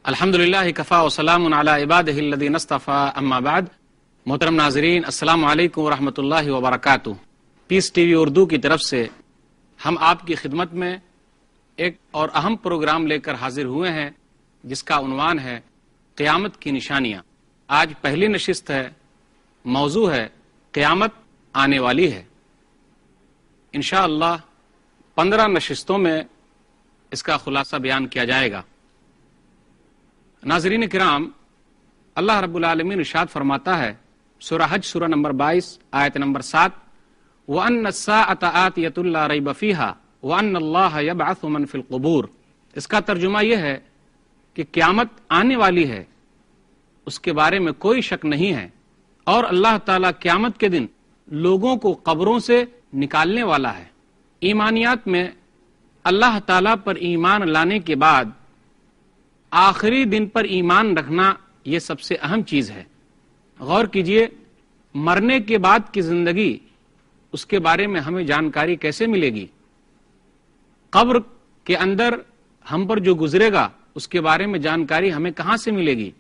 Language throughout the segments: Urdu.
الحمدللہ کفا وسلام علی عبادہ الذین اصطفیٰ اما بعد۔ محترم ناظرین، السلام علیکم ورحمۃ اللہ وبرکاتہ۔ پیس ٹی وی اردو کی طرف سے ہم آپ کی خدمت میں ایک اور اہم پروگرام لے کر حاضر ہوئے ہیں جس کا عنوان ہے قیامت کی نشانیاں۔ آج پہلی نشست ہے، موضوع ہے قیامت آنے والی ہے۔ انشاءاللہ 15 نشستوں میں اس کا خلاصہ بیان کیا جائے گا۔ ناظرین کرام، اللہ رب العالمین ارشاد فرماتا ہے سورہ حج سورہ نمبر 22 آیت نمبر 7، وَأَنَّ السَّاعَةَ آتِيَةٌ لَا رَيْبَ فِيهَا وَأَنَّ اللَّهَ يَبْعَثُ مَن فِي الْقُبُورِ۔ اس کا ترجمہ یہ ہے کہ قیامت آنے والی ہے، اس کے بارے میں کوئی شک نہیں ہے، اور اللہ تعالیٰ قیامت کے دن لوگوں کو قبروں سے نکالنے والا ہے۔ ایمانیات میں اللہ تعالیٰ پر ایمان لانے کے بعد آخری دن پر ایمان رکھنا یہ سب سے اہم چیز ہے۔ غور کیجئے، مرنے کے بعد کی زندگی، اس کے بارے میں ہمیں جانکاری کیسے ملے گی؟ قبر کے اندر ہم پر جو گزرے گا اس کے بارے میں جانکاری ہمیں کہاں سے ملے گی؟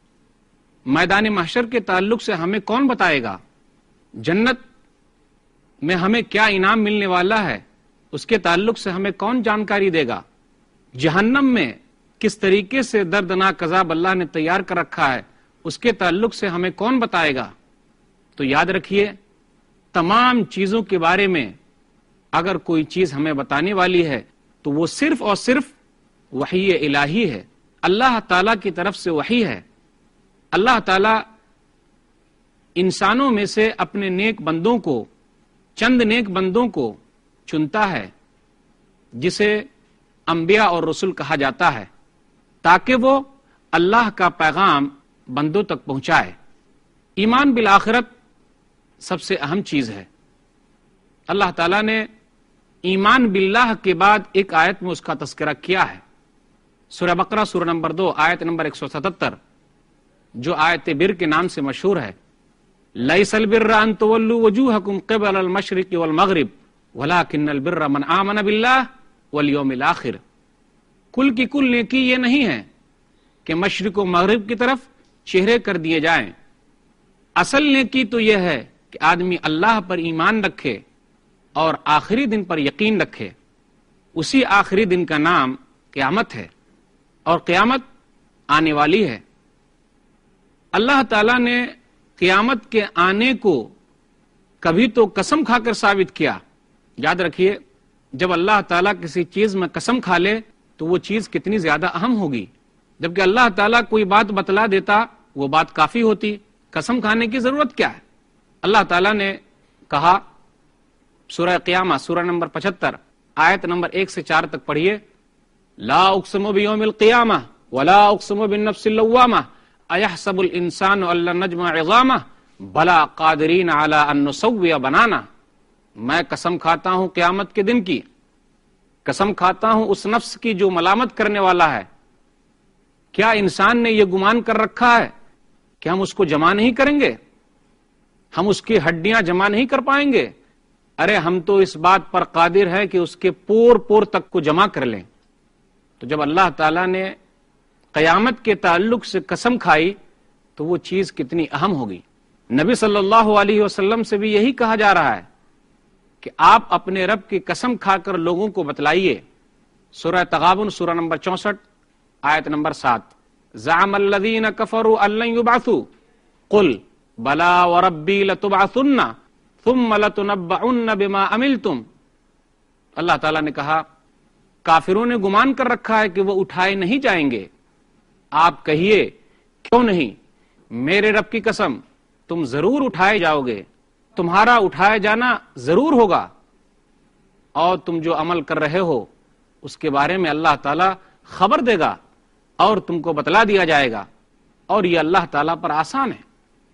میدان محشر کے تعلق سے ہمیں کون بتائے گا؟ جنت میں ہمیں کیا انعام ملنے والا ہے اس کے تعلق سے ہمیں کون جانکاری دے گا؟ جہنم میں کس طریقے سے دردناک عذاب اللہ نے تیار کر رکھا ہے اس کے تعلق سے ہمیں کون بتائے گا؟ تو یاد رکھیے، تمام چیزوں کے بارے میں اگر کوئی چیز ہمیں بتانے والی ہے تو وہ صرف اور صرف وحی الہی ہے، اللہ تعالیٰ کی طرف سے وحی ہے۔ اللہ تعالیٰ انسانوں میں سے اپنے نیک بندوں کو، چند نیک بندوں کو چنتا ہے جسے انبیاء اور رسول کہا جاتا ہے، تاکہ وہ اللہ کا پیغام بندوں تک پہنچائے۔ ایمان بالآخرت سب سے اہم چیز ہے۔ اللہ تعالیٰ نے ایمان باللہ کے بعد ایک آیت میں اس کا تذکرہ کیا ہے، سورہ بقرہ سورہ نمبر 2 آیت نمبر 177، جو آیت بر کے نام سے مشہور ہے۔ لیس البر ان تولوا وجوہکم قبل المشرق والمغرب ولکن البر من آمن باللہ والیوم الآخر۔ کل کی کل نیکی یہ نہیں ہے کہ مشرق و مغرب کی طرف چہرے کر دیے جائیں، اصل نیکی تو یہ ہے کہ آدمی اللہ پر ایمان رکھے اور آخری دن پر یقین رکھے۔ اسی آخری دن کا نام قیامت ہے، اور قیامت آنے والی ہے۔ اللہ تعالیٰ نے قیامت کے آنے کو کبھی تو قسم کھا کر ثابت کیا۔ یاد رکھیے، جب اللہ تعالیٰ کسی چیز میں قسم کھا لے تو وہ چیز کتنی زیادہ اہم ہوگی۔ جبکہ اللہ تعالیٰ کوئی بات بتلا دیتا وہ بات کافی ہوتی، قسم کھانے کی ضرورت کیا ہے؟ اللہ تعالیٰ نے کہا، سورہ قیامہ سورہ نمبر 75 آیت نمبر 1 سے 4 تک پڑھیے، لا اقسم بیوم القیامہ ولا اقسم بالنفس اللوامہ ایحسب الانسان ان لن نجمع عظامہ بلا قادرین علی ان نسوی بنانہ۔ میں قسم کھاتا ہوں قیامت کے دن کی، قسم کھاتا ہوں اس نفس کی جو ملامت کرنے والا ہے۔ کیا انسان نے یہ گمان کر رکھا ہے کہ ہم اس کو جمع نہیں کریں گے، ہم اس کی ہڈیاں جمع نہیں کر پائیں گے؟ ارے ہم تو اس بات پر قادر ہیں کہ اس کے پور پور تک کو جمع کر لیں۔ تو جب اللہ تعالیٰ نے قیامت کے تعلق سے قسم کھائی تو وہ چیز کتنی اہم ہوگی۔ نبی صلی اللہ علیہ وسلم سے بھی یہی کہا جا رہا ہے کہ آپ اپنے رب کی قسم کھا کر لوگوں کو بتلائیے۔ سورہ تغابن سورہ نمبر 64 آیت نمبر 7، زعم الذین کفروا ان لن یبعثوا قل بلا وربی لتبعثن ثم لتنبعن بما عملتم۔ اللہ تعالیٰ نے کہا، کافروں نے گمان کر رکھا ہے کہ وہ اٹھائے نہیں جائیں گے۔ آپ کہیے، کیوں نہیں؟ میرے رب کی قسم، تم ضرور اٹھائے جاؤ گے، تمہارا اٹھائے جانا ضرور ہوگا، اور تم جو عمل کر رہے ہو اس کے بارے میں اللہ تعالیٰ خبر دے گا اور تم کو بتلا دیا جائے گا، اور یہ اللہ تعالیٰ پر آسان ہے۔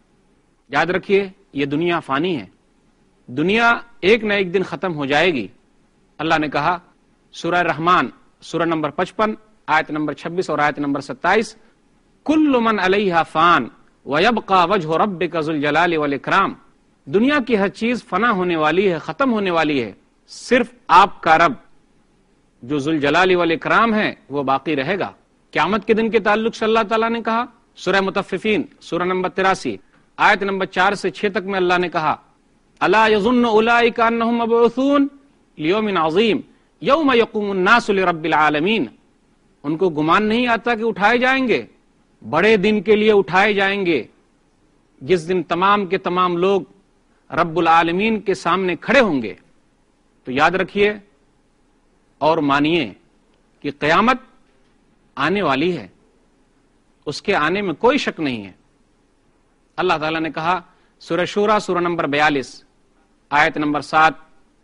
یاد رکھیے، یہ دنیا فانی ہے، دنیا ایک نہ ایک دن ختم ہو جائے گی۔ اللہ نے کہا سورہ رحمان سورہ نمبر 55 آیت نمبر 26 اور آیت نمبر 27، کل من علیہا فان ویبقى وجہ ربک ذو الجلال والاکرام۔ دنیا کی ہر چیز فنا ہونے والی ہے، ختم ہونے والی ہے، صرف آپ کا رب جو ذوالجلال والاکرام ہے وہ باقی رہے گا۔ قیامت کے دن کے تعلق سے اللہ تعالیٰ نے کہا سورہ مطففین سورہ نمبر 83 آیت نمبر 4 سے 6 تک میں اللہ نے کہا الا یظن اولئک انہم مبعوثون لیوم عظیم یوم یقوم الناس لرب العالمین، ان کو گمان نہیں آتا کہ اٹھائے جائیں گے، بڑے دن کے لیے اٹھائے جائیں گے جس دن تمام کے تمام لوگ رب العالمین کے سامنے کھڑے ہوں گے۔ تو یاد رکھیے اور مانیے کہ قیامت آنے والی ہے، اس کے آنے میں کوئی شک نہیں ہے۔ اللہ تعالیٰ نے کہا سورہ شورى سورہ نمبر 42 آیت نمبر 7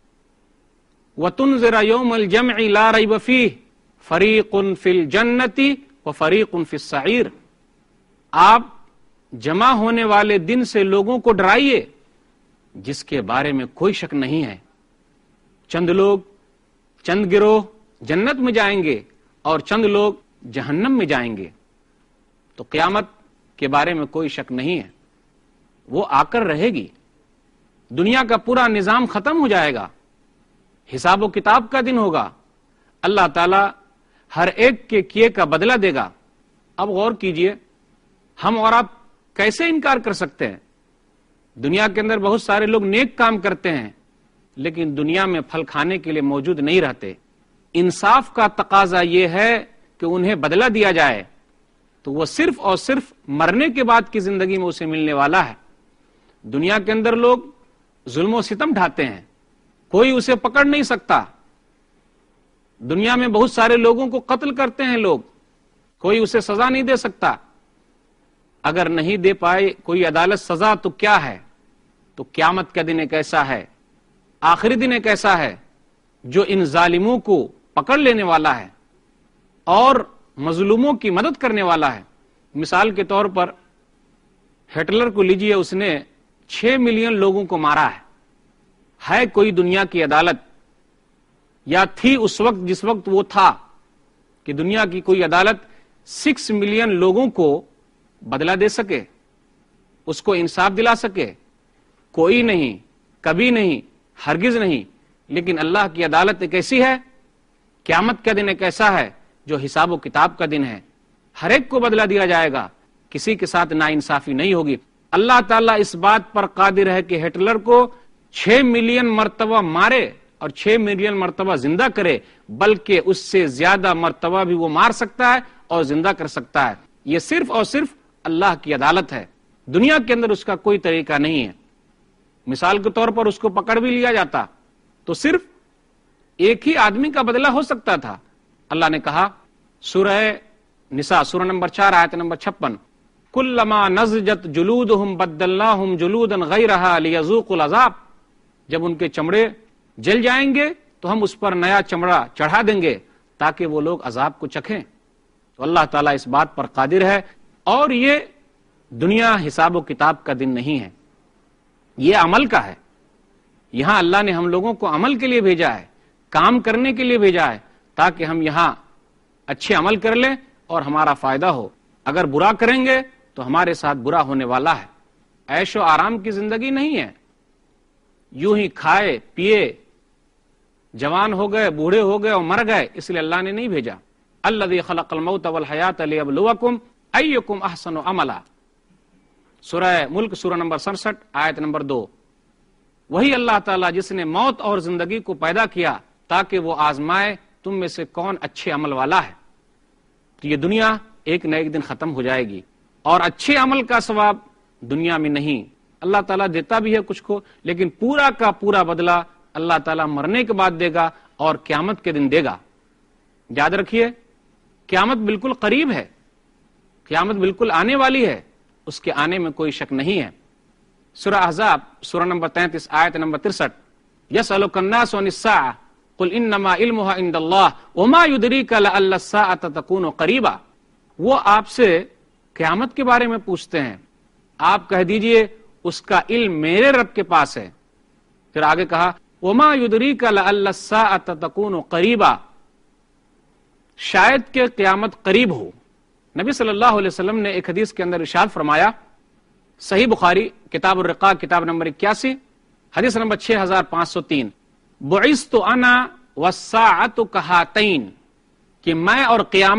وَتُنذِرَ يَوْمَ الْجَمْعِ لَا رَيْبَ فِيهِ فَرِيقٌ فِي الْجَنَّةِ وَفَرِيقٌ فِي السَّعِيرِ، آپ جمع ہونے والے دن سے لوگوں کو ڈرائیے جس کے بارے میں کوئی شک نہیں ہے، چند لوگ چند گروہ جنت میں جائیں گے اور چند لوگ جہنم میں جائیں گے۔ تو قیامت کے بارے میں کوئی شک نہیں ہے، وہ آ کر رہے گی، دنیا کا پورا نظام ختم ہو جائے گا، حساب و کتاب کا دن ہوگا، اللہ تعالی ہر ایک کے کیے کا بدلہ دے گا۔ اب غور کیجئے، ہم اور آپ کیسے انکار کر سکتے ہیں؟ دنیا کے اندر بہت سارے لوگ نیک کام کرتے ہیں لیکن دنیا میں پھل کھانے کے لیے موجود نہیں رہتے۔ انصاف کا تقاضا یہ ہے کہ انہیں بدلہ دیا جائے، تو وہ صرف اور صرف مرنے کے بعد کی زندگی میں اسے ملنے والا ہے۔ دنیا کے اندر لوگ ظلم و ستم ڈھاتے ہیں، کوئی اسے پکڑ نہیں سکتا۔ دنیا میں بہت سارے لوگوں کو قتل کرتے ہیں لوگ، کوئی اسے سزا نہیں دے سکتا۔ اگر نہیں دے پائے کوئی عدالت سزا تو کیا ہے؟ تو قیامت کا دن ایک ایسا ہے، آخری دن ایک ایسا ہے جو ان ظالموں کو پکڑ لینے والا ہے اور مظلوموں کی مدد کرنے والا ہے۔ مثال کے طور پر ہٹلر کو لیجئے، اس نے 6 ملین لوگوں کو مارا ہے کوئی دنیا کی عدالت یا تھی اس وقت جس وقت وہ تھا کہ دنیا کی کوئی عدالت 6 ملین لوگوں کو بدلہ دے سکے، اس کو انصاف دلا سکے؟ کوئی نہیں، کبھی نہیں، ہرگز نہیں۔ لیکن اللہ کی عدالت ایک ایسی ہے، قیامت کا دن ایک ایسا ہے جو حساب و کتاب کا دن ہے، ہر ایک کو بدلہ دیا جائے گا، کسی کے ساتھ ناانصافی نہیں ہوگی۔ اللہ تعالیٰ اس بات پر قادر ہے کہ ہٹلر کو 6 ملین مرتبہ مارے اور 6 ملین مرتبہ زندہ کرے، بلکہ اس سے زیادہ مرتبہ بھی وہ مار سکتا ہے اور زندہ کر سکتا ہے۔ یہ صرف اور صرف اللہ کی عدالت ہے، دنیا کے اندر اس کا کوئی طریقہ نہیں ہے۔ مثال کے طور پر اس کو پکڑ بھی لیا جاتا تو صرف ایک ہی آدمی کا بدلہ ہو سکتا تھا۔ اللہ نے کہا سورہ نساء سورہ نمبر 4 آیت نمبر 56 کلما نضجت جلودہم بدلناہم جلودا غیرہا لیذوقوا العذاب، جب ان کے چمڑے جل جائیں گے تو ہم اس پر نیا چمڑا چڑھا دیں گے تاکہ وہ لوگ عذاب کو چکھیں۔ تو اللہ تعالیٰ اس بات پر قادر ہے، اور یہ دنیا حساب و کتاب کا دن نہیں ہے، یہ عمل کا ہے۔ یہاں اللہ نے ہم لوگوں کو عمل کے لیے بھیجا ہے، کام کرنے کے لیے بھیجا ہے، تاکہ ہم یہاں اچھے عمل کر لیں اور ہمارا فائدہ ہو۔ اگر برا کریں گے تو ہمارے ساتھ برا ہونے والا ہے۔ عیش و آرام کی زندگی نہیں ہے، یوں ہی کھائے پیے جوان ہو گئے بوڑھے ہو گئے اور مر گئے، اس لیے اللہ نے نہیں بھیجا۔ الذی خلق الموت والحیات لیبلوکم ایکم احسن عملا، سورہ ملک سورہ نمبر 67 آیت نمبر 2۔ وہی اللہ تعالیٰ جس نے موت اور زندگی کو پیدا کیا تاکہ وہ آزمائے تم میں سے کون اچھے عمل والا ہے۔ تو یہ دنیا ایک نہ ایک دن ختم ہو جائے گی، اور اچھے عمل کا ثواب دنیا میں نہیں، اللہ تعالیٰ دیتا بھی ہے کچھ کو، لیکن پورا کا پورا بدلہ اللہ تعالیٰ مرنے کے بعد دے گا اور قیامت کے دن دے گا۔ یاد رکھیے قیامت بالکل قریب ہے، قیامت بالکل آنے والی ہے، اس کے آنے میں کوئی شک نہیں ہے۔ سورہ احزاب سورہ نمبر 33 آیت نمبر 63 یسألک الناس عن الساعة قل انما علمها عند الله وما يدريك لعل الساعة تكون قریبا، وہ آپ سے قیامت کے بارے میں پوچھتے ہیں، آپ کہہ دیجئے اس کا علم میرے رب کے پاس ہے۔ پھر آگے کہا وما يدريك لعل الساعة تكون قریبا، شاید کہ قیامت قریب ہو۔ نبی صلی اللہ علیہ وسلم نے ایک حدیث کے اندر ارشاد فرمایا، صحیح بخاری کتاب الرقاق کتاب نمبر 81 حدیث نمبر 6503 بعثت انا والساعۃ کہاتین، کہ میں اور قیامت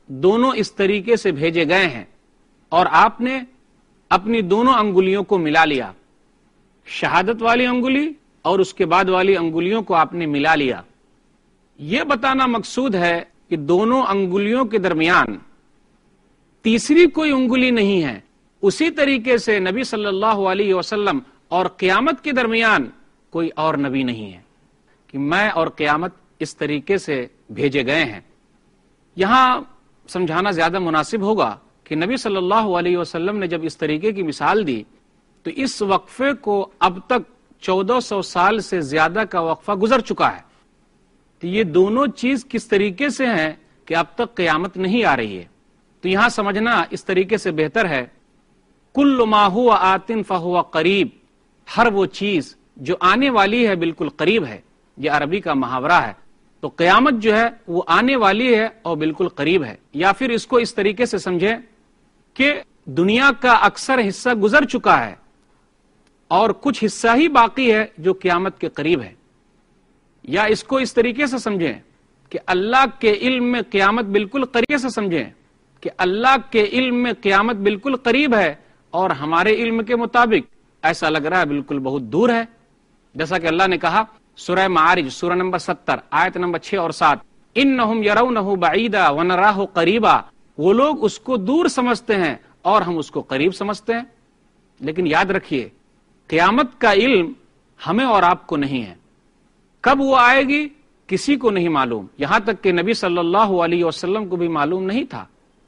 دونوں اس طریقے سے بھیجے گئے ہیں اور آپ نے اپنی دونوں انگلیوں کو ملا لیا، شہادت والی انگلی اور اس کے بعد والی انگلیوں کو آپ نے ملا لیا۔ یہ بتانا مقصود ہے کہ دونوں انگلیوں کے درمیان تیسری کوئی انگلی نہیں ہے۔ اسی طریقے سے نبی صلی اللہ علیہ وسلم اور قیامت کے درمیان کوئی اور نبی نہیں ہے کہ میں اور قیامت اس طریقے سے بھیجے گئے ہیں۔ یہاں سمجھانا زیادہ مناسب ہوگا کہ نبی صلی اللہ علیہ وسلم نے جب اس طریقے کی مثال دی تو اس وقفے کو اب تک 1400 سال سے زیادہ کا وقفہ گزر چکا ہے، تو یہ دونوں چیز کس طریقے سے ہیں کہ اب تک قیامت نہیں آ رہی ہے۔ تو یہاں سمجھنا اس طریقے سے بہتر ہے، کل ما ہوا آت فہو قریب، ہر وہ چیز جو آنے والی ہے بالکل قریب ہے۔ یہ عربی کا محاورہ ہے۔ تو قیامت جو ہے وہ آنے والی ہے اور بالکل قریب ہے۔ یا پھر اس کو اس طریقے سے سمجھیں کہ دنیا کا اکثر حصہ گزر چکا ہے اور کچھ حصہ ہی باقی ہے جو قیامت کے قریب ہے۔ یا اس کو اس طریقے سے سمجھیں کہ اللہ کے علم میں قیامت بالکل قریب سے سمجھیں کہ اللہ کے علم میں قیامت بالکل قریب ہے اور ہمارے علم کے مطابق ایسا لگ رہا ہے بالکل بہت دور ہے۔ جیسا کہ اللہ نے کہا سورہ معارج سورہ نمبر 70 آیت نمبر 6 اور 7، انہم یرونہ بعیدا ونراہ قریبا، وہ لوگ اس کو دور سمجھتے ہیں اور ہم اس کو قریب سمجھتے ہیں۔ لیکن یاد رکھیے قیامت کا علم ہمیں اور آپ کو نہیں ہے، کب وہ آئے گی کسی کو نہیں معلوم، یہاں تک کہ نبی صلی اللہ علیہ وسلم کو بھی معلوم نہیں تھا۔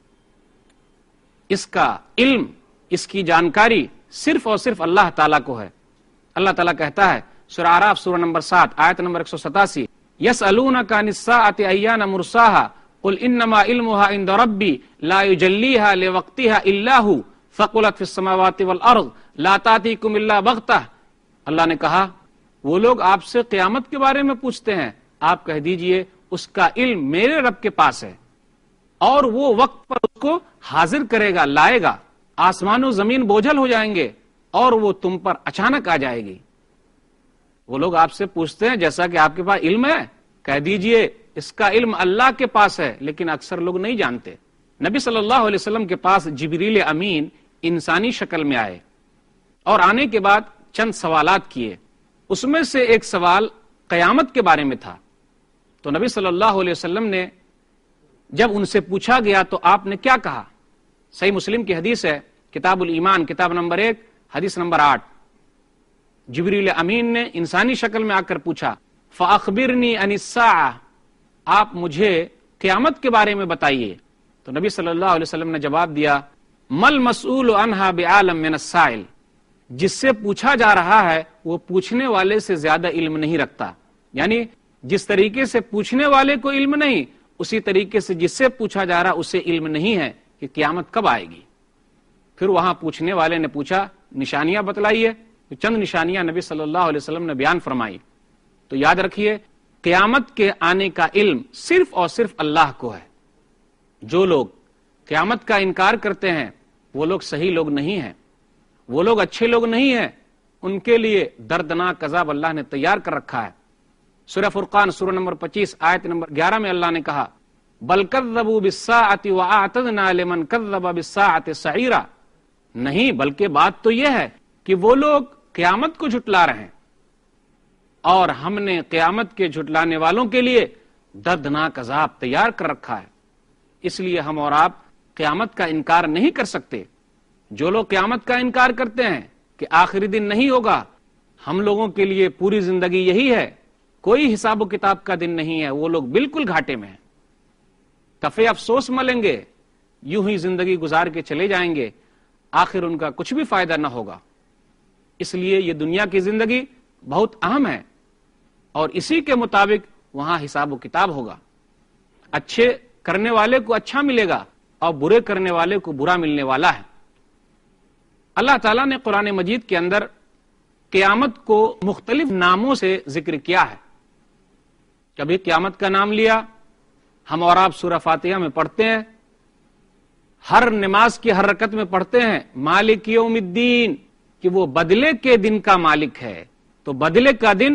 اس کا علم، اس کی جانکاری صرف اور صرف اللہ تعالیٰ کو ہے۔ اللہ تعالیٰ کہتا ہے سورہ اعراف سورہ نمبر 7 آیت نمبر 187، یسألونک عن الساعۃ ایان مرساہا قل انما علمها عند ربی لا یجلیها لوقتها الا هو ثقلت فی السماوات والارض لا تأتیکم الا بغتہ۔ اللہ نے کہا وہ لوگ آپ سے قیامت کے بارے میں پوچھتے ہیں، آپ کہہ دیجئے اس کا علم میرے رب کے پاس ہے اور وہ وقت پر اس کو حاضر کرے گا، لائے گا۔ آسمان و زمین بوجھل ہو جائیں گے اور وہ تم پر اچانک آ جائے گی۔ وہ لوگ آپ سے پوچھتے ہیں جیسا کہ آپ کے پاس علم ہے، کہہ دیجئے اس کا علم اللہ کے پاس ہے، لیکن اکثر لوگ نہیں جانتے۔ نبی صلی اللہ علیہ وسلم کے پاس جبریل امین انسانی شکل میں آئے اور آنے کے بعد چند سوالات کیے۔ اس میں سے ایک سوال قیامت کے بارے میں تھا۔ تو نبی صلی اللہ علیہ وسلم نے جب ان سے پوچھا گیا تو آپ نے کیا کہا؟ صحیح مسلم کی حدیث ہے، کتاب الایمان کتاب نمبر 1 حدیث نمبر 8، جبریل امین نے انسانی شکل میں آ کر پوچھا فاخبرنی عن الساعہ، آپ مجھے قیامت کے بارے میں بتائیے۔ تو نبی صلی اللہ علیہ وسلم نے جواب دیا مل مسئول عنہا بعالم من السائل، جس سے پوچھا جا رہا ہے وہ پوچھنے والے سے زیادہ علم نہیں رکھتا۔ یعنی جس طریقے سے پوچھنے والے کو علم نہیں، اسی طریقے سے جس سے پوچھا جا رہا اسے علم نہیں ہے کہ قیامت کب آئے گی۔ پھر وہاں پوچھنے والے نے پوچھا نشانیاں بتلائیے، تو چند نشانیاں نبی صلی اللہ علیہ وسلم نے بیان فرمائی۔ تو یاد رکھیے قیامت کے آنے کا علم صرف اور صرف اللہ کو ہے۔ جو لوگ قیامت کا انکار کرتے ہیں وہ لوگ صحیح لوگ نہیں ہیں، وہ لوگ اچھے لوگ نہیں ہیں، ان کے لیے دردناک عذاب اللہ نے تیار کر رکھا ہے۔ سورہ فرقان سورہ نمبر 25 آیت نمبر 11 میں اللہ نے کہا بل کذبوا بالساعۃ واعتدنا لمن کذب بالساعۃ سعیرا، نہیں بلکہ بات تو یہ ہے کہ وہ لوگ قیامت کو جھٹلا رہے ہیں اور ہم نے قیامت کے جھٹلانے والوں کے لیے دردناک عذاب تیار کر رکھا ہے۔ اس لیے ہم اور آپ قیامت کا انکار نہیں کر سکتے۔ جو لوگ قیامت کا انکار کرتے ہیں کہ آخری دن نہیں ہوگا، ہم لوگوں کے لیے پوری زندگی یہی ہے، کوئی حساب و کتاب کا دن نہیں ہے، وہ لوگ بالکل گھاٹے میں ہیں، کفے افسوس ملیں گے، یوں ہی زندگی گزار کے چلے جائیں گے، آخر ان کا کچھ بھی فائدہ نہ ہوگا۔ اس لیے یہ دنیا کی زندگی بہت اہم ہے اور اسی کے مطابق وہاں حساب و کتاب ہوگا۔ اچھے کرنے والے کو اچھا ملے گا اور برے کرنے والے کو برا ملنے والا ہے۔ اللہ تعالیٰ نے قرآن مجید کے اندر قیامت کو مختلف ناموں سے ذکر کیا ہے۔ کبھی قیامت کا نام لیا، ہم اور آپ سورہ فاتحہ میں پڑھتے ہیں، ہر نماز کی ہر رکعت میں پڑھتے ہیں مالک یوم الدین، کہ وہ بدلے کے دن کا مالک ہے۔ تو بدلے کا دن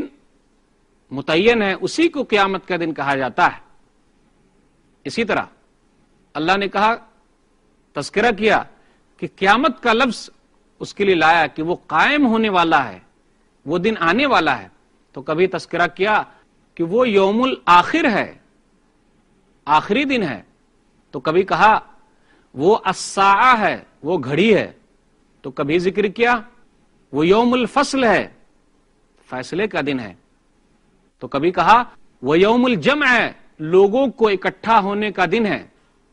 متعین ہے، اسی کو قیامت کا دن کہا جاتا ہے۔ اسی طرح اللہ نے کہا، تذکرہ کیا کہ قیامت کا لفظ اس کے لیے لایا کہ وہ قائم ہونے والا ہے، وہ دن آنے والا ہے، تو کبھی تذکرہ کیا کہ وہ یوم الآخر ہے، آخری دن ہے، تو کبھی کہا وہ الساعہ ہے، وہ گھڑی ہے، تو کبھی ذکر کیا وہ یوم الفصل ہے، فیصلے کا دن ہے، تو کبھی کہا وہ یوم الجمع ہے، لوگوں کو اکٹھا ہونے کا دن ہے،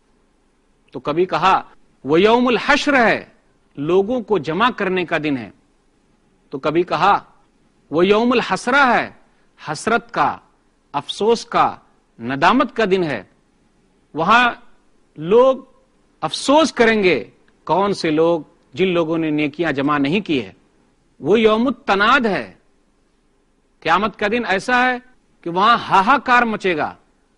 تو کبھی کہا وہ یوم الحشر ہے، لوگوں کو جمع کرنے کا دن ہے، تو کبھی کہا وہ یوم الحسرہ ہے، حسرت کا، افسوس کا، ندامت کا دن ہے، وہاں لوگ افسوس کریں گے، کون سے لوگ؟ جن لوگوں نے نیکیاں جمع نہیں کی ہے۔ وہ یوم التناد ہے، قیامت کا دن ایسا ہے کہ وہاں ہاہاکار مچے گا،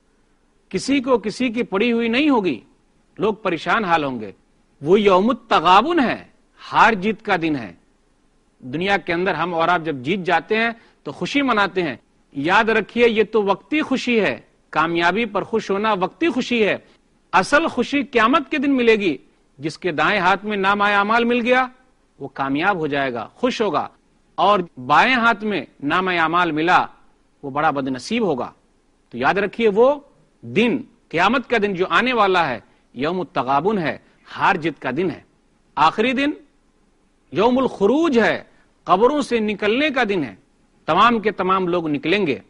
کسی کو کسی کی پڑی ہوئی نہیں ہوگی، لوگ پریشان حال ہوں گے۔ وہ یوم التغابن ہے، ہار جیت کا دن ہے۔ دنیا کے اندر ہم اور آپ جب جیت جاتے ہیں تو خوشی مناتے ہیں، یاد رکھیے یہ تو وقتی خوشی ہے، کامیابی پر خوش ہونا وقتی خوشی ہے، اصل خوشی قیامت کے دن ملے گی۔ جس کے دائیں ہاتھ میں نامہ اعمال مل گیا وہ کامیاب ہو جائے گا، خوش ہوگا، اور بائیں ہاتھ میں نامہ اعمال ملا وہ بڑا بد نصیب ہوگا۔ تو یاد رکھیے وہ دن، قیامت کا دن جو آنے والا ہے، یوم التغابن ہے، ہار جیت کا دن ہے۔ آخری دن یوم الخروج ہے، قبروں سے نکلنے کا دن ہے، تمام کے تمام لوگ نکلیں گے،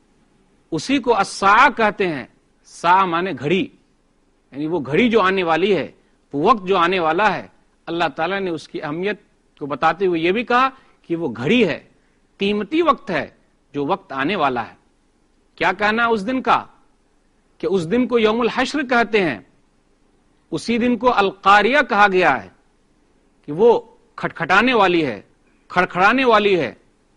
اسی کو الساعہ کہتے ہیں۔ ساعہ مانے گھڑی، یعنی وہ گھڑی جو آنے والی ہے، وہ وقت جو آنے والا ہے، اللہ تعالیٰ نے اس کی اہمیت کو بتاتے ہوئے یہ بھی کہا کہ وہ گھڑی ہے، قیمتی وقت ہے جو وقت آنے والا ہے۔ کیا کہنا اس دن کا؟ کہ اس دن کو یوم الحشر کہتے ہیں، اسی دن کو القاریہ کہا گیا ہے کہ وہ کھٹکھٹانے والی ہے، کھڑکھڑانے والی ہے،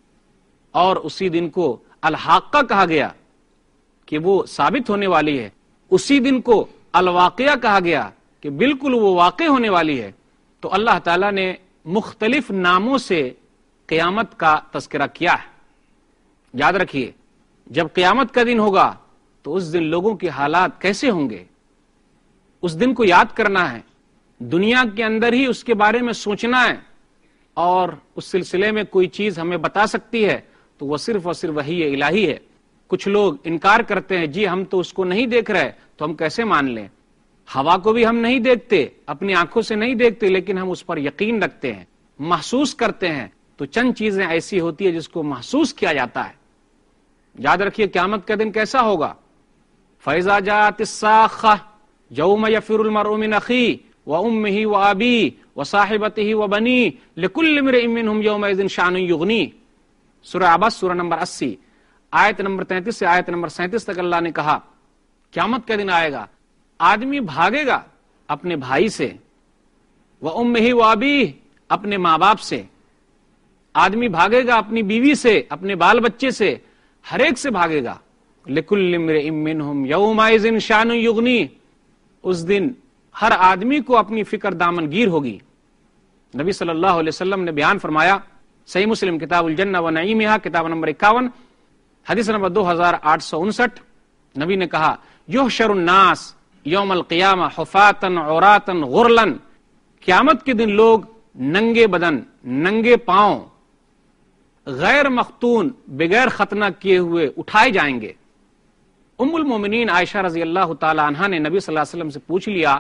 اور اسی دن کو الحاقہ کہا گیا کہ وہ ثابت ہونے والی ہے، اسی دن کو الواقعہ کہا گیا کہ بالکل وہ واقع ہونے والی ہے۔ تو اللہ تعالیٰ نے مختلف ناموں سے قیامت کا تذکرہ کیا ہے۔ یاد رکھیے جب قیامت کا دن ہوگا تو اس دن لوگوں کے حالات کیسے ہوں گے، اس دن کو یاد کرنا ہے، دنیا کے اندر ہی اس کے بارے میں سوچنا ہے، اور اس سلسلے میں کوئی چیز ہمیں بتا سکتی ہے تو وہ صرف اور صرف وحی الہی ہے۔ کچھ لوگ انکار کرتے ہیں، جی ہم تو اس کو نہیں دیکھ رہے تو ہم کیسے مان لیں؟ ہوا کو بھی ہم نہیں دیکھتے، اپنی آنکھوں سے نہیں دیکھتے، لیکن ہم اس پر یقین رکھتے ہیں، محسوس کرتے ہیں۔ تو چند چیزیں ایسی ہوتی ہے جس کو محسوس کیا جاتا ہے۔ یاد رکھیے قیامت کا دن کیسا ہوگا؟ فَإِذَا جَاءَتِ الصَّاخَّةُ يَوْمَ يَفِرُّ الْمَرْءُ مِنْ أَخِيهِ وَأُمِّهِ وَأَبِيهِ وَصَاحِبَتِهِ وَبَنِيهِ لِكُلِّ امْرِئٍ مِّنْهُمْ يَوْمَئِذٍ شَأْنٌ يُغْنِيهِ۔ سورہ عبس سورہ نمبر 80 آیت نمبر 33 سے آیت نمبر 37 تک اللہ نے کہا قیامت کا دن آئے گا، آدمی بھاگے گا اپنے بھائی سے، وَأُمِّهِ وَأَبِيهِ اپنے ماں باپ سے، آدمی بھاگے گا اپنی بیوی سے، اپنے بال بچے سے، ہر ایک سے بھاگے گا۔ لِكُلِّ امْرِئٍ مِّنْهُمْ يَوْمَئِذٍ شَأْنٌ يُغْنِيهِ، اس دن ہر آدمی کو اپنی فکر دامن گیر ہوگی۔ نبی صلی اللہ علیہ وسلم نے بیان فرمایا، صحیح مسلم کتاب الجنہ و نعیمہا کتاب نمبر 51 حدیث نمبر 2859، نبی نے کہا یحشر الناس یوم القیامہ حفاتا عراتا غرلا، قیامت کے دن لوگ ننگے بدن، ننگے پاؤں، غیر مختون، بغیر ختنہ کیے ہوئے اٹھائے جائیں گے۔ ام المومنین عائشہ رضی اللہ تعالی عنہا نے نبی صلی اللہ علیہ وسلم سے پوچھ لیا،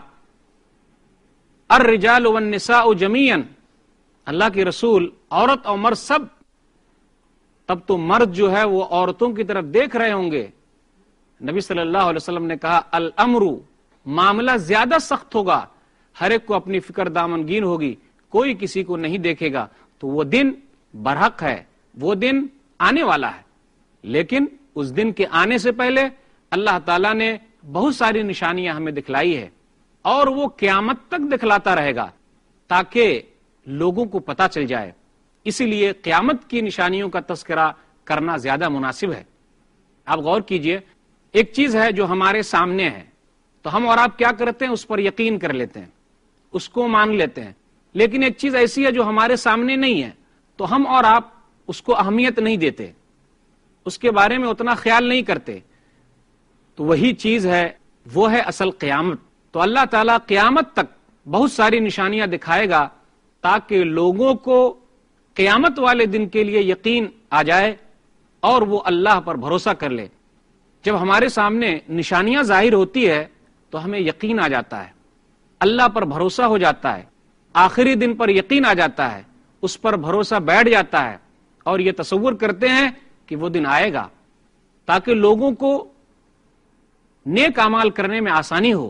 الرجال والنساء جمیعا، اللہ کے رسول عورت اور مرد سب؟ تب تو مرد جو ہے وہ عورتوں کی طرف دیکھ رہے ہوں گے۔ نبی صلی اللہ علیہ وسلم نے کہا الامر، معاملہ زیادہ سخت ہوگا، ہر ایک کو اپنی فکر دامنگیر ہوگی، کوئی کسی کو نہیں دیکھے گا۔ تو وہ دن برحق ہے، وہ دن آنے والا ہے، لیکن اس دن کے آنے سے پہلے اللہ تعالیٰ نے بہت ساری نشانیاں ہمیں دکھلائی ہے، اور وہ قیامت تک دکھلاتا رہے گا تاکہ لوگوں کو پتا چل جائے۔ اسی لیے قیامت کی نشانیوں کا تذکرہ کرنا زیادہ مناسب ہے۔ آپ غور کیجئے، ایک چیز ہے جو ہمارے سامنے ہے تو ہم اور آپ کیا کرتے ہیں؟ اس پر یقین کر لیتے ہیں، اس کو مان لیتے ہیں۔ لیکن ایک چیز ایسی ہے جو ہمارے سامنے نہیں ہے تو ہم اور آپ اس کو اہمیت نہیں دیتے، اس کے بارے میں اتنا خیال نہیں کرتے۔ تو وہی چیز ہے، وہ ہے اصل قیامت۔ تو اللہ تعالیٰ قیامت تک بہت ساری نشانیاں دکھائے گا تاکہ لوگوں کو قیامت والے دن کے لیے یقین آ جائے اور وہ اللہ پر بھروسہ کر لے۔ جب ہمارے سامنے نشانیاں ظاہر ہوتی ہے تو ہمیں یقین آ جاتا ہے، اللہ پر بھروسہ ہو جاتا ہے، آخری دن پر یقین آ جاتا ہے، اس پر بھروسہ بیٹھ جاتا ہے، اور یہ تصور کرتے ہیں کہ وہ دن آئے گا تاکہ لوگوں کو نیک اعمال کرنے میں آسانی ہو،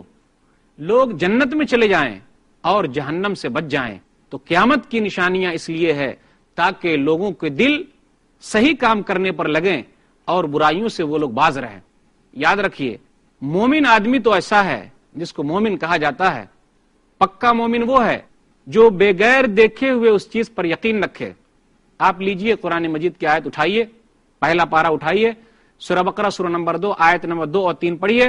لوگ جنت میں چلے جائیں اور جہنم سے بچ جائیں۔ تو قیامت کی نشانیاں اس لیے ہے تاکہ لوگوں کے دل صحیح کام کرنے پر لگیں اور برائیوں سے وہ لوگ باز رہیں۔ یاد رکھیے، مومن آدمی تو ایسا ہے جس کو مومن کہا جاتا ہے۔ پکا مومن وہ ہے جو بغیر دیکھے ہوئے اس چیز پر یقین رکھے۔ آپ لیجئے قرآن مجید کی آیت اٹھائیے، پہلا پارہ اٹھائیے، سورہ بقرہ سورہ نمبر 2 آیت نمبر 2 اور 3 پڑھیے۔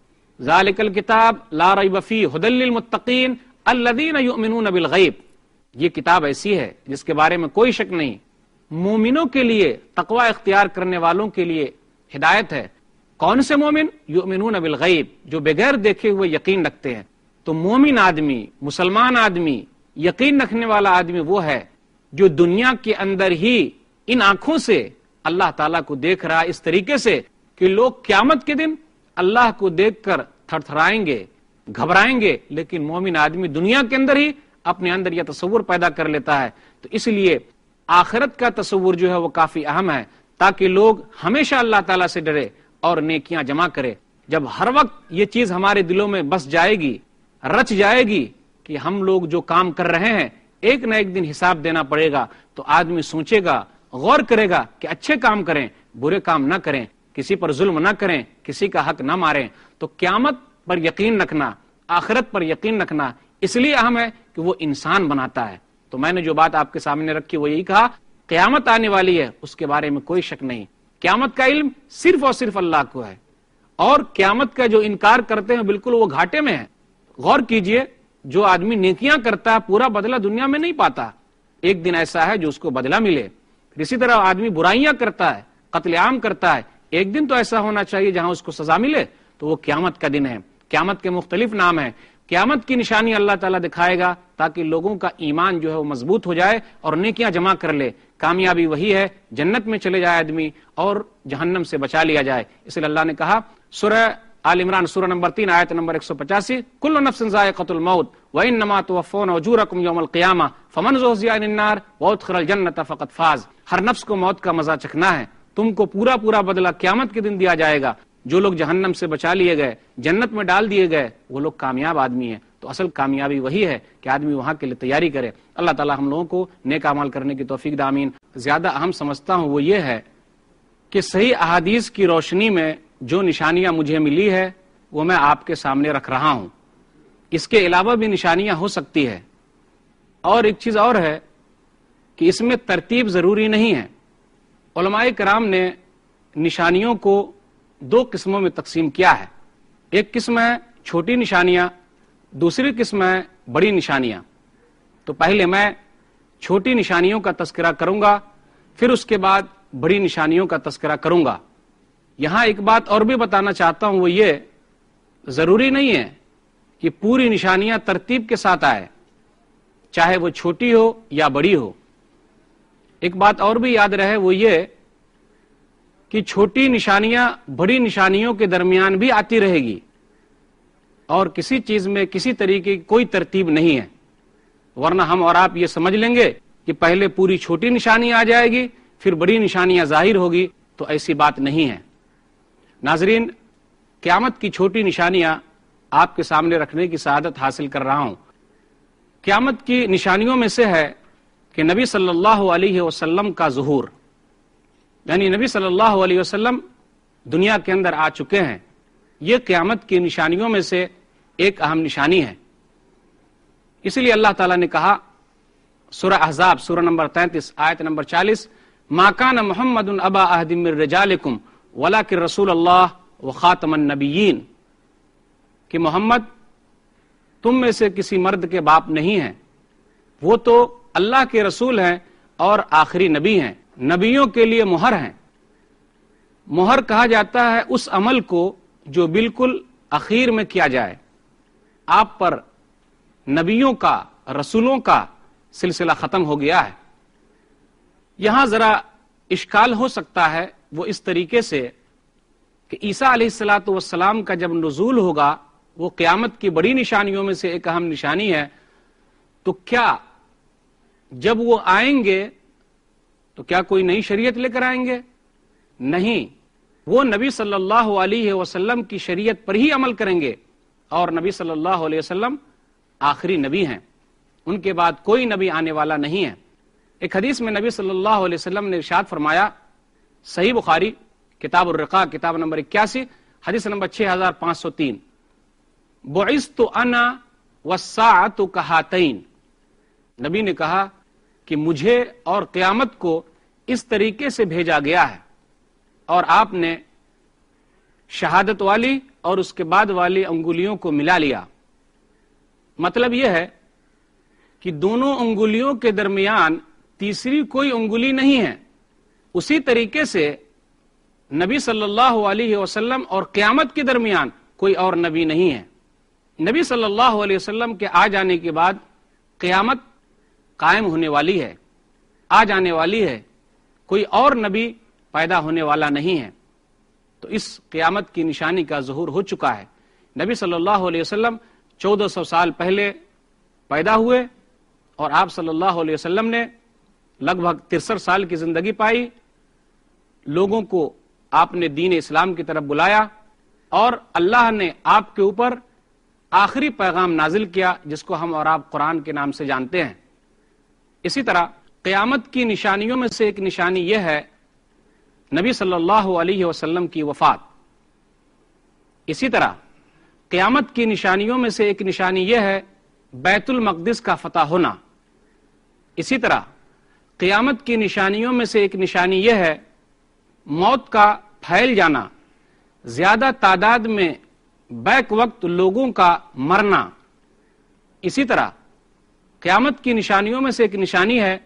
ذالک الکتاب لا ریب فیہ ھدی للمتقین الذین یؤمنون بالغیب۔ یہ کتاب ایسی ہے جس کے بارے میں کوئی شک نہیں، مومنوں کے لیے، تقوی اختیار کرنے والوں کے لیے ہدایت ہے۔ کون سے مومن؟ یؤمنون بالغیب، جو بغیر دیکھے ہوئے یقین رکھتے ہیں۔ تو مومن آدمی، مسلمان آدمی، یقین رکھنے والا آدمی وہ ہے جو دنیا کے اندر ہی ان آنکھوں سے اللہ تعالیٰ کو دیکھ رہا اس طریقے سے کہ لوگ قیامت کے دن اللہ کو دیکھ کر تھر تھرائیں گے، گھبرائیں گے، لیکن مومن آدمی دنیا کے اندر ہی اپنے اندر یہ تصور پیدا کر لیتا ہے۔ تو اس لیے آخرت کا تصور جو ہے وہ کافی اہم ہے تاکہ لوگ ہمیشہ اللہ تعالیٰ سے ڈرے اور نیکیاں جمع کرے۔ جب ہر وقت یہ چیز ہمارے دلوں میں بس جائے گی، رچ جائے گی کہ ہم لوگ جو کام کر رہے ہیں ایک نہ ایک دن حساب دینا پڑے گا، تو آدمی سوچے گا، غور کرے گا کہ اچھے کام کریں، برے کام نہ کریں، کسی پر ظلم نہ کریں، کسی کا حق نہ ماریں۔ تو قیامت پر یقین رکھنا، آخرت پر یقین رکھنا اس لیے اہم ہے کہ وہ انسان بناتا ہے۔ تو میں نے جو بات آپ کے سامنے رکھی وہ یہی کہا، قیامت آنے والی ہے، اس کے بارے میں کوئی شک نہیں۔ قیامت کا علم صرف اور صرف اللہ کو ہے، اور قیامت کا جو انکار کرتے ہیں بالکل وہ گھاٹے میں ہے۔ غور کیجئے، جو آدمی نیکیاں کرتا ہے پورا بدلہ دنیا میں نہیں پاتا، ایک دن ایسا ہے جو اس کو بدلہ ملے۔ اسی طرح آدمی برائیاں کرتا ہے، قتل عام کرتا ہے، ایک دن تو ایسا ہونا چاہیے جہاں اس کو سزا ملے، تو وہ قیامت کا دن ہے۔ قیامت کے مختلف نام ہیں۔ قیامت کی نشانی اللہ تعالیٰ دکھائے گا تاکہ لوگوں کا ایمان جو ہے وہ مضبوط ہو جائے اور نیکیاں جمع کر لے۔ کامیابی وہی ہے، جنت میں چلے جائے آدمی اور جہنم سے بچا لیا جائے۔ اس لیے اللہ نے کہا سورہ آل عمران سورہ نمبر 3 آیت نمبر 185، کل نفس ذائقۃ الموت وانما توفون اجورکم یوم القیامہ فمن زحزح عن النار وادخل الجنۃ فقد فاز۔ ہر نفس کو موت کا مزہ چکھنا ہے، تم کو پورا پورا بدلہ قیامت کے دن دیا جائے گا۔ جو لوگ جہنم سے بچا لیے گئے، جنت میں ڈال دیے گئے، وہ لوگ کامیاب آدمی ہیں۔ تو اصل کامیابی وہی ہے کہ آدمی وہاں کے لیے تیاری کرے۔ اللہ تعالی ہم لوگوں کو نیک اعمال کرنے کی توفیق دے، آمین۔ زیادہ اہم سمجھتا ہوں وہ یہ ہے کہ صحیح احادیث کی روشنی میں جو نشانیاں مجھے ملی ہے وہ میں آپ کے سامنے رکھ رہا ہوں۔ اس کے علاوہ بھی نشانیاں ہو سکتی ہے، اور ایک چیز اور ہے کہ اس میں ترتیب ضروری نہیں ہے۔ علماء کرام نے نشانیوں کو 2 قسموں میں تقسیم کیا ہے۔ ایک قسم ہے چھوٹی نشانیاں، دوسری قسم ہے بڑی نشانیاں۔ تو پہلے میں چھوٹی نشانیوں کا تذکرہ کروں گا، پھر اس کے بعد بڑی نشانیوں کا تذکرہ کروں گا۔ یہاں ایک بات اور بھی بتانا چاہتا ہوں، وہ یہ ضروری نہیں ہے کہ پوری نشانیاں ترتیب کے ساتھ آئے، چاہے وہ چھوٹی ہو یا بڑی ہو۔ ایک بات اور بھی یاد رہے، وہ یہ کہ چھوٹی نشانیاں بڑی نشانیوں کے درمیان بھی آتی رہے گی، اور کسی چیز میں کسی طریقے کی کوئی ترتیب نہیں ہے، ورنہ ہم اور آپ یہ سمجھ لیں گے کہ پہلے پوری چھوٹی نشانی آ جائے گی پھر بڑی نشانیاں ظاہر ہوگی، تو ایسی بات نہیں ہے۔ ناظرین، قیامت کی چھوٹی نشانیاں آپ کے سامنے رکھنے کی سعادت حاصل کر رہا ہوں۔ قیامت کی نشانیوں میں سے ہے کہ نبی صلی اللہ علیہ وسلم کا ظہور، یعنی نبی صلی اللہ علیہ وسلم دنیا کے اندر آ چکے ہیں۔ یہ قیامت کی نشانیوں میں سے ایک اہم نشانی ہے۔ اس لیے اللہ تعالیٰ نے کہا سورہ احزاب سورہ نمبر 33 آیت نمبر 40، ما کان محمد ابا احد من رجالکم ولکن رسول اللہ وخاتم النبیین، کہ محمد تم میں سے کسی مرد کے باپ نہیں ہیں، وہ تو اللہ کے رسول ہیں اور آخری نبی ہیں، نبیوں کے لیے مہر ہیں۔ مہر کہا جاتا ہے اس عمل کو جو بالکل اخیر میں کیا جائے، آپ پر نبیوں کا رسولوں کا سلسلہ ختم ہو گیا ہے۔ یہاں ذرا اشکال ہو سکتا ہے وہ اس طریقے سے کہ عیسیٰ علیہ الصلاۃ والسلام کا جب نزول ہوگا وہ قیامت کی بڑی نشانیوں میں سے ایک اہم نشانی ہے، تو کیا جب وہ آئیں گے تو کیا کوئی نئی شریعت لے کر آئیں گے؟ نہیں، وہ نبی صلی اللہ علیہ وسلم کی شریعت پر ہی عمل کریں گے، اور نبی صلی اللہ علیہ وسلم آخری نبی ہیں، ان کے بعد کوئی نبی آنے والا نہیں ہے۔ ایک حدیث میں نبی صلی اللہ علیہ وسلم نے ارشاد فرمایا، صحیح بخاری کتاب الرقاق کتاب نمبر 81 حدیث نمبر 6503، بعثت انا والساعۃ کہاتین، نبی نے کہا کہ مجھے اور قیامت کو اس طریقے سے بھیجا گیا ہے، اور آپ نے شہادت والی اور اس کے بعد والی انگلیوں کو ملا لیا۔ مطلب یہ ہے کہ دونوں انگلیوں کے درمیان تیسری کوئی انگلی نہیں ہے۔ اسی طریقے سے نبی صلی اللہ علیہ وسلم اور قیامت کے درمیان کوئی اور نبی نہیں ہے۔ نبی صلی اللہ علیہ وسلم کے آ جانے کے بعد قیامت قائم ہونے والی ہے، آ جانے والی ہے، کوئی اور نبی پیدا ہونے والا نہیں ہے۔ تو اس قیامت کی نشانی کا ظہور ہو چکا ہے۔ نبی صلی اللہ علیہ وسلم 1400 سال پہلے پیدا ہوئے، اور آپ صلی اللہ علیہ وسلم نے لگ بھگ 63 سال کی زندگی پائی، لوگوں کو آپ نے دین اسلام کی طرف بلایا، اور اللہ نے آپ کے اوپر آخری پیغام نازل کیا جس کو ہم اور آپ قرآن کے نام سے جانتے ہیں۔ اسی طرح قیامت کی نشانیوں میں سے ایک نشانی یہ ہے نبی صلی اللہ علیہ وسلم کی وفات۔ اسی طرح قیامت کی نشانیوں میں سے ایک نشانی یہ ہے بیت المقدس کا فتح ہونا۔ اسی طرح قیامت کی نشانیوں میں سے ایک نشانی یہ ہے موت کا پھیل جانا، زیادہ تعداد میں بیک وقت لوگوں کا مرنا۔ اسی طرح قیامت کی نشانیوں میں سے ایک نشانی ہے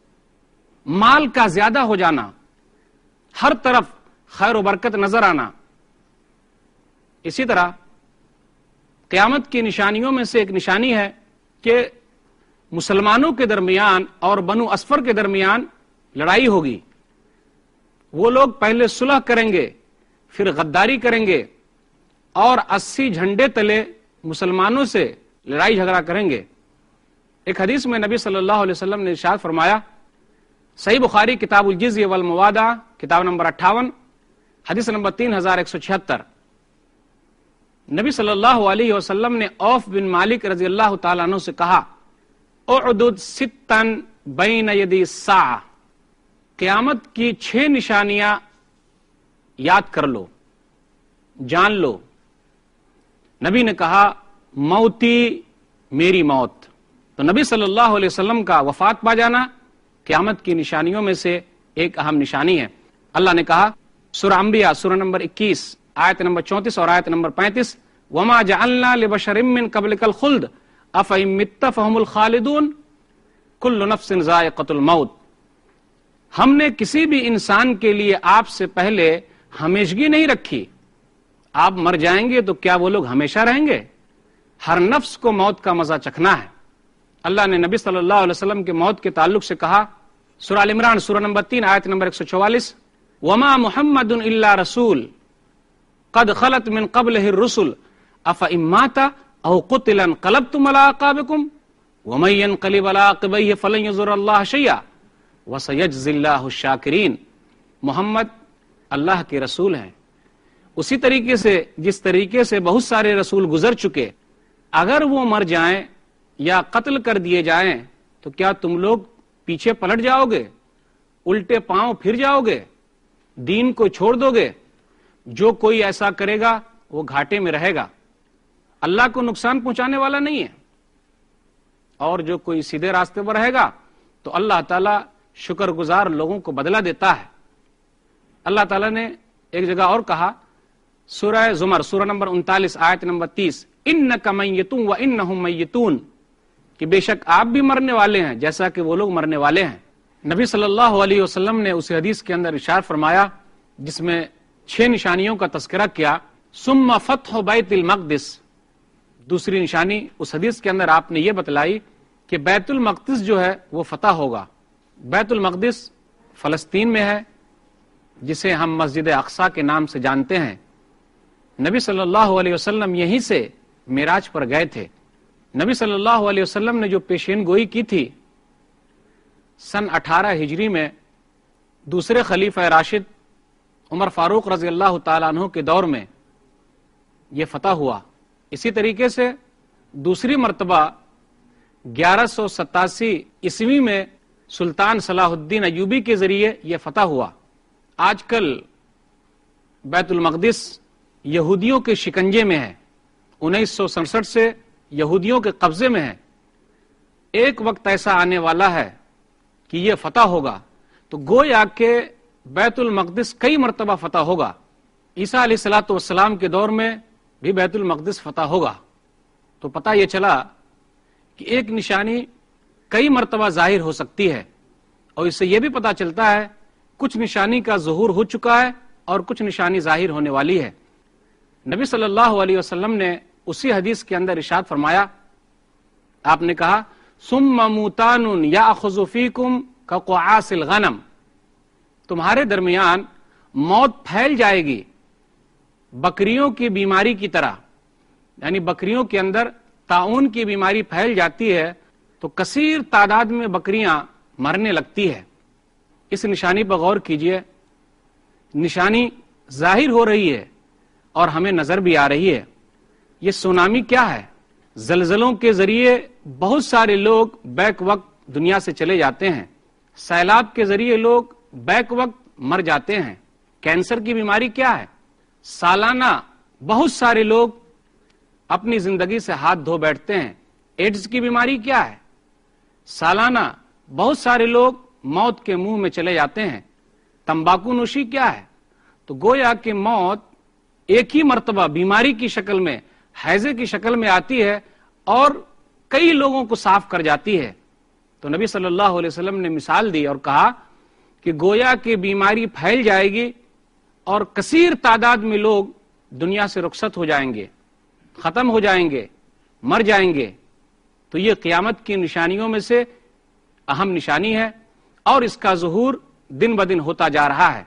مال کا زیادہ ہو جانا، ہر طرف خیر و برکت نظر آنا۔ اسی طرح قیامت کی نشانیوں میں سے ایک نشانی ہے کہ مسلمانوں کے درمیان اور بنو اسفر کے درمیان لڑائی ہوگی۔ وہ لوگ پہلے صلح کریں گے، پھر غداری کریں گے، اور 80 جھنڈے تلے مسلمانوں سے لڑائی جھگڑا کریں گے۔ ایک حدیث میں نبی صلی اللہ علیہ وسلم نے ارشاد فرمایا، صحیح بخاری کتاب الجزیہ والموادع کتاب نمبر 58 حدیث نمبر 3176، نبی صلی اللہ علیہ وسلم نے عوف بن مالک رضی اللہ تعالیٰ عنہ سے کہا، اعدد 6 بین یدی الساعہ، قیامت کی 6 نشانیاں یاد کر لو، جان لو۔ نبی نے کہا موتی، میری موت۔ تو نبی صلی اللہ علیہ وسلم کا وفات پا جانا قیامت کی نشانیوں میں سے ایک اہم نشانی ہے۔ اللہ نے کہا سورہ انبیاء سورہ نمبر 21 آیت نمبر 34 اور آیت نمبر 35، وما جعلنا لبشر من قبلک الخلد افإن مت فهم الخالدون کل نفس ذائقۃ الموت، ہم نے کسی بھی انسان کے لیے آپ سے پہلے ہمیشگی نہیں رکھی، آپ مر جائیں گے تو کیا وہ لوگ ہمیشہ رہیں گے؟ ہر نفس کو موت کا مزہ چکھنا ہے۔ اللہ نے نبی صلی اللہ علیہ وسلم کے موت کے تعلق سے کہا سورہ ال عمران سورہ نمبر 3 آیت نمبر 144، وما محمد الا رسول قد خلت من قبلہ الرسل افإن مات او قتل انقلبتم على اعقابکم ومن ينقلب على عقبیہ فلن یضر اللہ شیئا وسیجزی اللہ الشاکرین، محمد اللہ کے رسول ہیں، اسی طریقے سے جس طریقے سے بہت سارے رسول گزر چکے، اگر وہ مر جائیں یا قتل کر دیے جائیں تو کیا تم لوگ پیچھے پلٹ جاؤ گے، الٹے پاؤں پھر جاؤ گے، دین کو چھوڑ دو گے؟ جو کوئی ایسا کرے گا وہ گھاٹے میں رہے گا، اللہ کو نقصان پہنچانے والا نہیں ہے، اور جو کوئی سیدھے راستے پر رہے گا تو اللہ تعالیٰ شکر گزار لوگوں کو بدلہ دیتا ہے۔ اللہ تعالیٰ نے ایک جگہ اور کہا سورہ زمر سورہ نمبر 39 آیت نمبر 30، انک میت وانہم میتون، کہ بے شک آپ بھی مرنے والے ہیں جیسا کہ وہ لوگ مرنے والے ہیں۔ نبی صلی اللہ علیہ وسلم نے اس حدیث کے اندر ارشاد فرمایا جس میں 6 نشانیوں کا تذکرہ کیا، ثم فتح بیت المقدس، دوسری نشانی اس حدیث کے اندر آپ نے یہ بتلائی کہ بیت المقدس جو ہے وہ فتح ہوگا. بیت المقدس فلسطین میں ہے، جسے ہم مسجد اقصی کے نام سے جانتے ہیں. نبی صلی اللہ علیہ وسلم یہیں سے معراج پر گئے تھے. نبی صلی اللہ علیہ وسلم نے جو پیشین گوئی کی تھی سن 18 ہجری میں دوسرے خلیفہ راشد عمر فاروق رضی اللہ تعالیٰ عنہ کے دور میں یہ فتح ہوا. اسی طریقے سے دوسری مرتبہ 1187 عیسوی میں سلطان صلاح الدین ایوبی کے ذریعے یہ فتح ہوا. آج کل بیت المقدس یہودیوں کے شکنجے میں ہے، 1967 سے یہودیوں کے قبضے میں ہے. ایک وقت ایسا آنے والا ہے کہ یہ فتح ہوگا، تو گویا کہ بیت المقدس کئی مرتبہ فتح ہوگا. عیسیٰ علیہ الصلوۃ والسلام کے دور میں بھی بیت المقدس فتح ہوگا. تو پتہ یہ چلا کہ ایک نشانی کئی مرتبہ ظاہر ہو سکتی ہے، اور اس سے یہ بھی پتہ چلتا ہے کچھ نشانی کا ظہور ہو چکا ہے اور کچھ نشانی ظاہر ہونے والی ہے. نبی صلی اللہ علیہ وسلم نے اسی حدیث کے اندر ارشاد فرمایا، آپ نے کہا ثم موتان یاخذ فیکم کقعاص الغنم، تمہارے درمیان موت پھیل جائے گی بکریوں کی بیماری کی طرح. یعنی بکریوں کے اندر طاعون کی بیماری پھیل جاتی ہے تو کثیر تعداد میں بکریاں مرنے لگتی ہے. اس نشانی پر غور کیجئے، نشانی ظاہر ہو رہی ہے اور ہمیں نظر بھی آ رہی ہے. یہ سونامی کیا ہے؟ زلزلوں کے ذریعے بہت سارے لوگ بیک وقت دنیا سے چلے جاتے ہیں، سیلاب کے ذریعے لوگ بیک وقت مر جاتے ہیں. کینسر کی بیماری کیا ہے؟ سالانہ بہت سارے لوگ اپنی زندگی سے ہاتھ دھو بیٹھتے ہیں. ایڈز کی بیماری کیا ہے؟ سالانہ بہت سارے لوگ موت کے منہ میں چلے جاتے ہیں. تمباکو نوشی کیا ہے؟ تو گویا کہ موت ایک ہی مرتبہ بیماری کی شکل میں، ہیضے کی شکل میں آتی ہے اور کئی لوگوں کو صاف کر جاتی ہے. تو نبی صلی اللہ علیہ وسلم نے مثال دی اور کہا کہ گویا کہ بیماری پھیل جائے گی اور کثیر تعداد میں لوگ دنیا سے رخصت ہو جائیں گے، ختم ہو جائیں گے، مر جائیں گے. تو یہ قیامت کی نشانیوں میں سے اہم نشانی ہے اور اس کا ظہور دن بدن ہوتا جا رہا ہے.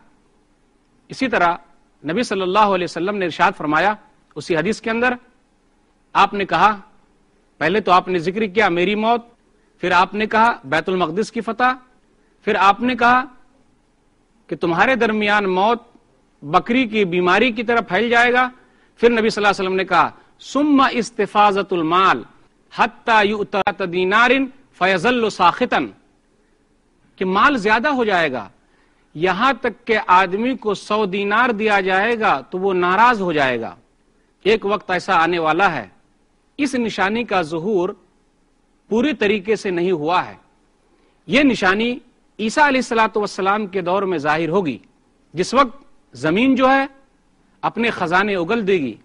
اسی طرح نبی صلی اللہ علیہ وسلم نے ارشاد فرمایا اسی حدیث کے اندر، آپ نے کہا، پہلے تو آپ نے ذکر کیا میری موت، پھر آپ نے کہا بیت المقدس کی فتح، پھر آپ نے کہا کہ تمہارے درمیان موت بکری کی بیماری کی طرح پھیل جائے گا. پھر نبی صلی اللہ علیہ وسلم نے کہا ثم استفاضۃ المال حتی یؤتی دینار فیظل ساخطا، کہ مال زیادہ ہو جائے گا یہاں تک کہ آدمی کو 100 دینار دیا جائے گا تو وہ ناراض ہو جائے گا. ایک وقت ایسا آنے والا ہے. اس نشانی کا ظہور پوری طریقے سے نہیں ہوا ہے. یہ نشانی عیسیٰ علیہ الصلوۃ والسلام کے دور میں ظاہر ہوگی، جس وقت زمین جو ہے اپنے خزانے اگل دے گی،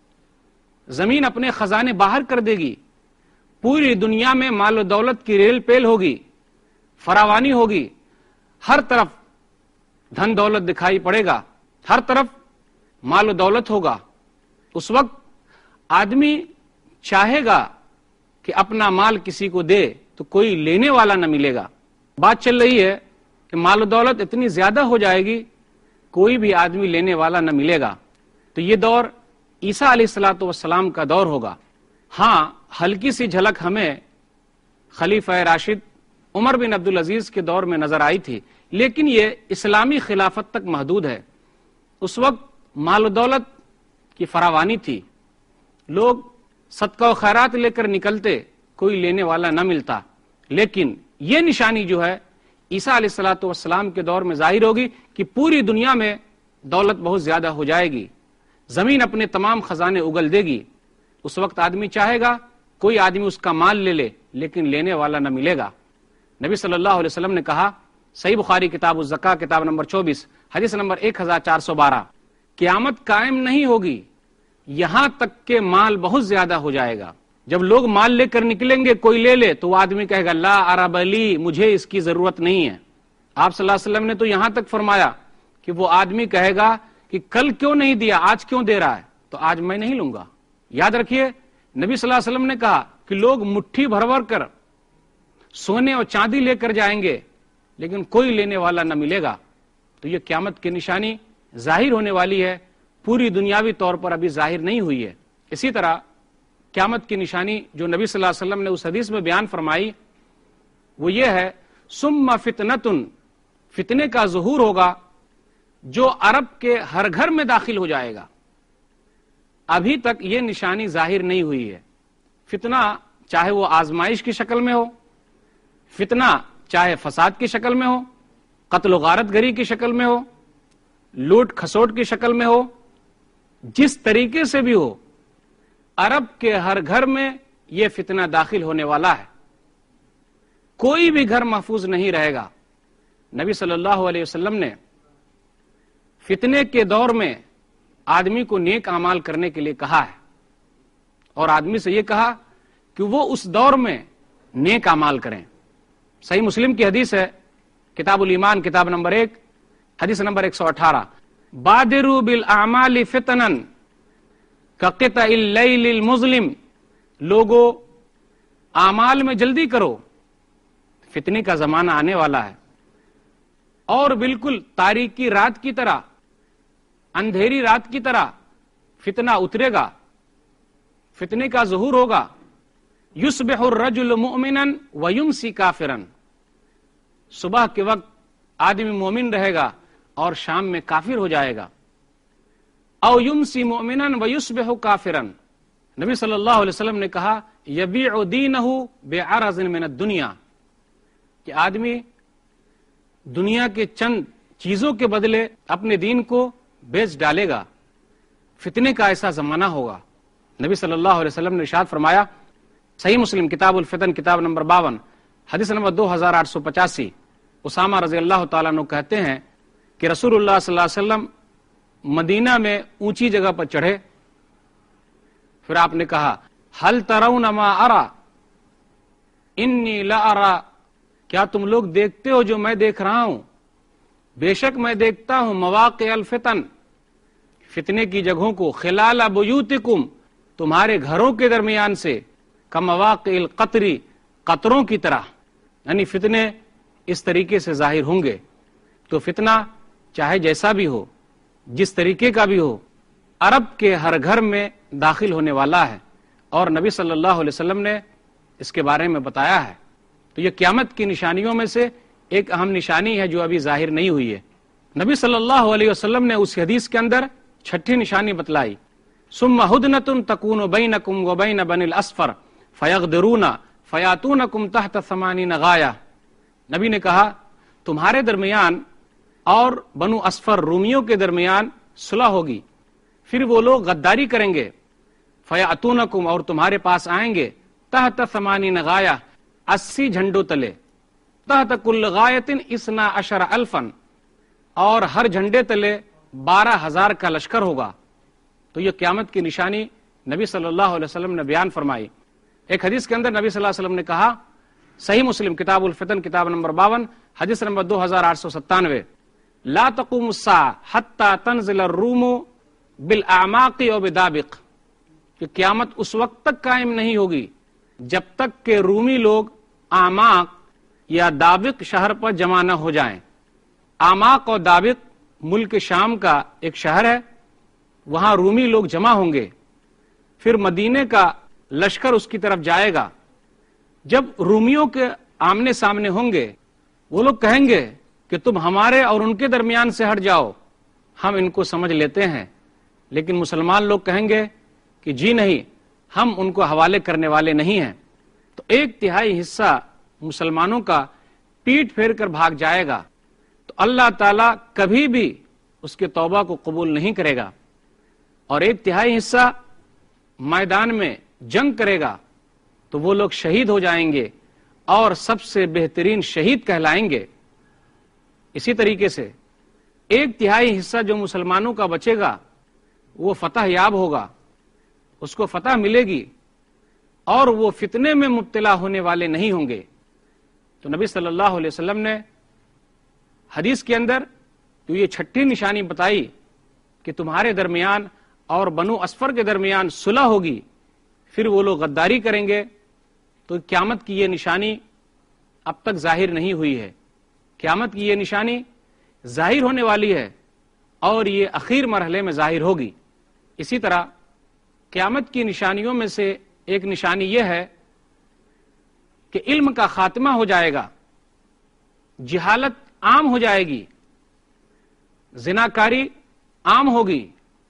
زمین اپنے خزانے باہر کر دے گی، پوری دنیا میں مال و دولت کی ریل پیل ہوگی، فراوانی ہوگی، ہر طرف دھن دولت دکھائی پڑے گا، ہر طرف مال و دولت ہوگا. اس وقت آدمی چاہے گا کہ اپنا مال کسی کو دے تو کوئی لینے والا نہ ملے گا. بات چل رہی ہے کہ مال و دولت اتنی زیادہ ہو جائے گی کوئی بھی آدمی لینے والا نہ ملے گا. تو یہ دور عیسیٰ علیہ الصلوۃ والسلام کا دور ہوگا. ہاں، ہلکی سی جھلک ہمیں خلیفہ راشد عمر بن عبدالعزیز کے دور میں نظر آئی تھی، لیکن یہ اسلامی خلافت تک محدود ہے. اس وقت مال و دولت کی فراوانی تھی، لوگ صدقہ و خیرات لے کر نکلتے، کوئی لینے والا نہ ملتا. لیکن یہ نشانی جو ہے عیسیٰ علیہ الصلوۃ والسلام کے دور میں ظاہر ہوگی کہ پوری دنیا میں دولت بہت زیادہ ہو جائے گی، زمین اپنے تمام خزانے اگل دے گی. اس وقت آدمی چاہے گا کوئی آدمی اس کا مال لے لے، لیکن لینے والا نہ ملے گا. نبی صلی اللہ علیہ وسلم نے کہا، صحیح بخاری کتاب الزکاہ کتاب نمبر 24 حدیث نمبر 1412، قیامت قائم نہیں ہوگی یہاں تک کہ مال بہت زیادہ ہو جائے گا. جب لوگ مال لے کر نکلیں گے، کوئی لے لے تو وہ آدمی کہے گا لا عرب لی، مجھے اس کی ضرورت نہیں ہے. آپ صلی اللہ علیہ وسلم نے تو یہاں تک فرمایا کہ وہ آدمی کہے گا کہ کل کیوں نہیں دیا، آج کیوں دے رہا ہے، تو آج میں نہیں لوں گا. یاد رکھیے نبی صلی اللہ علیہ وسلم نے کہا کہ لوگ مٹھی بھر بھر کر سونے اور چاندی لے کر جائیں گے لیکن کوئی لینے والا نہ ملے گا. تو یہ قیامت کی نشانی ظاہر ہونے والی ہے، پوری دنیاوی طور پر ابھی ظاہر نہیں ہوئی ہے. اسی طرح قیامت کی نشانی جو نبی صلی اللہ علیہ وسلم نے اس حدیث میں بیان فرمائی وہ یہ ہے، ثم فتنۃ، فتنے کا ظہور ہوگا جو عرب کے ہر گھر میں داخل ہو جائے گا. ابھی تک یہ نشانی ظاہر نہیں ہوئی ہے. فتنہ چاہے وہ آزمائش کی شکل میں ہو، فتنہ چاہے فساد کی شکل میں ہو، قتل و غارت گری کی شکل میں ہو، لوٹ کھسوٹ کی شکل میں ہو، جس طریقے سے بھی ہو، عرب کے ہر گھر میں یہ فتنہ داخل ہونے والا ہے. کوئی بھی گھر محفوظ نہیں رہے گا. نبی صلی اللہ علیہ وسلم نے فتنے کے دور میں آدمی کو نیک اعمال کرنے کے لیے کہا ہے اور آدمی سے یہ کہا کہ وہ اس دور میں نیک اعمال کریں. صحیح مسلم کی حدیث ہے، کتاب الایمان کتاب نمبر 1 حدیث نمبر 118، بادروا بالاعمال فتنا کقطع اللیل المظلم، لوگو اعمال میں جلدی کرو، فتنے کا زمانہ آنے والا ہے اور بالکل تاریکی رات کی طرح، اندھیری رات کی طرح فتنہ اترے گا، فتنے کا ظہور ہوگا. یصبح الرجل مؤمنا ویمسی کافرا، صبح کے وقت آدمی مومن رہے گا اور شام میں کافر ہو جائے گا. او یمسی مؤمنا ویصبح کافرا، نبی صلی اللہ علیہ وسلم نے کہا یبیع دینہ بعرض من الدنیا، کہ آدمی دنیا کے چند چیزوں کے بدلے اپنے دین کو بیچ ڈالے گا. فتنے کا ایسا زمانہ ہوگا. نبی صلی اللہ علیہ وسلم نے ارشاد فرمایا، صحیح مسلم کتاب الفتن کتاب نمبر 52 حدیث نمبر 2885، اسامہ رضی اللہ تعالیٰ عنہ کہتے ہیں کہ رسول اللہ صلی اللہ علیہ وسلم مدینہ میں اونچی جگہ پر چڑھے، پھر آپ نے کہا هل ترون ما ارى انی لا ارى، کیا تم لوگ دیکھتے ہو جو میں دیکھ رہا ہوں؟ بے شک میں دیکھتا ہوں مواقع الفتن، فتنے کی جگہوں کو، خلال بیوتکم، تمہارے گھروں کے درمیان سے، کمواقع القطری، قطروں کی طرح، یعنی فتنے اس طریقے سے ظاہر ہوں گے. تو فتنہ چاہے جیسا بھی ہو، جس طریقے کا بھی ہو، عرب کے ہر گھر میں داخل ہونے والا ہے اور نبی صلی اللہ علیہ وسلم نے اس کے بارے میں بتایا ہے. تو یہ قیامت کی نشانیوں میں سے ایک اہم نشانی ہے جو ابھی ظاہر نہیں ہوئی ہے. نبی صلی اللہ علیہ وسلم نے اس حدیث کے اندر چھٹی نشانی بتلائی، ثم ہدنۃ تکون بینکم وبین بنی الاصفر فیغدرون فیاتونکم تحت 80 غایہ، نبی نے کہا تمہارے درمیان اور بنو اصفر رومیوں کے درمیان صلح ہوگی، پھر وہ لوگ غداری کریں گے، فیاتونکم، اور تمہارے پاس آئیں گے، تحت 80 غایہ، 80 جھنڈوں تلے، تحت کل غایۃ 12,000 اور ہر جھنڈے تلے 12,000 کا لشکر ہوگا. تو یہ قیامت کی نشانی نبی صلی اللہ علیہ وسلم نے بیان فرمائی. ایک حدیث کے اندر نبی صلی اللہ علیہ وسلم نے کہا، صحیح مسلم کتاب الفتن کتاب نمبر 52 حدیث نمبر 2897، لا تقوم الساعة حتى تنزل الروم بالاعماق و بدابق، کہ قیامت اس وقت تک قائم نہیں ہوگی جب تک کہ رومی لوگ اعماق یا دابق شہر پر جمع نہ ہو جائیں. اعماق اور دابق ملک شام کا ایک شہر ہے، وہاں رومی لوگ جمع ہوں گے، پھر مدینے کا لشکر اس کی طرف جائے گا. جب رومیوں کے آمنے سامنے ہوں گے، وہ لوگ کہیں گے کہ تم ہمارے اور ان کے درمیان سے ہٹ جاؤ، ہم ان کو سمجھ لیتے ہیں. لیکن مسلمان لوگ کہیں گے کہ جی نہیں، ہم ان کو حوالے کرنے والے نہیں ہیں. تو 1/3 حصہ مسلمانوں کا پیٹ پھیر کر بھاگ جائے گا. تو اللہ تعالیٰ کبھی بھی اس کے توبہ کو قبول نہیں کرے گا، اور 1/3 حصہ میدان میں جنگ کرے گا. تو وہ لوگ شہید ہو جائیں گے اور سب سے بہترین شہید کہلائیں گے. اسی طریقے سے 1/3 حصہ جو مسلمانوں کا بچے گا وہ فتح یاب ہوگا، اس کو فتح ملے گی اور وہ فتنے میں مبتلا ہونے والے نہیں ہوں گے. تو نبی صلی اللہ علیہ وسلم نے حدیث کے اندر تو یہ چھٹی نشانی بتائی کہ تمہارے درمیان اور بنو اصفر کے درمیان صلح ہوگی، پھر وہ لوگ غداری کریں گے. تو قیامت کی یہ نشانی اب تک ظاہر نہیں ہوئی ہے. قیامت کی یہ نشانی ظاہر ہونے والی ہے اور یہ اخیر مرحلے میں ظاہر ہوگی. اسی طرح قیامت کی نشانیوں میں سے ایک نشانی یہ ہے کہ علم کا خاتمہ ہو جائے گا، جہالت عام ہو جائے گی، زناکاری عام ہوگی،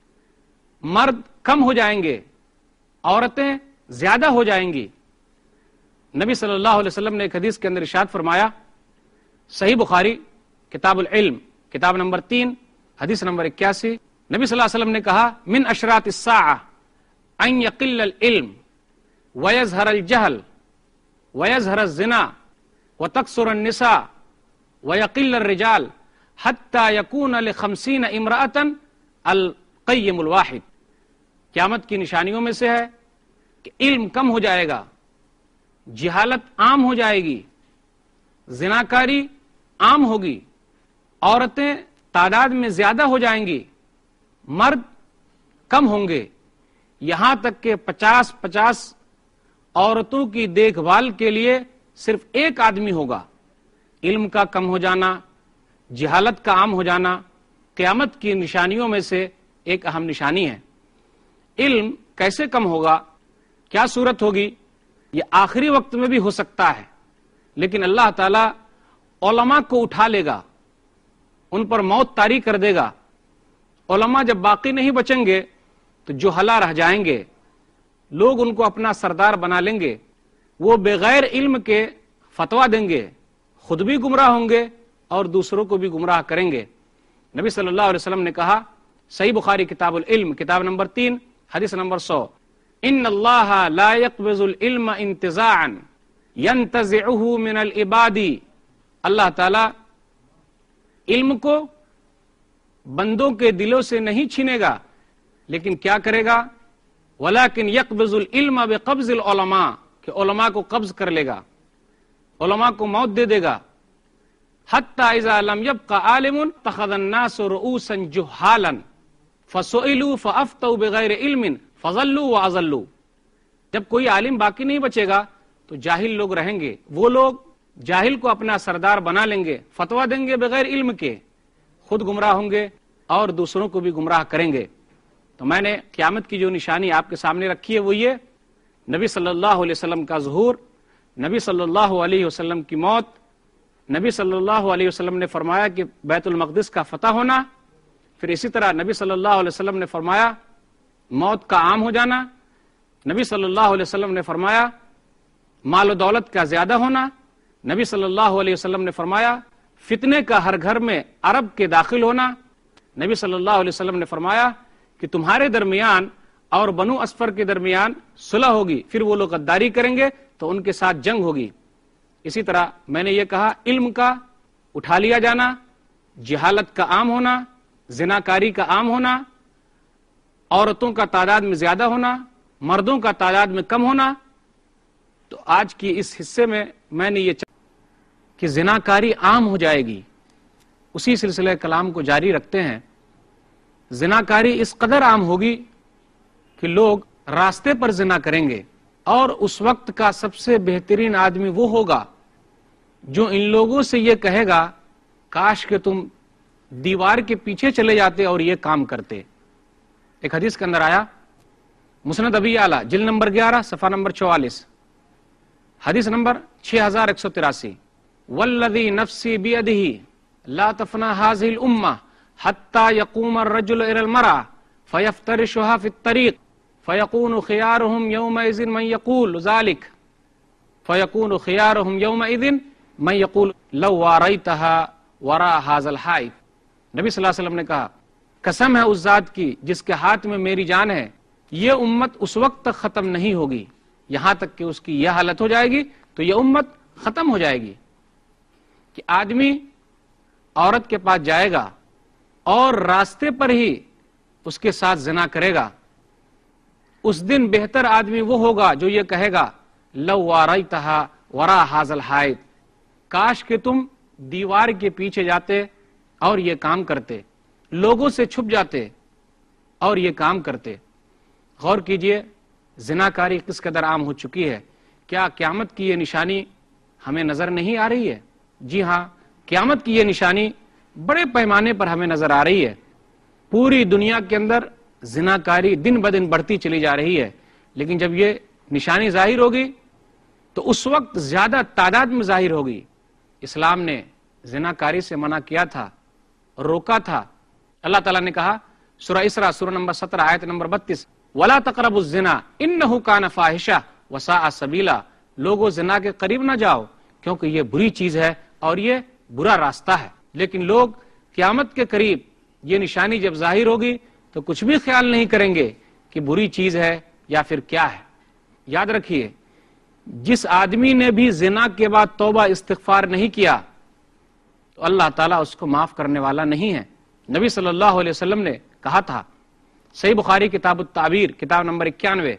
مرد کم ہو جائیں گے، عورتیں زیادہ ہو جائیں گی. نبی صلی اللہ علیہ وسلم نے ایک حدیث کے اندر ارشاد فرمایا، صحیح بخاری کتاب العلم کتاب نمبر 3 حدیث نمبر 81، نبی صلی اللہ علیہ وسلم نے کہا، من اشراط الساعہ ان یقل العلم ویظہر الجہل ویظہر الزنا وتکثر النساء ویقل الرجال حتی یکون ل50 امرأة القیم الواحد. قیامت کی نشانیوں میں سے ہے کہ علم کم ہو جائے گا، جہالت عام ہو جائے گی، زناکاری عام ہوگی، عورتیں تعداد میں زیادہ ہو جائیں گی، مرد کم ہوں گے، یہاں تک کہ 50 عورتوں کی دیکھ بھال کے لیے صرف ایک آدمی ہوگا. علم کا کم ہو جانا، جہالت کا عام ہو جانا قیامت کی نشانیوں میں سے ایک اہم نشانی ہے. علم کیسے کم ہوگا، کیا صورت ہوگی؟ یہ آخری وقت میں بھی ہو سکتا ہے، لیکن اللہ تعالی علماء کو اٹھا لے گا، ان پر موت طاری کر دے گا. علماء جب باقی نہیں بچیں گے تو جہلا رہ جائیں گے، لوگ ان کو اپنا سردار بنا لیں گے، وہ بغیر علم کے فتویٰ دیں گے، خود بھی گمراہ ہوں گے اور دوسروں کو بھی گمراہ کریں گے. نبی صلی اللہ علیہ وسلم نے کہا، صحیح بخاری کتاب العلم کتاب نمبر 3 حدیث نمبر 100، ان اللہ لا يقبض العلم انتزاعا ينتزعه من العباد. اللہ تعالی علم کو بندوں کے دلوں سے نہیں چھینے گا، لیکن کیا کرے گا؟ ولیکن یقبض العلم بقبض العلماء، کہ علماء کو قبض کر لے گا، علماء کو موت دے دے گا. حتی اذا لم يبق عالم اتخذ الناس رؤوسا جہالا فسئلوا فافتوا بغیر علم فضلوا واضلوا. جب کوئی عالم باقی نہیں بچے گا تو جاہل لوگ رہیں گے، وہ لوگ جاہل کو اپنا سردار بنا لیں گے، فتویٰ دیں گے بغیر علم کے، خود گمراہ ہوں گے اور دوسروں کو بھی گمراہ کریں گے. تو میں نے قیامت کی جو نشانی آپ کے سامنے رکھی ہے وہ یہ، نبی صلی اللہ علیہ وسلم کا ظہور، نبی صلی اللہ علیہ وسلم کی موت، نبی صلی اللہ علیہ وسلم نے فرمایا کہ بیت المقدس کا فتح ہونا، پھر اسی طرح نبی صلی اللہ علیہ وسلم نے فرمایا موت کا عام ہو جانا، نبی صلی اللہ علیہ وسلم نے فرمایا مال و دولت کا زیادہ ہونا، نبی صلی اللہ علیہ وسلم نے فرمایا فتنے کا ہر گھر میں عرب کے داخل ہونا، نبی صلی اللہ علیہ وسلم نے فرمایا کہ تمہارے درمیان اور بنو اسفر کے درمیان صلح ہوگی، پھر وہ لوگ غداری کریں گے تو ان کے ساتھ جنگ ہوگی. اسی طرح میں نے یہ کہا علم کا اٹھا لیا جانا، جہالت کا عام ہونا، زناکاری کا عام ہونا، عورتوں کا تعداد میں زیادہ ہونا، مردوں کا تعداد میں کم ہونا. تو آج کی اس حصے میں نے یہ کہ زناکاری عام ہو جائے گی. اسی سلسلہ کلام کو جاری رکھتے ہیں. زناکاری اس قدر عام ہوگی کہ لوگ راستے پر زنا کریں گے، اور اس وقت کا سب سے بہترین آدمی وہ ہوگا جو ان لوگوں سے یہ کہے گا کاش کہ تم دیوار کے پیچھے چلے جاتے اور یہ کام کرتے. ایک حدیث کے اندر آیا، مسند ابی اعلیٰ جلد نمبر 11 صفحہ نمبر 44 حدیث نمبر 6183، والذی نفسی بیدہ لا تفنا هذه الامہ حتی یقوم الرجل الى المرأة فیفترشها فی الطریق فیکون خیارهم یومئذ من یقول ذلك فیکون خیارهم یومئذ من یقول لو واریتها وراء هذا الحائط. نبی صلی اللہ علیہ وسلم نے کہا قسم ہے اس ذات کی جس کے ہاتھ میں میری جان ہے، یہ امت اس وقت تک ختم نہیں ہوگی یہاں تک کہ اس کی یہ حالت ہو جائے گی تو یہ امت ختم ہو جائے گی کہ آدمی عورت کے پاس جائے گا اور راستے پر ہی اس کے ساتھ زنا کرے گا. اس دن بہتر آدمی وہ ہوگا جو یہ کہے گا لو واریتها وراء هذا الحائط، کاش کہ تم دیوار کے پیچھے جاتے اور یہ کام کرتے، لوگوں سے چھپ جاتے اور یہ کام کرتے. غور کیجئے زناکاری کس قدر عام ہو چکی ہے۔ کیا قیامت کی یہ نشانی ہمیں نظر نہیں آ رہی ہے؟ جی ہاں، قیامت کی یہ نشانی بڑے پیمانے پر ہمیں نظر آ رہی ہے۔ پوری دنیا کے اندر زناکاری دن بدن بڑھتی چلی جا رہی ہے، لیکن جب یہ نشانی ظاہر ہوگی تو اس وقت زیادہ تعداد میں ظاہر ہوگی۔ اسلام نے زناکاری سے منع کیا تھا، روکا تھا۔ اللہ تعالیٰ نے کہا سورہ اسراء سورہ نمبر 17 آیت نمبر 32، وَلَا تَقْرَبُوا الزِّنَا إِنَّهُ كَانَ فَاحِشَةً وَسَاءَ سَبِيلًا، لوگوں زنا کے قریب نہ جاؤ کیونکہ یہ بری چیز ہے اور یہ برا راستہ ہے۔ لیکن لوگ قیامت کے قریب یہ نشانی جب ظاہر ہوگی تو کچھ بھی خیال نہیں کریں گے کہ بری چیز ہے یا پھر کیا ہے۔ یاد رکھیے، جس آدمی نے بھی زنا کے بعد توبہ استغفار نہیں کیا تو اللہ تعالیٰ اس کو معاف کرنے والا نہیں ہے۔ نبی صلی اللہ علیہ وسلم نے کہا تھا، صحیح بخاری کتاب التعبیر کتاب نمبر 91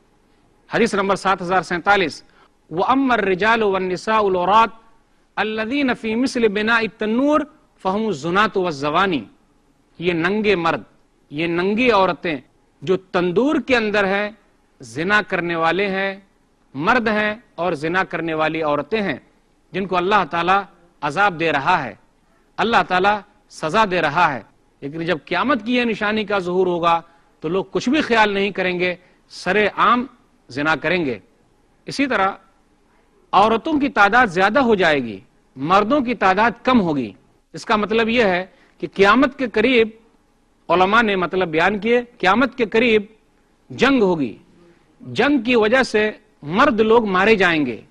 حدیث نمبر 7047، وَأَمَّا الرِّجَالُ وَالنِّسَاءُ الْعُرَاةُ الَّذِينَ فِي مِثْلِ بِنَاءِ التَّنُّورِ فَهُمُ الزُّنَاةُ وَالزَّوَانِي، یہ ننگے مرد، یہ ننگی عورتیں جو تندور کے اندر ہیں، زنا کرنے والے ہیں، مرد ہیں اور زنا کرنے والی عورتیں ہیں، جن کو اللہ تعالیٰ عذاب دے رہا ہے، اللہ تعالیٰ سزا دے رہا ہے۔ لیکن جب قیامت کی یہ نشانی کا ظہور ہوگا تو لوگ کچھ بھی خیال نہیں کریں گے، سرے عام زنا کریں گے۔ اسی طرح عورتوں کی تعداد زیادہ ہو جائے گی، مردوں کی تعداد کم ہوگی۔ اس کا مطلب یہ ہے کہ قیامت کے قریب، علماء نے مطلب بیان کیے، قیامت کے قریب جنگ ہوگی، جنگ کی وجہ سے مرد لوگ مارے جائیں گے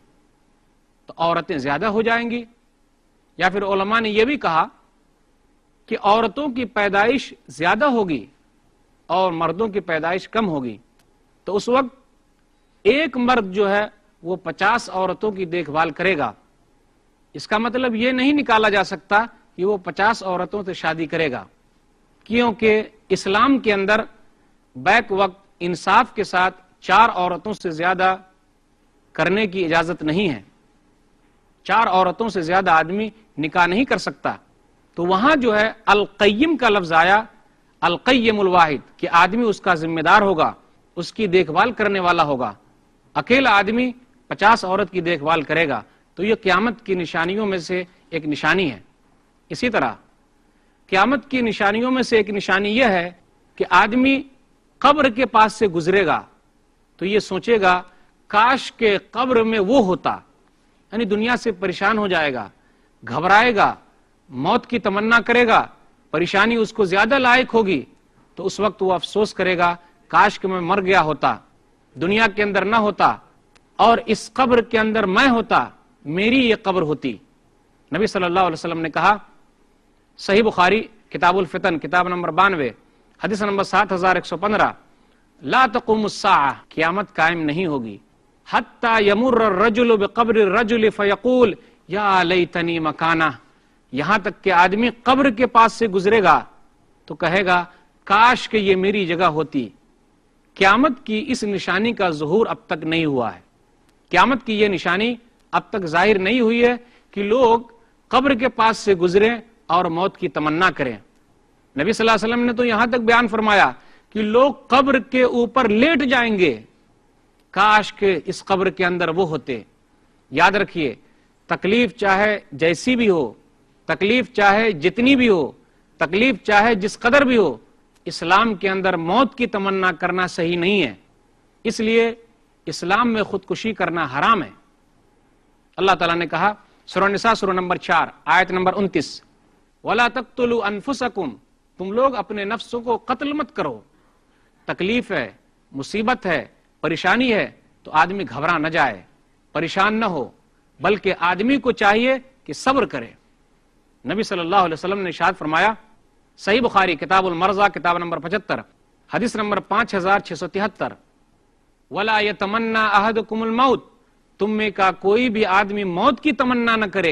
تو عورتیں زیادہ ہو جائیں گی۔ یا پھر علماء نے یہ بھی کہا کہ عورتوں کی پیدائش زیادہ ہوگی اور مردوں کی پیدائش کم ہوگی، تو اس وقت ایک مرد جو ہے وہ 50 عورتوں کی دیکھ بھال کرے گا۔ اس کا مطلب یہ نہیں نکالا جا سکتا کہ وہ 50 عورتوں سے شادی کرے گا، کیونکہ اسلام کے اندر بیک وقت انصاف کے ساتھ 4 عورتوں سے زیادہ کرنے کی اجازت نہیں ہے۔ 4 عورتوں سے زیادہ آدمی نکاح نہیں کر سکتا۔ تو وہاں جو ہے القیم کا لفظ آیا، القیم الواحد، کہ آدمی اس کا ذمہ دار ہوگا، اس کی دیکھ بھال کرنے والا ہوگا۔ اکیلا آدمی 50 عورت کی دیکھ بھال کرے گا، تو یہ قیامت کی نشانیوں میں سے ایک نشانی ہے۔ اسی طرح قیامت کی نشانیوں میں سے ایک نشانی یہ ہے کہ آدمی قبر کے پاس سے گزرے گا تو یہ سوچے گا کاش کے قبر میں وہ ہوتا، یعنی دنیا سے پریشان ہو جائے گا، گھبرائے گا، موت کی تمنا کرے گا، پریشانی اس کو زیادہ لائق ہوگی، تو اس وقت وہ افسوس کرے گا کاش کہ میں مر گیا ہوتا، دنیا کے اندر نہ ہوتا اور اس قبر کے اندر میں ہوتا، میری یہ قبر ہوتی۔ نبی صلی اللہ علیہ وسلم نے کہا، صحیح بخاری کتاب الفتن کتاب نمبر 92 حدیث نمبر 7115، لا تقوم الساعہ، قیامت قائم نہیں ہوگی، حتی یمر الرجل بقبر الرجل فیقول یا لیتنی مکانہ، یہاں تک کہ آدمی قبر کے پاس سے گزرے گا تو کہے گا کاش کہ یہ میری جگہ ہوتی۔ قیامت کی اس نشانی کا ظہور اب تک نہیں ہوا ہے، قیامت کی یہ نشانی اب تک ظاہر نہیں ہوئی ہے کہ لوگ قبر کے پاس سے گزریں اور موت کی تمنا کریں۔ نبی صلی اللہ علیہ وسلم نے تو یہاں تک بیان فرمایا کہ لوگ قبر کے اوپر لیٹ جائیں گے، کاش کہ اس قبر کے اندر وہ ہوتے۔ یاد رکھیے، تکلیف چاہے جیسی بھی ہو، تکلیف چاہے جتنی بھی ہو، تکلیف چاہے جس قدر بھی ہو، اسلام کے اندر موت کی تمنا کرنا صحیح نہیں ہے۔ اس لیے اسلام میں خودکشی کرنا حرام ہے۔ اللہ تعالیٰ نے کہا سورہ نساء سورہ نمبر 4 آیت نمبر 29، وَلَا تَقْتُلُوا أَنفُسَكُمْ، تم لوگ اپنے نفسوں کو قتل مت کرو۔ تکلیف ہے، مصیبت ہے، پریشانی ہے تو آدمی گھبرا نہ جائے، پریشان نہ ہو، بلکہ آدمی کو چاہیے کہ صبر کرے۔ نبی صلی اللہ علیہ وسلم نے ارشاد فرمایا، صحیح بخاری کتاب المرضع کتاب نمبر 75 حدیث نمبر 5673، وَلَا يَتَمَنَّا أَحَدُكُمُ الْمَوْتِ، تم میں کا کوئی بھی آدمی موت کی تمنا نہ کرے،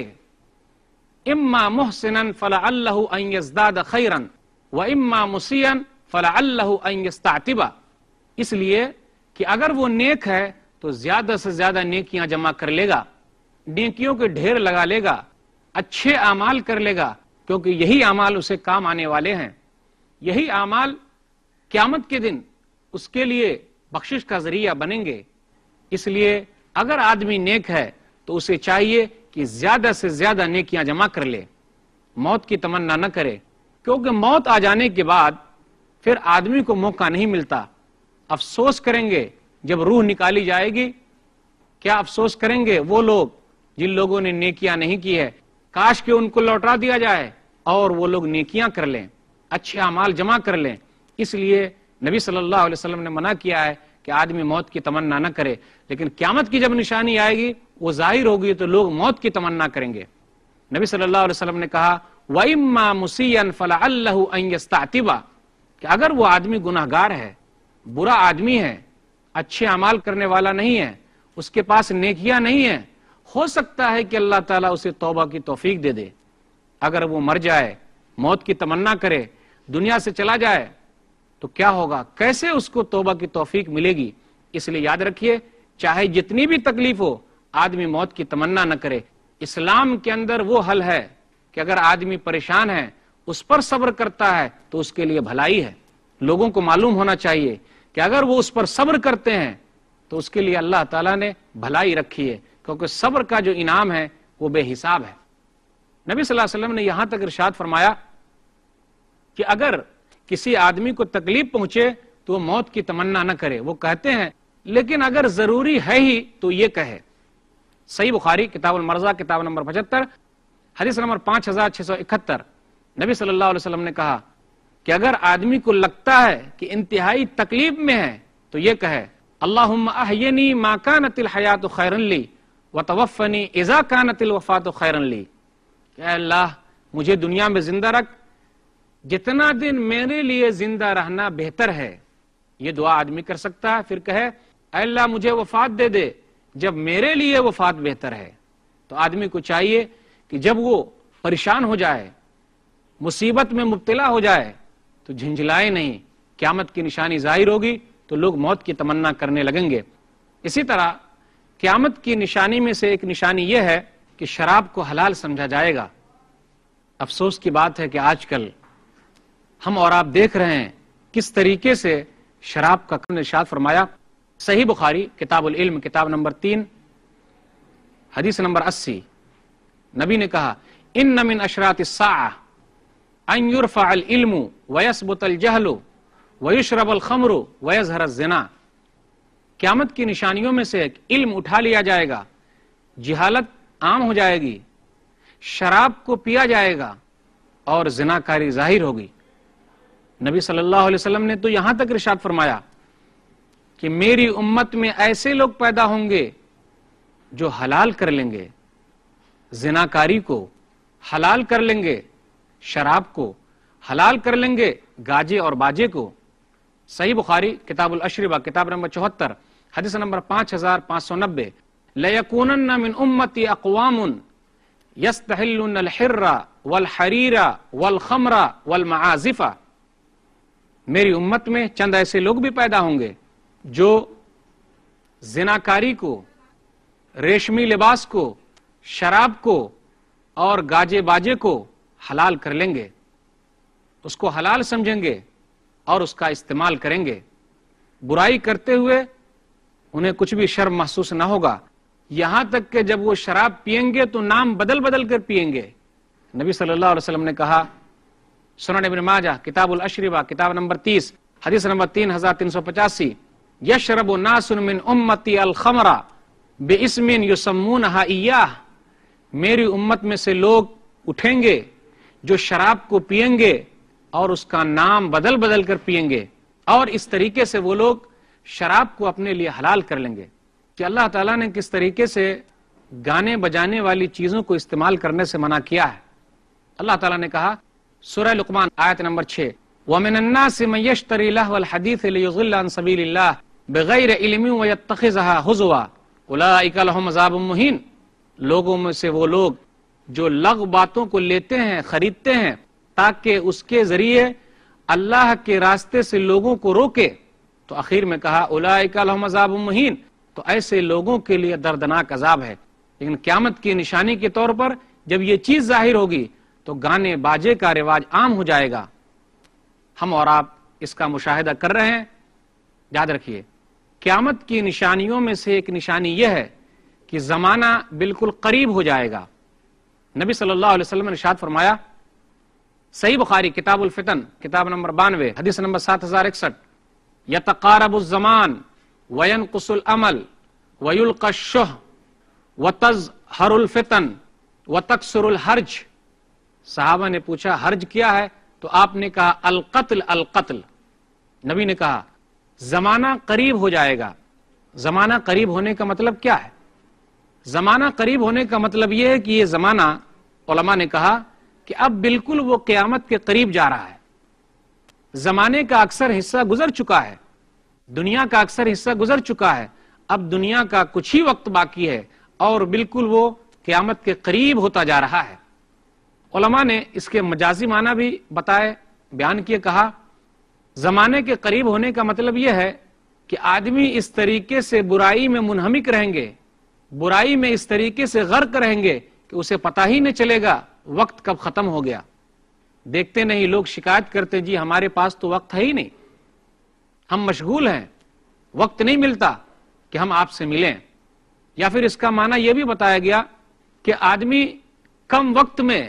اما محسنا فلعلہ ان یزداد خیرا واما مسیئا فلعلہ ان یستعتب، اس لیے کہ اگر وہ نیک ہے تو زیادہ سے زیادہ نیکیاں جمع کر لے گا، نیکیوں کے ڈھیر لگا لے گا، اچھے اعمال کر لے گا، کیونکہ یہی اعمال اسے کام آنے والے ہیں، یہی اعمال قیامت کے دن اس کے لیے بخشش کا ذریعہ بنیں گے۔ اس لیے اگر آدمی نیک ہے تو اسے چاہیے کہ زیادہ سے زیادہ نیکیاں جمع کر لے، موت کی تمنا نہ کرے، کیونکہ موت آ جانے کے بعد پھر آدمی کو موقع نہیں ملتا۔ افسوس کریں گے جب روح نکالی جائے گی، کیا افسوس کریں گے وہ لوگ جن لوگوں نے نیکیاں نہیں کی ہے، کاش کہ ان کو لوٹا دیا جائے اور وہ لوگ نیکیاں کر لیں، اچھے اعمال جمع کر لیں۔ اس لیے نبی صلی اللہ علیہ وسلم نے منع کیا ہے کہ آدمی موت کی تمنا نہ کرے، لیکن قیامت کی جب نشانی آئے گی، وہ ظاہر ہوگی تو لوگ موت کی تمنا کریں گے۔ نبی صلی اللہ علیہ وسلم نے کہا وَإِمَّا مُسِيًّا فَلَعَلَّهُ أَن يَسْتَعْتِبَ، کہ اگر وہ آدمی گناہگار ہے، برا آدمی ہے، اچھے اعمال کرنے والا نہیں ہے، اس کے پاس نیکیاں نہیں ہیں، ہو سکتا ہے کہ اللہ تعالیٰ اسے توبہ کی توفیق دے دے۔ اگر وہ مر جائے، موت کی تمنا کرے، دنیا سے چلا جائے تو کیا ہوگا؟ کیسے اس کو توبہ کی توفیق ملے گی؟ اس لیے یاد رکھیے، چاہے جتنی بھی تکلیف ہو، آدمی موت کی تمنا نہ کرے۔ اسلام کے اندر وہ حل ہے کہ اگر آدمی پریشان ہے، اس پر صبر کرتا ہے تو اس کے لیے بھلائی ہے۔ لوگوں کو معلوم ہونا چاہیے کہ اگر وہ اس پر صبر کرتے ہیں تو اس کے لیے اللہ تعالیٰ نے بھلائی رکھی ہے، کیونکہ صبر کا جو انعام ہے وہ بے حساب ہے۔ نبی صلی اللہ علیہ وسلم نے یہاں تک ارشاد فرمایا کہ اگر کسی آدمی کو تکلیف پہنچے تو وہ موت کی تمنا نہ کرے۔ وہ کہتے ہیں لیکن اگر ضروری ہے ہی تو یہ کہے۔ صحیح بخاری کتاب المرضع کتاب نمبر 75 حدیث نمبر 5671، نبی صلی اللہ علیہ وسلم نے کہا کہ اگر آدمی کو لگتا ہے کہ انتہائی تکلیف میں ہے تو یہ کہے اللہم احینی ما کانت الحیات خیرا لی وتوفنی اذا کانت الوفات خیرا لی، کہ اے اللہ مجھے دنیا میں زندہ رکھ، جتنا دن میرے لیے زندہ رہنا بہتر ہے۔ یہ دعا آدمی کر سکتا ہے، پھر کہے اے اللہ مجھے وفات دے دے جب میرے لیے وفات بہتر ہے۔ تو آدمی کو چاہیے کہ جب وہ پریشان ہو جائے، مصیبت میں مبتلا ہو جائے تو جھنجھلائے نہیں۔ قیامت کی نشانی ظاہر ہوگی تو لوگ موت کی تمنا کرنے لگیں گے۔ اسی طرح قیامت کی نشانی میں سے ایک نشانی یہ ہے کہ شراب کو حلال سمجھا جائے گا۔ افسوس کی بات ہے کہ آج کل ہم اور آپ دیکھ رہے ہیں کس طریقے سے شراب کا ارشاد فرمایا۔ صحیح بخاری کتاب العلم کتاب نمبر 3 حدیث نمبر 80، نبی نے کہا ان من اشراط الساعہ ان یرفع العلم ویثبت الجہل ویشرب الخمر ویظہر الزنا، قیامت کی نشانیوں میں سے ایک علم اٹھا لیا جائے گا، جہالت عام ہو جائے گی، شراب کو پیا جائے گا اور زناکاری ظاہر ہوگی۔ نبی صلی اللہ علیہ وسلم نے تو یہاں تک ارشاد فرمایا کہ میری امت میں ایسے لوگ پیدا ہوں گے جو حلال کر لیں گے زناکاری کو، حلال کر لیں گے شراب کو، حلال کر لیں گے گاجے اور باجے کو۔ صحیح بخاری کتاب الاشربہ کتاب نمبر 74 حدیث نمبر 5590، لَيَكُونَنَّ مِنْ أُمَّتِي أَقْوَامٌ يَسْتَحِلُّونَ الْحِرَّ وَالْحَرِيرَ وَالْخَمْرَ وَالْمَعَازِفَ، میری امت میں چند ایسے لوگ بھی پیدا ہوں گے جو زناکاری کو، ریشمی لباس کو، شراب کو اور گاجے باجے کو حلال کر لیں گے، اس کو حلال سمجھیں گے اور اس کا استعمال کریں گے۔ برائی کرتے ہوئے انہیں کچھ بھی شرم محسوس نہ ہوگا، یہاں تک کہ جب وہ شراب پئیں گے تو نام بدل بدل کر پئیں گے۔ نبی صلی اللہ علیہ وسلم نے کہا، سنن ابن ماجہ کتاب الاشربہ کتاب نمبر 30 حدیث نمبر 3385، یشرب ناس من امتی الخمر باسم یسمونہا ایاہ، میری امت میں سے لوگ اٹھیں گے جو شراب کو پئیں گے اور اس کا نام بدل بدل کر پئیں گے، اور اس طریقے سے وہ لوگ شراب کو اپنے لیے حلال کر لیں گے۔ کہ اللہ تعالیٰ نے کس طریقے سے گانے بجانے والی چیزوں کو استعمال کرنے سے منع کیا ہے۔ اللہ تعالیٰ نے کہا سورہ لقمان آیت نمبر 6، وَمِنَ النَّاسِ مَن يَشْتَرِي لَهْوَ الْحَدِيثِ لِيُضِلَّ عَن سَبِيلِ اللَّهِ بِغَيْرِ عِلْمٍ وَيَتَّخِذَهَا هُزُوًا أُولَٰئِكَ لَهُمْ عَذَابٌ مُّهِينٌ، لوگوں میں سے وہ لوگ جو لغو باتوں کو لیتے ہیں، خریدتے ہیں تاکہ اس کے ذریعے اللہ کے راستے سے لوگوں کو روکے، تو آخر میں کہا اولئک لہم عذاب مہین، تو ایسے لوگوں کے لیے دردناک عذاب ہے۔ لیکن قیامت کی نشانی کے طور پر جب یہ چیز ظاہر ہوگی تو گانے باجے کا رواج عام ہو جائے گا۔ ہم اور آپ اس کا مشاہدہ کر رہے ہیں۔ یاد رکھیے قیامت کی نشانیوں میں سے ایک نشانی یہ ہے کہ زمانہ بالکل قریب ہو جائے گا۔ نبی صلی اللہ علیہ وسلم نے ارشاد فرمایا، صحیح بخاری کتاب الفتن کتاب نمبر 92 حدیث نمبر 7061، یتقارب الزمان وینقص العمل ویلقى الشح وتظہر الفتن وتکثر الحرج۔ صحابہ نے پوچھا حرج کیا ہے؟ تو آپ نے کہا القتل القتل۔ نبی نے کہا زمانہ قریب ہو جائے گا۔ زمانہ قریب ہونے کا مطلب کیا ہے؟ زمانہ قریب ہونے کا مطلب یہ ہے کہ یہ زمانہ، علماء نے کہا کہ اب بالکل وہ قیامت کے قریب جا رہا ہے۔ زمانے کا اکثر حصہ گزر چکا ہے، دنیا کا اکثر حصہ گزر چکا ہے، اب دنیا کا کچھ ہی وقت باقی ہے اور بالکل وہ قیامت کے قریب ہوتا جا رہا ہے۔ علماء نے اس کے مجازی معنی بھی بتائے، بیان کیے، کہا زمانے کے قریب ہونے کا مطلب یہ ہے کہ آدمی اس طریقے سے برائی میں منہمک رہیں گے، برائی میں اس طریقے سے غرق رہیں گے کہ اسے پتہ ہی نہیں چلے گا وقت کب ختم ہو گیا۔ دیکھتے نہیں لوگ شکایت کرتے، جی ہمارے پاس تو وقت ہے ہی نہیں، ہم مشغول ہیں، وقت نہیں ملتا کہ ہم آپ سے ملیں۔ یا پھر اس کا معنی یہ بھی بتایا گیا کہ آدمی کم وقت میں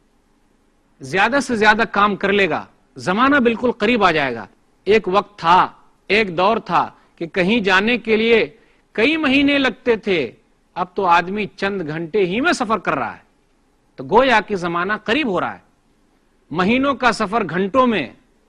زیادہ سے زیادہ کام کر لے گا، زمانہ بالکل قریب آ جائے گا۔ ایک وقت تھا، ایک دور تھا کہ کہیں جانے کے لیے کئی مہینے لگتے تھے، اب تو آدمی چند گھنٹے ہی میں سفر کر رہا ہے۔ تو گویا کہ زمانہ قریب ہو رہا ہے، مہینوں کا سفر گھنٹوں میں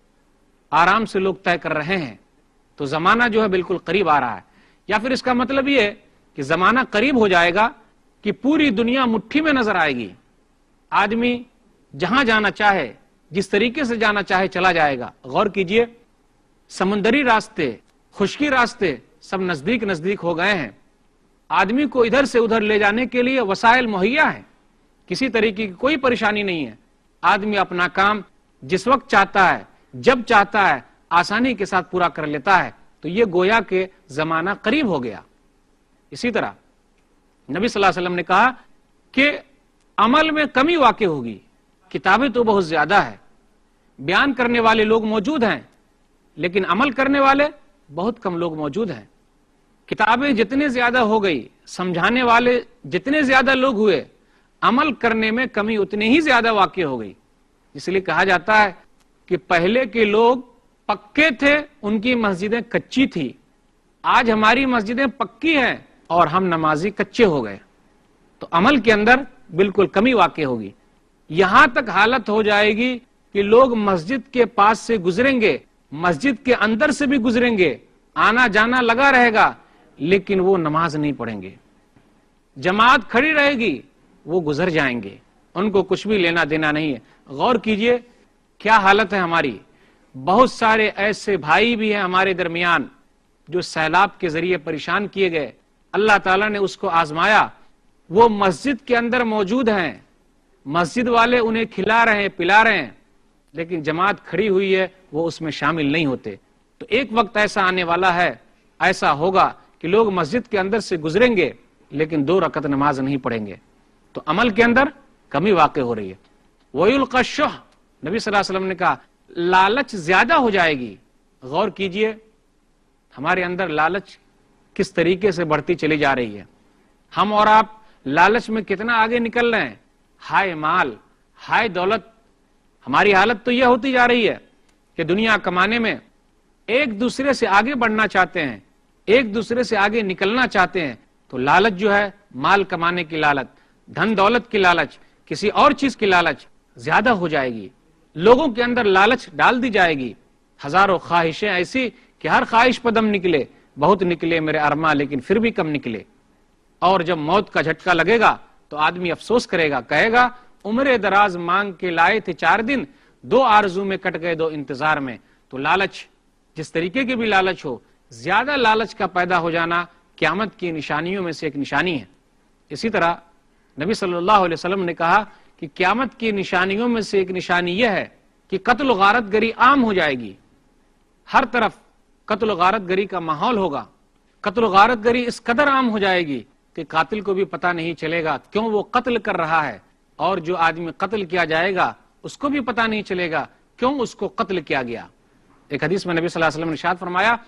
آرام سے لوگ طے کر رہے ہیں، تو زمانہ جو ہے بالکل قریب آ رہا ہے۔ یا پھر اس کا مطلب یہ ہے کہ زمانہ قریب ہو جائے گا کہ پوری دنیا مٹھی میں نظر آئے گی، آدمی جہاں جانا چاہے، جس طریقے سے جانا چاہے چلا جائے گا۔ غور کیجئے، سمندری راستے، خشکی راستے سب نزدیک نزدیک ہو گئے ہیں، آدمی کو ادھر سے ادھر لے جانے کے لیے وسائل مہیا ہیں، کسی طریقے کی کوئی پریشانی نہیں ہے، آدمی اپنا کام جس وقت چاہتا ہے، جب چاہتا ہے، آسانی کے ساتھ پورا کر لیتا ہے۔ تو یہ گویا کہ زمانہ قریب ہو گیا۔ اسی طرح نبی صلی اللہ علیہ وسلم نے کہا کہ عمل میں کمی واقع ہوگی، کتابیں تو بہت زیادہ ہے، بیان کرنے والے لوگ موجود ہیں، لیکن عمل کرنے والے بہت کم لوگ موجود ہیں۔ کتابیں جتنے زیادہ ہو گئی، سمجھانے والے جتنے زیادہ لوگ ہوئے، عمل کرنے میں کمی اتنی ہی زیادہ واقع ہو گئی۔ اس لیے کہا جاتا ہے کہ پہلے کے لوگ پکے تھے، ان کی مسجدیں کچی تھی، آج ہماری مسجدیں پکی ہیں اور ہم نمازی کچے ہو گئے۔ تو عمل کے اندر بالکل کمی واقع ہوگی، یہاں تک حالت ہو جائے گی کہ لوگ مسجد کے پاس سے گزریں گے، مسجد کے اندر سے بھی گزریں گے، آنا جانا لگا رہے گا، لیکن وہ نماز نہیں پڑھیں گے، جماعت کھڑی رہے گی، وہ گزر جائیں گے، ان کو کچھ بھی لینا دینا نہیں ہے۔ غور کیجئے کیا حالت ہے ہماری۔ بہت سارے ایسے بھائی بھی ہیں ہمارے درمیان جو سیلاب کے ذریعے پریشان کیے گئے، اللہ تعالیٰ نے اس کو آزمایا، وہ مسجد کے اندر موجود ہیں، مسجد والے انہیں کھلا رہے ہیں، پلا رہے ہیں، لیکن جماعت کھڑی ہوئی ہے، وہ اس میں شامل نہیں ہوتے۔ تو ایک وقت ایسا آنے والا ہے، ایسا ہوگا کہ لوگ مسجد کے اندر سے گزریں گے لیکن 2 رکعت نماز نہیں پڑھیں گے۔ تو عمل کے اندر کمی واقع ہو رہی ہے۔ وَيُلْقَى الشُّحَّ، نبی صلی اللہ علیہ وسلم نے کہا لالچ زیادہ ہو جائے گی۔ غور کیجئے ہمارے اندر لالچ کس طریقے سے بڑھتی چلی جا رہی ہے، ہم اور آپ لالچ میں کتنا آگے نکل رہے ہیں، ہائے مال، ہائے دولت۔ ہماری حالت تو یہ ہوتی جا رہی ہے کہ دنیا کمانے میں ایک دوسرے سے آگے بڑھنا چاہتے ہیں، ایک دوسرے سے آگے نکلنا چاہتے ہیں، تو لالچ جو ہے، مال کمانے کی لالچ، دھن دولت کی لالچ، کسی اور چیز کی لالچ زیادہ ہو جائے گی، لوگوں کے اندر لالچ ڈال دی جائے گی۔ ہزاروں خواہشیں ایسی کہ ہر خواہش پر دم نکلے، بہت نکلے میرے ارماں لیکن پھر بھی کم نکلے، اور جب موت کا جھٹکا لگے گا تو آدمی افسوس کرے گا، کہے گا عمر دراز مانگ کے لائے تھے 4 دن، 2 آرزو میں کٹ گئے 2 انتظار میں۔ تو لالچ جس طریقے کی بھی لالچ ہو، زیادہ لالچ کا پیدا ہو جانا قیامت کی نشانیوں میں سے ایک نشانی ہے۔ اسی طرح نبی صلی اللہ علیہ وسلم نے کہا کہ قیامت کی نشانیوں میں سے ایک نشانی یہ ہے کہ قتل و غارت گری عام ہو جائے گی، ہر طرف قتل و غارت گری کا ماحول ہوگا، قتل و غارت گری اس قدر عام ہو جائے گی کہ قاتل کو بھی پتہ نہیں چلے گا کیوں وہ قتل کر رہا ہے، اور جو آدمی قتل کیا جائے گا اس کو بھی پتہ نہیں چلے گا کیوں اس کو قتل کیا گیا۔ ایک حدیث میں نبی صلی اللہ علیہ وسلم نے ارشاد فرمایا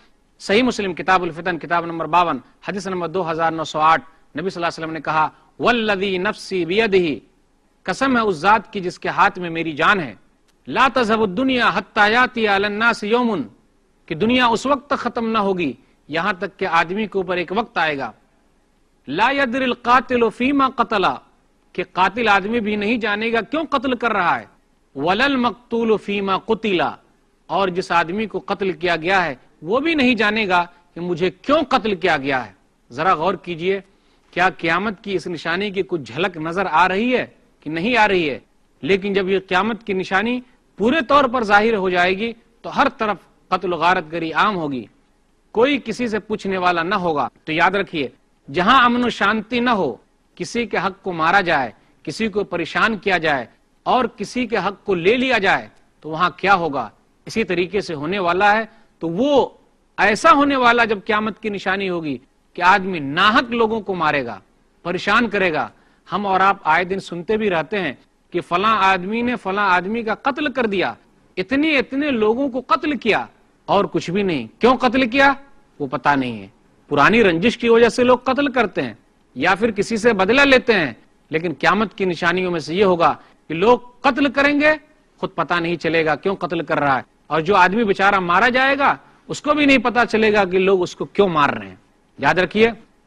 صحیح مسلم کتاب الفتن کتاب نمبر 52 حدیث نمبر 2908 نبی صلی اللہ علیہ وسلم نے کہا والذی نفسی بیدہ، قسم ہے اس ذات کی جس کے ہاتھ میں میری جان ہے، لا تذهب الدنیا حتی یاتی علی الناس یوم، کہ دنیا اس وقت تک ختم نہ ہوگی یہاں تک کہ آدمی کے اوپر ایک وقت آئے گا، لا یدری القاتل فیما قتل، کہ قاتل آدمی بھی نہیں جانے گا کیوں قتل کر رہا ہے، ولا المقتول فیما قتل، اور جس آدمی کو قتل کیا گیا ہے وہ بھی نہیں جانے گا کہ مجھے کیوں قتل کیا گیا ہے۔ ذرا غور کیجئے، کیا قیامت کی اس نشانی کی کچھ جھلک نظر آ رہی ہے کہ نہیں آ رہی ہے؟ لیکن جب یہ قیامت کی نشانی پورے طور پر ظاہر ہو جائے گی تو ہر طرف قتل و غارت گری عام ہوگی، کوئی کسی سے پوچھنے والا نہ ہوگا۔ تو یاد رکھیے، جہاں امن و شانتی نہ ہو، کسی کے حق کو مارا جائے، کسی کو پریشان کیا جائے اور کسی کے حق کو لے لیا جائے تو وہاں کیا ہوگا؟ اسی طریقے سے ہونے والا ہے۔ تو وہ ایسا ہونے والا جب قیامت کی نشانی ہوگی کہ آدمی ناحق لوگوں کو مارے گا، پریشان کرے گا۔ ہم اور آپ آئے دن سنتے بھی رہتے ہیں کہ فلاں آدمی نے فلاں آدمی کا قتل کر دیا، اتنے لوگوں کو قتل کیا اور کچھ بھی نہیں۔ کیوں قتل کیا وہ پتا نہیں ہے، پرانی رنجش کی وجہ سے لوگ قتل کرتے ہیں یا پھر کسی سے بدلہ لیتے ہیں، لیکن قیامت کی نشانیوں میں سے یہ ہوگا کہ لوگ قتل کریں گے، خود پتا نہیں چلے گا کیوں قتل کر رہا ہے، اور جو آدمی بیچارہ مارا جائے گا اس کو بھی نہیں پتا چلے گا کہ لوگ اس کو کیوں مار رہے ہیں۔ یاد رکھیے،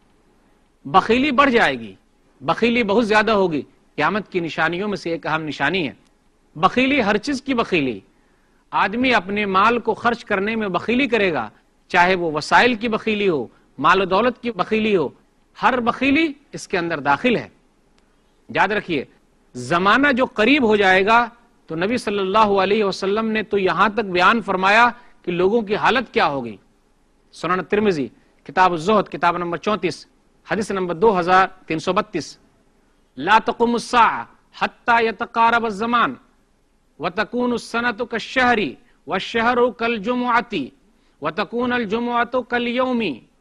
بخیلی بڑھ جائے گی، بخیلی بہت زیادہ ہوگی۔ قیامت کی نشانیوں میں سے ایک اہم نشانی ہے بخیلی، ہر چیز کی بخیلی۔ آدمی اپنے مال کو خرچ کرنے میں بخیلی کرے گا، چاہے وہ وسائل کی بخیلی ہو، مال و دولت کی بخیلی ہو، ہر بخیلی اس کے اندر داخل ہے۔ یاد رکھیے، زمانہ جو قریب ہو جائے گا تو نبی صلی اللہ علیہ وسلم نے تو یہاں تک بیان فرمایا کہ لوگوں کی حالت کیا ہوگی۔ سنن ترمذی کتاب الزہد کتاب نمبر 34 حدیث نمبر 2332 لا تقوم الساعة حتى يتقارب الزمان وتكون السنة كالشهر والشهر كالجمعة وتكون الجمعة كاليوم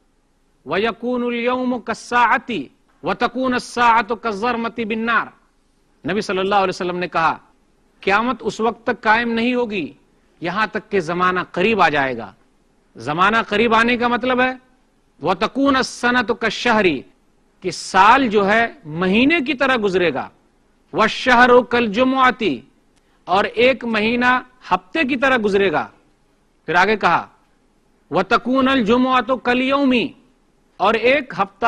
ويكون اليوم كالساعة وتكون الساعة كالزرمة بالنار۔ نبی صلی اللہ علیہ وسلم نے کہا قیامت اس وقت تک قائم نہیں ہوگی یہاں تک کہ زمانہ قریب آ جائے گا۔ زمانہ قریب آنے کا مطلب ہے وَتَكُونَ السَّنَةُ كَالشَّهْرِ، کہ سال جو ہے مہینے کی طرح گزرے گا، وَالشَّهْرُ كَالْجُمُعَةِ، اور ایک مہینہ ہفتے کی طرح گزرے گا۔ پھر آگے کہا وَتَكُونَ الْجُمُعَةُ كَالْيَوْمِ، اور ایک ہفتہ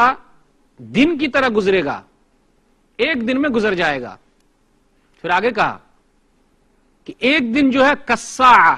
دن کی طرح گزرے گا، ایک دن میں گزر جائے گا۔ پھر آگے کہا کہ ایک دن جو ہے کساعہ،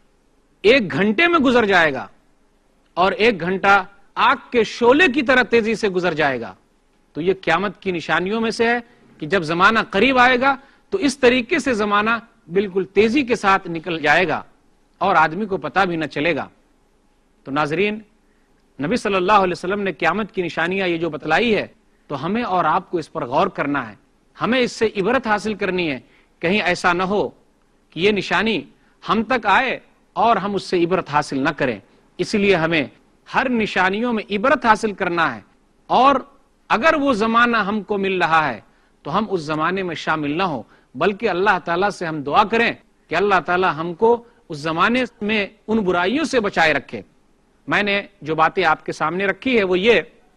ایک گھنٹے میں گزر جائے گا، اور ایک گھنٹہ آگ کے شعلے کی طرح تیزی سے گزر جائے گا۔ تو یہ قیامت کی نشانیوں میں سے ہے کہ جب زمانہ قریب آئے گا تو اس طریقے سے زمانہ بالکل تیزی کے ساتھ نکل جائے گا اور آدمی کو پتہ بھی نہ چلے گا۔ تو ناظرین، نبی صلی اللہ علیہ وسلم نے قیامت کی نشانیاں یہ جو بتلائی ہے تو ہمیں اور آپ کو اس پر غور کرنا ہے، ہمیں اس سے عبرت حاصل کرنی ہے۔ کہیں ایسا نہ ہو کہ یہ نشانی ہم تک آئے اور ہم اس سے عبرت حاصل نہ کریں۔ اس لیے ہمیں ہر نشانیوں میں عبرت حاصل کرنا ہے، اور اگر وہ زمانہ ہم کو مل رہا ہے تو ہم اس زمانے میں شامل نہ ہو، بلکہ اللہ تعالیٰ سے ہم دعا کریں کہ اللہ تعالیٰ ہم کو اس زمانے میں ان برائیوں سے بچائے رکھے۔ میں نے جو باتیں آپ کے سامنے رکھی ہے وہ یہ،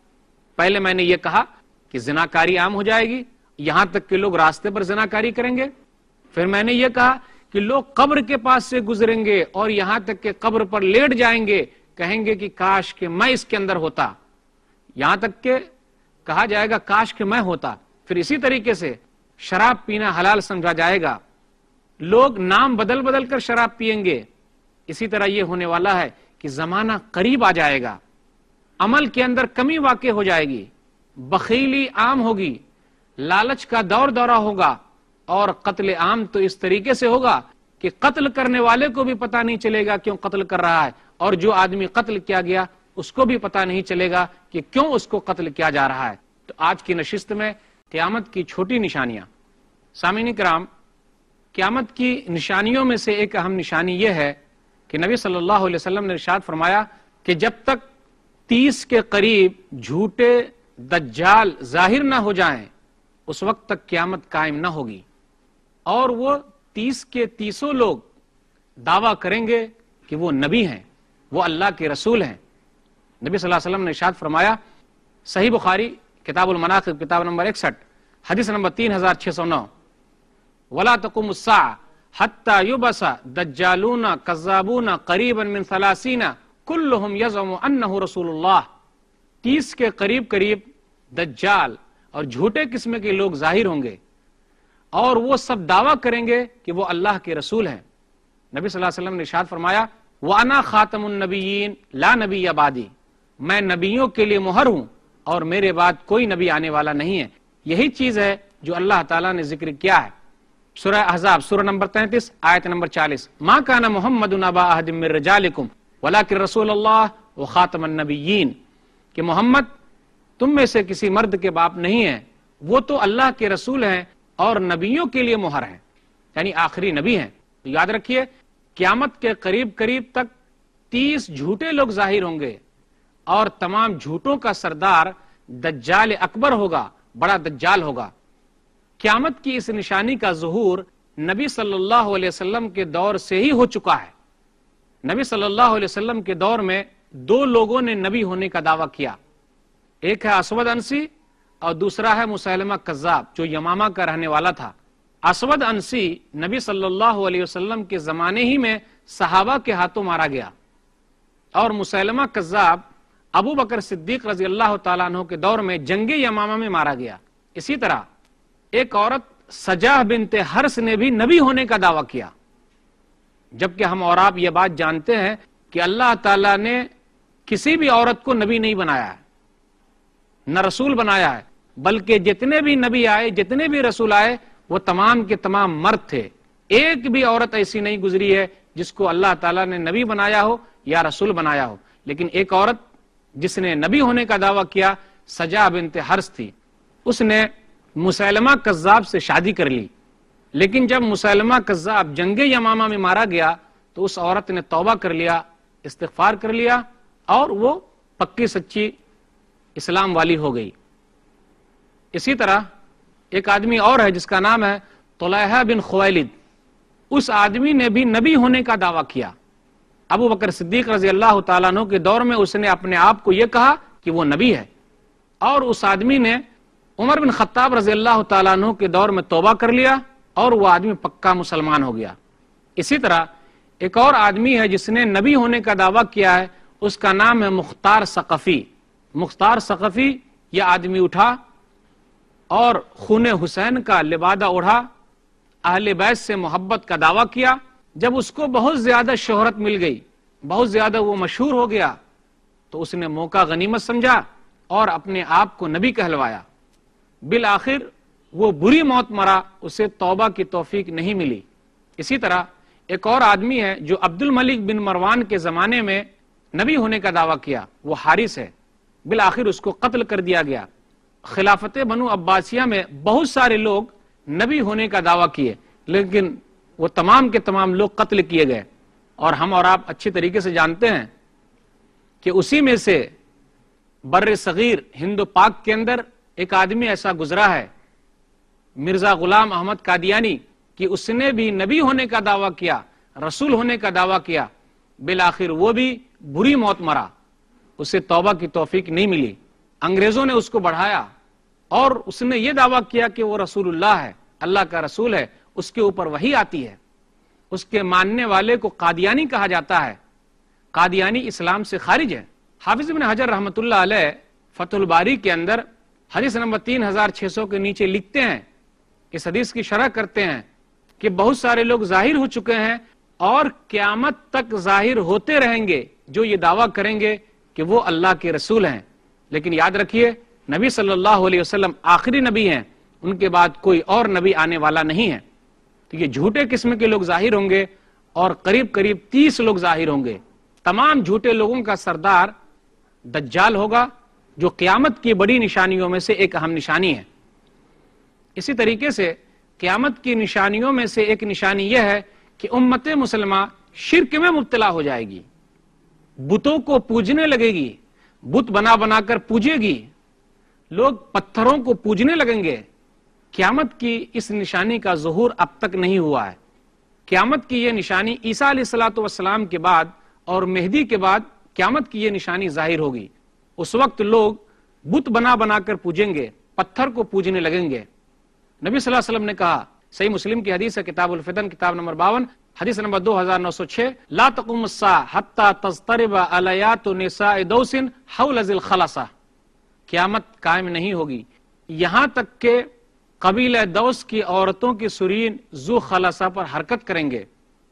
پہلے میں نے یہ کہا کہ زناکاری عام ہو جائے گی، یہاں تک کہ لوگ راستے پر زناکاری کریں گے۔ پھر میں نے یہ کہا کہ لوگ قبر کے پاس سے گزریں گے اور یہاں تک کہ قبر پر لیٹ جائیں گے، کہیں گے کہ کاش کہ میں اس کے اندر ہوتا، یہاں تک کہ کہا جائے گا کاش کہ میں ہوتا۔ پھر اسی طریقے سے شراب پینا حلال سمجھا جائے گا، لوگ نام بدل بدل کر شراب پیئیں گے۔ اسی طرح یہ ہونے والا ہے کہ زمانہ قریب آ جائے گا، عمل کے اندر کمی واقع ہو جائے گی، بخیلی عام ہوگی، لالچ کا دور دورہ ہوگا، اور قتل عام تو اس طریقے سے ہوگا کہ قتل کرنے والے کو بھی پتہ نہیں چلے گا کیوں قتل کر رہا ہے، اور جو آدمی قتل کیا گیا اس کو بھی پتہ نہیں چلے گا کہ کیوں اس کو قتل کیا جا رہا ہے۔ تو آج کی نشست میں قیامت کی چھوٹی نشانیاں۔ سامعین کرام، قیامت کی نشانیوں میں سے ایک اہم نشانی یہ ہے کہ نبی صلی اللہ علیہ وسلم نے ارشاد فرمایا کہ جب تک 30 کے قریب جھوٹے دجال ظاہر نہ ہو جائیں اس وقت تک قیامت قائم نہ ہوگی، اور وہ 30 کے 30 لوگ دعویٰ کریں گے کہ وہ نبی ہیں، وہ اللہ کے رسول ہیں، نبی صلی اللہ علیہ وسلم نے ارشاد فرمایا، صحیح بخاری کتاب المناقب کتاب نمبر 61 حدیث نمبر 3609، ولا تقوم الساعة حتى يبعث دجالون كذابون قریبا من 30 كلهم يزعم انه رسول اللہ، 30 کے قریب دجال اور جھوٹے قسم کے لوگ ظاہر ہوں گے اور وہ سب دعویٰ کریں گے کہ وہ اللہ کے رسول ہیں۔ نبی صلی اللہ علیہ وسلم نے ارشاد فرمایا، وَأَنَا خَاتَمُ النَّبِيِّينَ لَا نَبِيَّ بَعْدِي، میں نبیوں کے لیے مہر ہوں اور میرے بعد کوئی نبی آنے والا نہیں ہے۔ یہی چیز ہے جو اللہ تعالیٰ نے ذکر کیا ہے سورہ احزاب سورہ نمبر 33 آیت نمبر 40، مَا كَانَ مُحَمَّدٌ أَبَا أَحَدٍ مِّن رِّجَالِكُمْ وَلَٰكِن رَّسُولَ اللَّهِ وَخَاتَمَ النَّبِيِّينَ، کہ محمد تم میں سے کسی مرد کے باپ نہیں ہے، وہ تو اللہ کے رسول ہیں اور نبیوں کے لیے مہر ہیں، یعنی آخری نبی ہیں۔ تو یاد رکھیے قیامت کے قریب تک 30 جھوٹے لوگ ظاہر ہوں گے اور تمام جھوٹوں کا سردار دجال اکبر ہوگا، بڑا دجال ہوگا۔ قیامت کی اس نشانی کا ظہور نبی صلی اللہ علیہ وسلم کے دور سے ہی ہو چکا ہے۔ نبی صلی اللہ علیہ وسلم کے دور میں 2 لوگوں نے نبی ہونے کا دعویٰ کیا، ایک ہے اسود انسی اور دوسرا ہے مسیلمہ کذاب جو یمامہ کا رہنے والا تھا۔ اسود انسی نبی صلی اللہ علیہ وسلم کے زمانے ہی میں صحابہ کے ہاتھوں مارا گیا، اور مسیلمہ کذاب ابو بکر صدیق رضی اللہ تعالیٰ عنہ کے دور میں جنگ یمامہ میں مارا گیا۔ اسی طرح ایک عورت سجاہ بنت حرس نے بھی نبی ہونے کا دعویٰ کیا، جبکہ ہم اور آپ یہ بات جانتے ہیں کہ اللہ تعالیٰ نے کسی بھی عورت کو نبی نہیں بنایا ہے، نہ رسول بنایا ہے، بلکہ جتنے بھی نبی آئے، جتنے بھی رسول آئے، وہ تمام کے تمام مرد تھے۔ ایک بھی عورت ایسی نہیں گزری ہے جس کو اللہ تعالیٰ نے نبی بنایا ہو یا رسول بنایا ہو، لیکن ایک عورت جس نے نبی ہونے کا دعویٰ کیا سجاہ بنت حرس تھی۔ اس نے مسیلمہ کذاب سے شادی کر لی، لیکن جب مسیلمہ کذاب جنگ یمامہ میں مارا گیا تو اس عورت نے توبہ کر لیا، استغفار کر لیا، اور وہ پکی سچی اسلام والی ہو گئی۔ اسی طرح ایک آدمی اور ہے جس کا نام ہے طلحہ بن خویلد، اس آدمی نے بھی نبی ہونے کا دعویٰ کیا۔ ابو بکر صدیق رضی اللہ تعالیٰ عنہ کے دور میں اس نے اپنے آپ کو یہ کہا کہ وہ نبی ہے، اور اس آدمی نے عمر بن خطاب رضی اللہ تعالیٰ عنہ کے دور میں توبہ کر لیا اور وہ آدمی پکا مسلمان ہو گیا۔ اسی طرح ایک اور آدمی ہے جس نے نبی ہونے کا دعویٰ کیا ہے، اس کا نام ہے مختار ثقفی۔ مختار ثقفی یہ آدمی اٹھا اور خون حسین کا لبادہ اڑھا، اہل بیت سے محبت کا دعویٰ کیا۔ جب اس کو بہت زیادہ شہرت مل گئی، بہت زیادہ وہ مشہور ہو گیا، تو اس نے موقع غنیمت سمجھا اور اپنے آپ کو نبی کہلوایا۔ بالآخر وہ بری موت مرا، اسے توبہ کی توفیق نہیں ملی۔ اسی طرح ایک اور آدمی ہے جو عبد الملک بن مروان کے زمانے میں نبی ہونے کا دعویٰ کیا، وہ حارث ہے، بالآخر اس کو قتل کر دیا گیا۔ خلافت بنو عباسیہ میں بہت سارے لوگ نبی ہونے کا دعویٰ کیے، لیکن وہ تمام کے تمام لوگ قتل کیے گئے، اور ہم اور آپ اچھی طریقے سے جانتے ہیں کہ اسی میں سے بر صغیر ہند و پاک کے اندر ایک آدمی ایسا گزرا ہے، مرزا غلام احمد قادیانی، کہ اس نے بھی نبی ہونے کا دعویٰ کیا، رسول ہونے کا دعویٰ کیا، بالآخر وہ بھی بری موت مرا، اسے توبہ کی توفیق نہیں ملی۔ انگریزوں نے اس کو بڑھایا اور اس نے یہ دعویٰ کیا کہ وہ رسول اللہ ہے، اللہ کا رسول ہے، اس کے اوپر وحی آتی ہے۔ اس کے ماننے والے کو قادیانی کہا جاتا ہے، قادیانی اسلام سے خارج ہے۔ حافظ ابن حجر رحمۃ اللہ علیہ فتح الباری کے اندر حدیث نمبر 3600 کے نیچے لکھتے ہیں، اس حدیث کی شرح کرتے ہیں کہ بہت سارے لوگ ظاہر ہو چکے ہیں اور قیامت تک ظاہر ہوتے رہیں گے جو یہ دعویٰ کریں گے کہ وہ اللہ کے رسول ہیں، لیکن یاد رکھیے نبی صلی اللہ علیہ وسلم آخری نبی ہیں، ان کے بعد کوئی اور نبی آنے والا نہیں ہے۔ تو یہ جھوٹے قسم کے لوگ ظاہر ہوں گے اور قریب 30 لوگ ظاہر ہوں گے۔ تمام جھوٹے لوگوں کا سردار دجال ہوگا، جو قیامت کی بڑی نشانیوں میں سے ایک اہم نشانی ہے۔ اسی طریقے سے قیامت کی نشانیوں میں سے ایک نشانی یہ ہے کہ امت مسلمہ شرک میں مبتلا ہو جائے گی، بتوں کو پوجنے لگے گی، بت بنا بنا کر پوجے گی، لوگ پتھروں کو پوجنے لگیں گے۔ قیامت کی اس نشانی کا ظہور اب تک نہیں ہوا ہے۔ قیامت کی یہ نشانی عیسیٰ علیہ الصلوۃ والسلام کے بعد اور مہدی کے بعد قیامت کی یہ نشانی ظاہر ہوگی۔ اس وقت لوگ بت بنا بنا کر پوجیں گے، پتھر کو پوجنے لگیں گے۔ نبی صلی اللہ علیہ وسلم نے کہا، صحیح مسلم کی حدیث ہے، کتاب الفتن کتاب نمبر 52 حدیث نمبر 2906، لا تقوم الساعة حتى تضطرب علیات نساء دوس حول ذی الخلصہ، قیامت قائم نہیں ہوگی یہاں تک کہ قبیلہ دوس کی عورتوں کی سرین ذو خلصہ پر حرکت کریں گے۔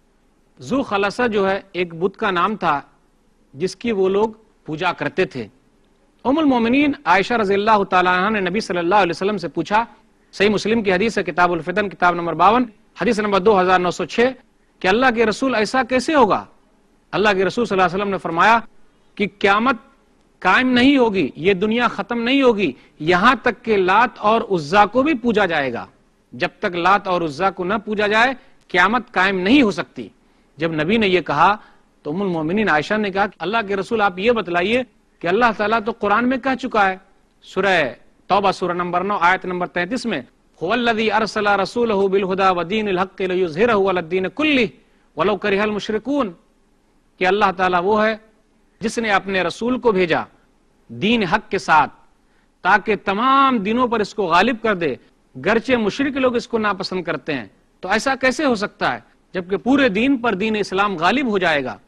ذو خلصہ جو ہے ایک بت کا نام تھا جس کی وہ لوگ پوجا کرتے تھے۔ ام المومنین عائشہ رضی اللہ تعالیٰ عنہ نے نبی صلی اللہ علیہ وسلم سے پوچھا، صحیح مسلم کی حدیث ہے، کتاب الفتن کتاب نمبر 52 حدیث نمبر 2906، کہ اللہ کے رسول ایسا کیسے ہوگا؟ اللہ کے رسول صلی اللہ علیہ وسلم نے فرمایا کہ قیامت قائم نہیں ہوگی، یہ دنیا ختم نہیں ہوگی یہاں تک کہ لات اور عزا کو بھی پوجا جائے گا۔ جب تک لات اور عزا کو نہ پوجا جائے قیامت قائم نہیں ہو سکتی۔ جب نبی نے یہ کہا تو ام المومنین عائشہ نے کہا کہ اللہ کے رسول آپ یہ بتلائیے کہ اللہ تعالیٰ تو قرآن میں کہہ چکا ہے، سورہ توبہ سورہ نمبر 9 آیت نمبر 33 میں، هو الذی ارسل رسولہ بالہدی ودین الحق لیظہرہ علی الدین کلہ ولو کرہ المشرکون، کہ اللہ تعالیٰ وہ ہے جس نے اپنے رسول کو بھیجا دین حق کے ساتھ تاکہ تمام دینوں پر اس کو غالب کر دے، گرچہ مشرک لوگ اس کو ناپسند کرتے ہیں۔ تو ایسا کیسے ہو سکتا ہے جبکہ پورے دین پر دین اسلام غالب ہو جائے گا،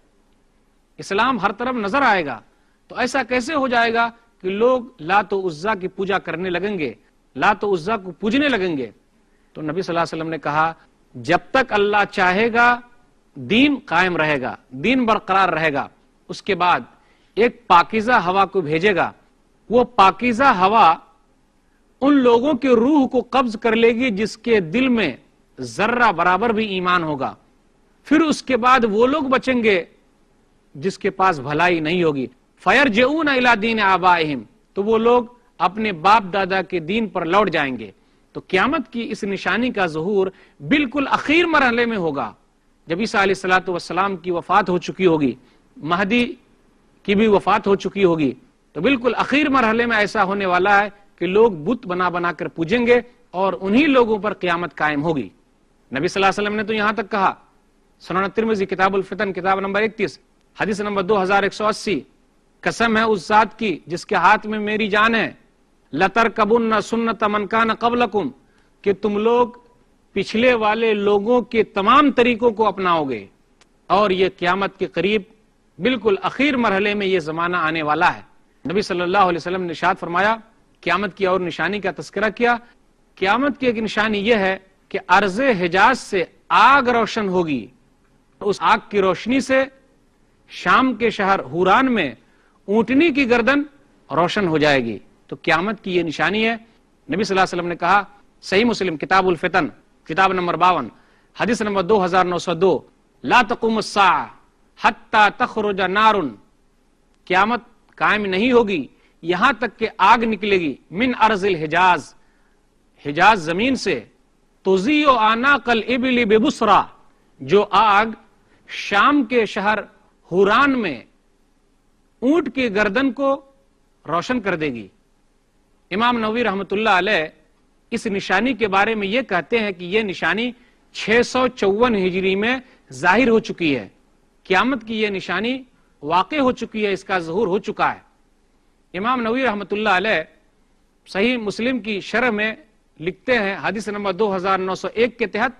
اسلام ہر طرف نظر آئے گا، تو ایسا کیسے ہو جائے گا کہ لوگ لات و عزا کی پوجا کرنے لگیں گے، لات و عزا کو پوجنے لگیں گے؟ تو نبی صلی اللہ علیہ وسلم نے کہا جب تک اللہ چاہے گا دین قائم رہے گا، دین برقرار رہے گا۔ اس کے بعد ایک پاکیزہ ہوا کو بھیجے گا، وہ پاکیزہ ہوا ان لوگوں کے روح کو قبض کر لے گی جس کے دل میں ذرہ برابر بھی ایمان ہوگا۔ پھر اس کے بعد وہ لوگ بچیں گے جس کے پاس بھلائی نہیں ہوگی۔ فَيَرْجِعُونَ إِلَى دِينِ آبَائِهِمْ، تو وہ لوگ اپنے باپ دادا کے دین پر لوٹ جائیں گے۔ تو قیامت کی اس نشانی کا ظہور بالکل اخیر مرحلے میں ہوگا، جب عیسیٰ علیہ الصلوۃ والسلام کی وفات ہو چکی ہوگی، مہدی کی بھی وفات ہو چکی ہوگی، تو بالکل اخیر مرحلے میں ایسا ہونے والا ہے کہ لوگ بت بنا بنا کر پوجیں گے اور انہی لوگوں پر قیامت قائم ہوگی۔ نبی صلی اللہ علیہ وسلم نے تو یہاں تک کہا، سنن ترمذی کتاب الفتن کتاب نمبر 31 حدیث نمبر 2180، قسم ہے اس ذات کی جس کے ہاتھ میں میری جان ہے، لَتَرْكَبُنَّ سُنَّةَ مَنْ كَانَ قَبْلَكُمْ، کہ تم لوگ پچھلے والے لوگوں کے تمام طریقوں کو اپناؤ گے، اور یہ قیامت کے قریب بالکل اخیر مرحلے میں یہ زمانہ آنے والا ہے۔ نبی صلی اللہ علیہ وسلم نے ارشاد فرمایا، قیامت کی اور نشانی کا تذکرہ کیا۔ قیامت کی ایک نشانی یہ ہے کہ ارض حجاز سے آگ روشن ہوگی، اس آگ کی روشنی سے شام کے شہر حوران میں اونٹنی کی گردن روشن ہو جائے گی۔ تو قیامت کی یہ نشانی ہے۔ نبی صلی اللہ علیہ وسلم نے کہا، صحیح مسلم کتاب الفتن کتاب نمبر 52 حدیث نمبر 2902، لا تقوم الساعة حتی تخرج نار، قیامت قائم نہیں ہوگی یہاں تک کہ آگ نکلے گی، من ارض الحجاز، حجاز زمین سے، تضیء اعناق الابل ببصرہ، جو آگ شام کے شہر حوران میں اونٹ کی گردن کو روشن کر دے گی۔ امام نووی رحمۃ اللہ علیہ اس نشانی کے بارے میں یہ کہتے ہیں کہ یہ نشانی 654 ہجری میں ظاہر ہو چکی ہے، قیامت کی یہ نشانی واقع ہو چکی ہے، اس کا ظہور ہو چکا ہے۔ امام نووی رحمۃ اللہ علیہ صحیح مسلم کی شرح میں لکھتے ہیں حدیث نمبر 2901 کے تحت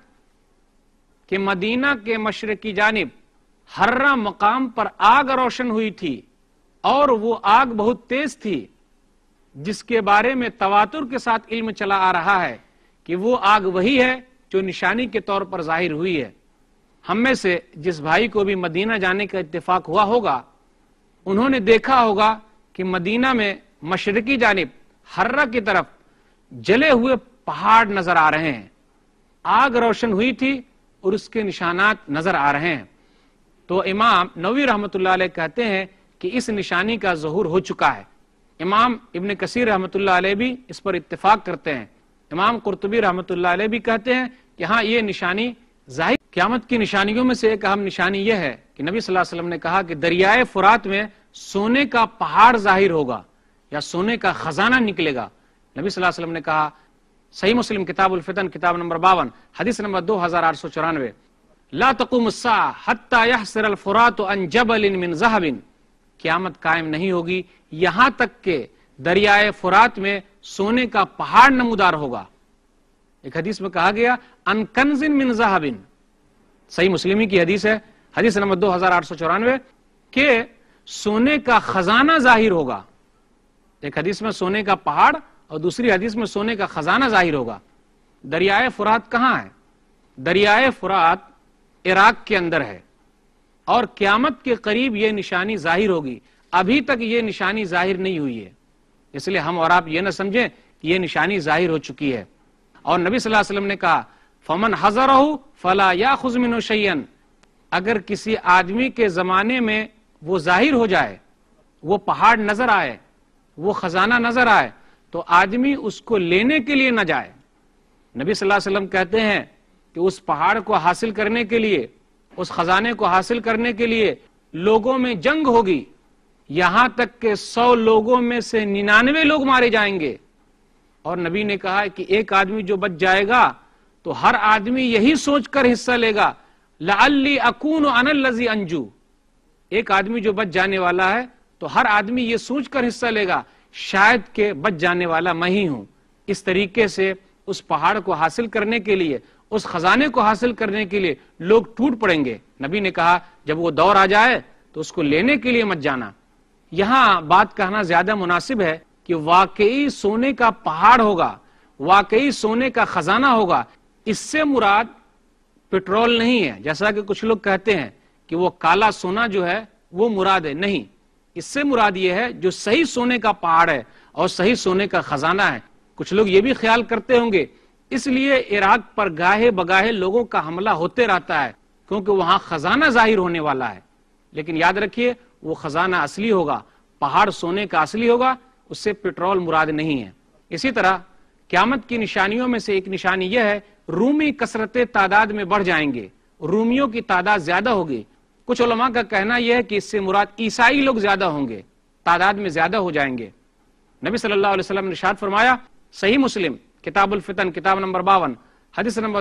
کہ مدینہ کے مشرقی جانب ہررہ مقام پر آگ روشن ہوئی تھی، اور وہ آگ بہت تیز تھی، جس کے بارے میں تواتر کے ساتھ علم چلا آ رہا ہے کہ وہ آگ وہی ہے جو نشانی کے طور پر ظاہر ہوئی ہے۔ ہم میں سے جس بھائی کو بھی مدینہ جانے کا اتفاق ہوا ہوگا، انہوں نے دیکھا ہوگا کہ مدینہ میں مشرقی جانب ہررہ کی طرف جلے ہوئے پہاڑ نظر آ رہے ہیں، آگ روشن ہوئی تھی اور اس کے نشانات نظر آ رہے ہیں۔ تو امام نووی رحمۃ اللہ علیہ کہتے ہیں کہ اس نشانی کا ظہور ہو چکا ہے۔ امام ابن کثیر رحمۃ اللہ علیہ بھی اس پر اتفاق کرتے ہیں۔ امام قرطبی رحمۃ اللہ علیہ بھی کہتے ہیں کہ ہاں یہ نشانی ظاہر۔ قیامت کی نشانیوں میں سے ایک اہم نشانی یہ ہے کہ نبی صلی اللہ علیہ وسلم نے کہا کہ دریائے فرات میں سونے کا پہاڑ ظاہر ہوگا یا سونے کا خزانہ نکلے گا۔ نبی صلی اللہ علیہ وسلم نے کہا، صحیح مسلم کتاب الفتن کتاب نمبر 52 حدیث نمبر 2894، لا تقوم الساعة حتى يحسر الفرات عن جبل من ذهب، قیامت قائم نہیں ہوگی یہاں تک کہ دریائے فرات میں سونے کا پہاڑ نمودار ہوگا۔ ایک حدیث میں کہا گیا ان کنز من ذہب، صحیح مسلمی کی حدیث ہے، حدیث نمبر 2894، کہ سونے کا خزانہ ظاہر ہوگا۔ ایک حدیث میں سونے کا پہاڑ اور دوسری حدیث میں سونے کا خزانہ ظاہر ہوگا۔ دریائے فرات کہاں ہے؟ دریائے فرات عراق کے اندر ہے، اور قیامت کے قریب یہ نشانی ظاہر ہوگی۔ ابھی تک یہ نشانی ظاہر نہیں ہوئی ہے، اس لیے ہم اور آپ یہ نہ سمجھیں کہ یہ نشانی ظاہر ہو چکی ہے۔ اور نبی صلی اللہ علیہ وسلم نے کہا فمن حضرہ فلا یاخذ منہ شیئا، اگر کسی آدمی کے زمانے میں وہ ظاہر ہو جائے، وہ پہاڑ نظر آئے، وہ خزانہ نظر آئے، تو آدمی اس کو لینے کے لیے نہ جائے۔ نبی صلی اللہ علیہ وسلم کہتے ہیں کہ اس پہاڑ کو حاصل کرنے کے لیے، اس خزانے کو حاصل کرنے کے لیے لوگوں میں جنگ ہوگی، یہاں تک کہ 100 لوگوں میں سے 99 لوگ مارے جائیں گے۔ اور نبی نے کہا کہ ایک آدمی جو بچ جائے گا تو ہر آدمی یہی سوچ کر حصہ لے گا لعلی اکون انا الذی انجو، ایک آدمی جو بچ جانے والا ہے تو ہر آدمی یہ سوچ کر حصہ لے گا شاید کہ بچ جانے والا میں ہی ہوں۔ اس طریقے سے اس پہاڑ کو حاصل کرنے کے لیے، اس خزانے کو حاصل کرنے کے لیے لوگ ٹوٹ پڑیں گے۔ نبی نے کہا جب وہ دور آ جائے تو اس کو لینے کے لیے مت جانا۔ یہاں بات کہنا زیادہ مناسب ہے کہ واقعی سونے کا پہاڑ ہوگا، واقعی سونے کا خزانہ ہوگا۔ اس سے مراد پٹرول نہیں ہے جیسا کہ کچھ لوگ کہتے ہیں کہ وہ کالا سونا جو ہے وہ مراد ہے، نہیں، اس سے مراد یہ ہے جو صحیح سونے کا پہاڑ ہے اور صحیح سونے کا خزانہ ہے۔ کچھ لوگ یہ بھی خیال کرتے ہوں گے اس لیے عراق پر گاہے بگاہے لوگوں کا حملہ ہوتے رہتا ہے کیونکہ وہاں خزانہ ظاہر ہونے والا ہے، لیکن یاد رکھیے وہ خزانہ اصلی ہوگا، پہاڑ سونے کا اصلی ہوگا، اس سے پٹرول مراد نہیں ہے۔ اسی طرح قیامت کی نشانیوں میں سے ایک نشانی یہ ہے رومی کثرت تعداد میں بڑھ جائیں گے، رومیوں کی تعداد زیادہ ہوگی۔ کچھ علماء کا کہنا یہ ہے کہ اس سے مراد عیسائی لوگ زیادہ ہوں گے، تعداد میں زیادہ ہو جائیں گے۔ نبی صلی اللہ علیہ وسلم نے ارشاد فرمایا، صحیح مسلم کتاب الفتن کتاب نمبر 52 حدیث نمبر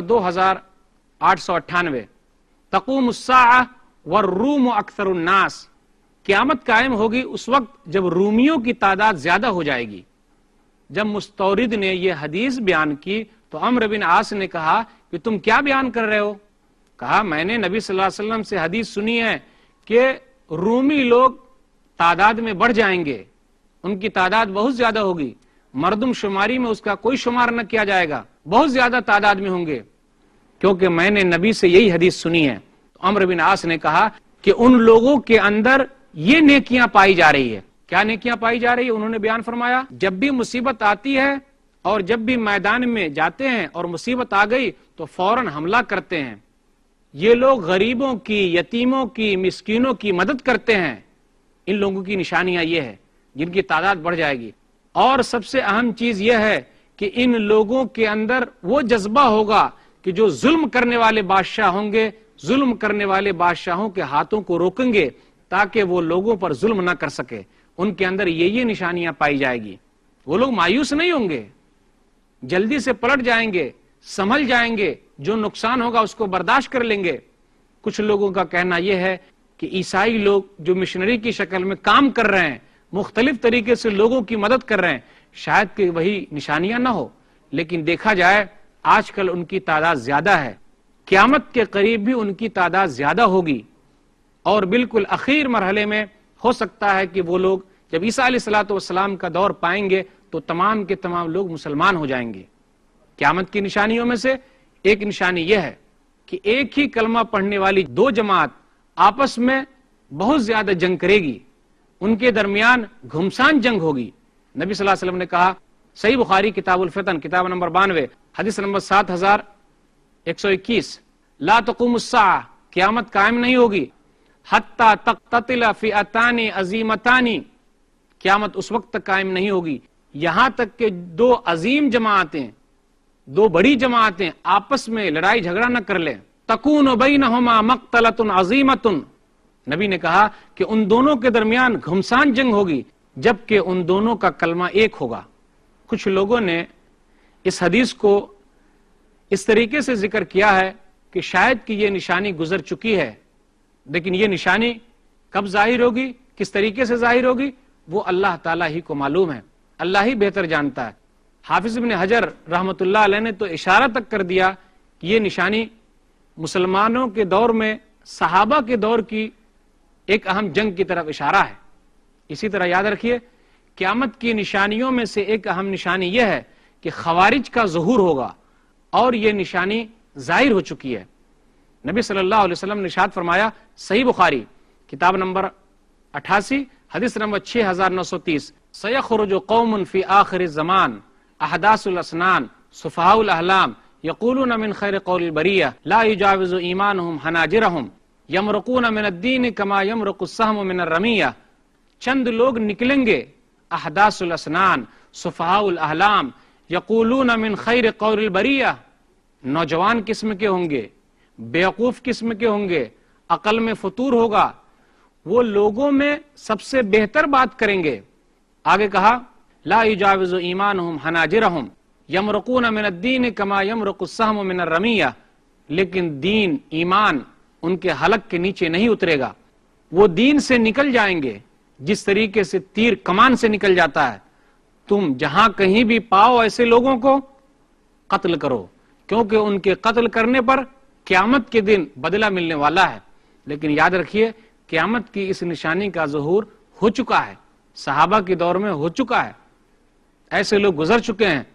2898، تقوم الساعہ والروم اکثر الناس، قیامت قائم ہوگی اس وقت جب رومیوں کی تعداد زیادہ ہو جائے گی۔ جب مستورد نے یہ حدیث بیان کی تو عمرو بن عاص نے کہا کہ تم کیا بیان کر رہے ہو؟ کہا میں نے نبی صلی اللہ علیہ وسلم سے حدیث سنی ہے کہ رومی لوگ تعداد میں بڑھ جائیں گے، ان کی تعداد بہت زیادہ ہوگی، مردم شماری میں اس کا کوئی شمار نہ کیا جائے گا، بہت زیادہ تعداد میں ہوں گے، کیونکہ میں نے نبی سے یہی حدیث سنی ہے۔ تو عمرو بن عاص نے کہا کہ ان لوگوں کے اندر یہ نیکیاں پائی جا رہی ہے۔ کیا نیکیاں پائی جا رہی ہے؟ انہوں نے بیان فرمایا جب بھی مصیبت آتی ہے اور جب بھی میدان میں جاتے ہیں اور مصیبت آ گئی تو فوراً حملہ کرتے ہیں، یہ لوگ غریبوں کی، یتیموں کی، مسکینوں کی مدد کرتے ہیں۔ ان لوگوں کی نشانیاں یہ ہے جن کی تعداد بڑھ جائے گی۔ اور سب سے اہم چیز یہ ہے کہ ان لوگوں کے اندر وہ جذبہ ہوگا کہ جو ظلم کرنے والے بادشاہ ہوں گے، ظلم کرنے والے بادشاہوں کے ہاتھوں کو روکیں گے تاکہ وہ لوگوں پر ظلم نہ کر سکے۔ ان کے اندر یہ نشانیاں پائی جائے گی۔ وہ لوگ مایوس نہیں ہوں گے، جلدی سے پلٹ جائیں گے، سنبھل جائیں گے، جو نقصان ہوگا اس کو برداشت کر لیں گے۔ کچھ لوگوں کا کہنا یہ ہے کہ عیسائی لوگ جو مشنری کی شکل میں کام کر رہے ہیں، مختلف طریقے سے لوگوں کی مدد کر رہے ہیں، شاید کہ وہی نشانیاں نہ ہو، لیکن دیکھا جائے آج کل ان کی تعداد زیادہ ہے، قیامت کے قریب بھی ان کی تعداد زیادہ ہوگی، اور بالکل اخیر مرحلے میں ہو سکتا ہے کہ وہ لوگ جب عیسیٰ علیہ الصلوۃ والسلام کا دور پائیں گے تو تمام کے تمام لوگ مسلمان ہو جائیں گے۔ قیامت کی نشانیوں میں سے ایک نشانی یہ ہے کہ ایک ہی کلمہ پڑھنے والی دو جماعت آپس میں بہت زیادہ جنگ کرے گی، ان کے درمیان گھمسان جنگ ہوگی۔ نبی صلی اللہ علیہ وسلم نے کہا، صحیح بخاری کتاب الفتن کتاب نمبر 92 حدیث نمبر 7121، لا تقوم الساعہ، قیامت قائم نہیں ہوگی، حتی تقتتل فئتان عظیمتان، قیامت اس وقت تک قائم نہیں ہوگی یہاں تک کہ دو عظیم جماعتیں، دو بڑی جماعتیں آپس میں لڑائی جھگڑا نہ کر لیں۔ تکون بینہما مقتلۃ عظیمۃ، نبی نے کہا کہ ان دونوں کے درمیان گھمسان جنگ ہوگی جبکہ ان دونوں کا کلمہ ایک ہوگا۔ کچھ لوگوں نے اس حدیث کو اس طریقے سے ذکر کیا ہے کہ شاید کہ یہ نشانی گزر چکی ہے، لیکن یہ نشانی کب ظاہر ہوگی؟ کس طریقے سے ظاہر ہوگی وہ اللہ تعالیٰ ہی کو معلوم ہے، اللہ ہی بہتر جانتا ہے۔ حافظ ابن حجر رحمۃ اللہ علیہ نے تو اشارہ تک کر دیا کہ یہ نشانی مسلمانوں کے دور میں صحابہ کے دور کی ایک اہم جنگ کی طرف اشارہ ہے۔ اسی طرح یاد رکھیے قیامت کی نشانیوں میں سے ایک اہم نشانی یہ ہے کہ خوارج کا ظہور ہوگا، اور یہ نشانی ظاہر ہو چکی ہے۔ نبی صلی اللہ علیہ وسلم نے ارشاد فرمایا، صحیح بخاری کتاب نمبر 88 حدیث نمبر 6930، سیخرج قوم فی آخر الزمان احداث الاسنان سفہاء الاحلام یقولون من خیر قول البریہ لا یجاوز ایمانہم حناجرہم یمرقون من الدین کما یمرق السہم من الرمیہ۔ چند لوگ نکلیں گے، احداث الاسنان سفہاء الاحلام یقولون من خیر قول البریہ، نوجوان قسم کے ہوں گے، بیوقوف قسم کے ہوں گے، عقل میں فطور ہوگا، وہ لوگوں میں سب سے بہتر بات کریں گے۔ آگے کہا لا یجاوز ایمانہم حناجرہم یمرقون من الدین کما یمرق السہم من الرمیہ، لیکن دین ایمان ان کے حلق کے نیچے نہیں اترے گا، وہ دین سے نکل جائیں گے جس طریقے سے تیر کمان سے نکل جاتا ہے۔ تم جہاں کہیں بھی پاؤ ایسے لوگوں کو قتل کرو، کیونکہ ان کے قتل کرنے پر قیامت کے دن بدلہ ملنے والا ہے۔ لیکن یاد رکھیے قیامت کی اس نشانی کا ظہور ہو چکا ہے، صحابہ کے دور میں ہو چکا ہے، ایسے لوگ گزر چکے ہیں۔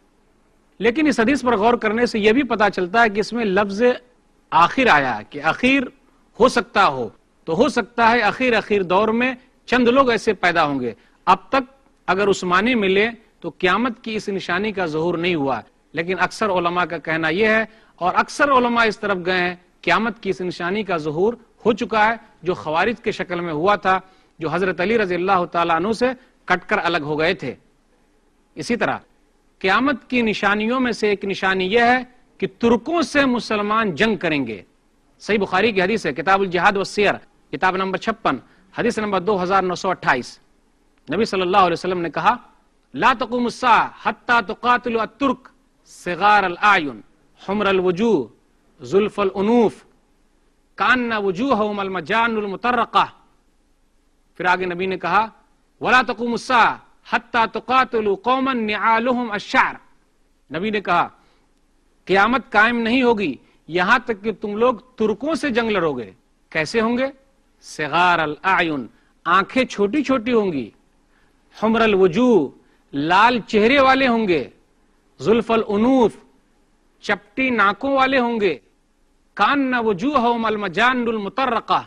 لیکن اس حدیث پر غور کرنے سے یہ بھی پتا چلتا ہے کہ اس میں لفظ آخر آیا ہے کہ اخیر ہو سکتا ہو، تو ہو سکتا ہے اخیر دور میں چند لوگ ایسے پیدا ہوں گے۔ اب تک اگر اس معنی میں لیں تو قیامت کی اس نشانی کا ظہور نہیں ہوا، لیکن اکثر علماء کا کہنا یہ ہے، اور اکثر علماء اس طرف گئے ہیں، قیامت کی اس نشانی کا ظہور ہو چکا ہے، جو خوارج کے شکل میں ہوا تھا، جو حضرت علی رضی اللہ تعالیٰ عنہ سے کٹ کر الگ ہو گئے تھے۔ اسی طرح قیامت کی نشانیوں میں سے ایک نشانی یہ ہے کہ ترکوں سے مسلمان جنگ کریں گے۔ صحیح بخاری کی حدیث ہے کتاب الجہاد والسیر کتاب نمبر 56 حدیث نمبر 2928، نبی صلی اللہ علیہ وسلم نے کہا لا تقوم الساعة حتى تقاتل الترک صغار الاعین حمر الوجوہ زلف الانوف کان وجوہہم المجان المطرقہ۔ پھر آگے نبی نے کہا ولا تقوم الساعة حتى تقاتل قوما نعالهم الشعر، نبی نے کہا قیامت قائم نہیں ہوگی یہاں تک کہ تم لوگ ترکوں سے جنگ لڑو گے۔ کیسے ہوں گے؟ صغار الاعین، آنکھیں چھوٹی چھوٹی ہوں گی، حمر الوجوہ، لال چہرے والے ہوں گے، زلف الانوف، چپٹی ناکوں والے ہوں گے، کان وجوہہم المجان المطرقہ،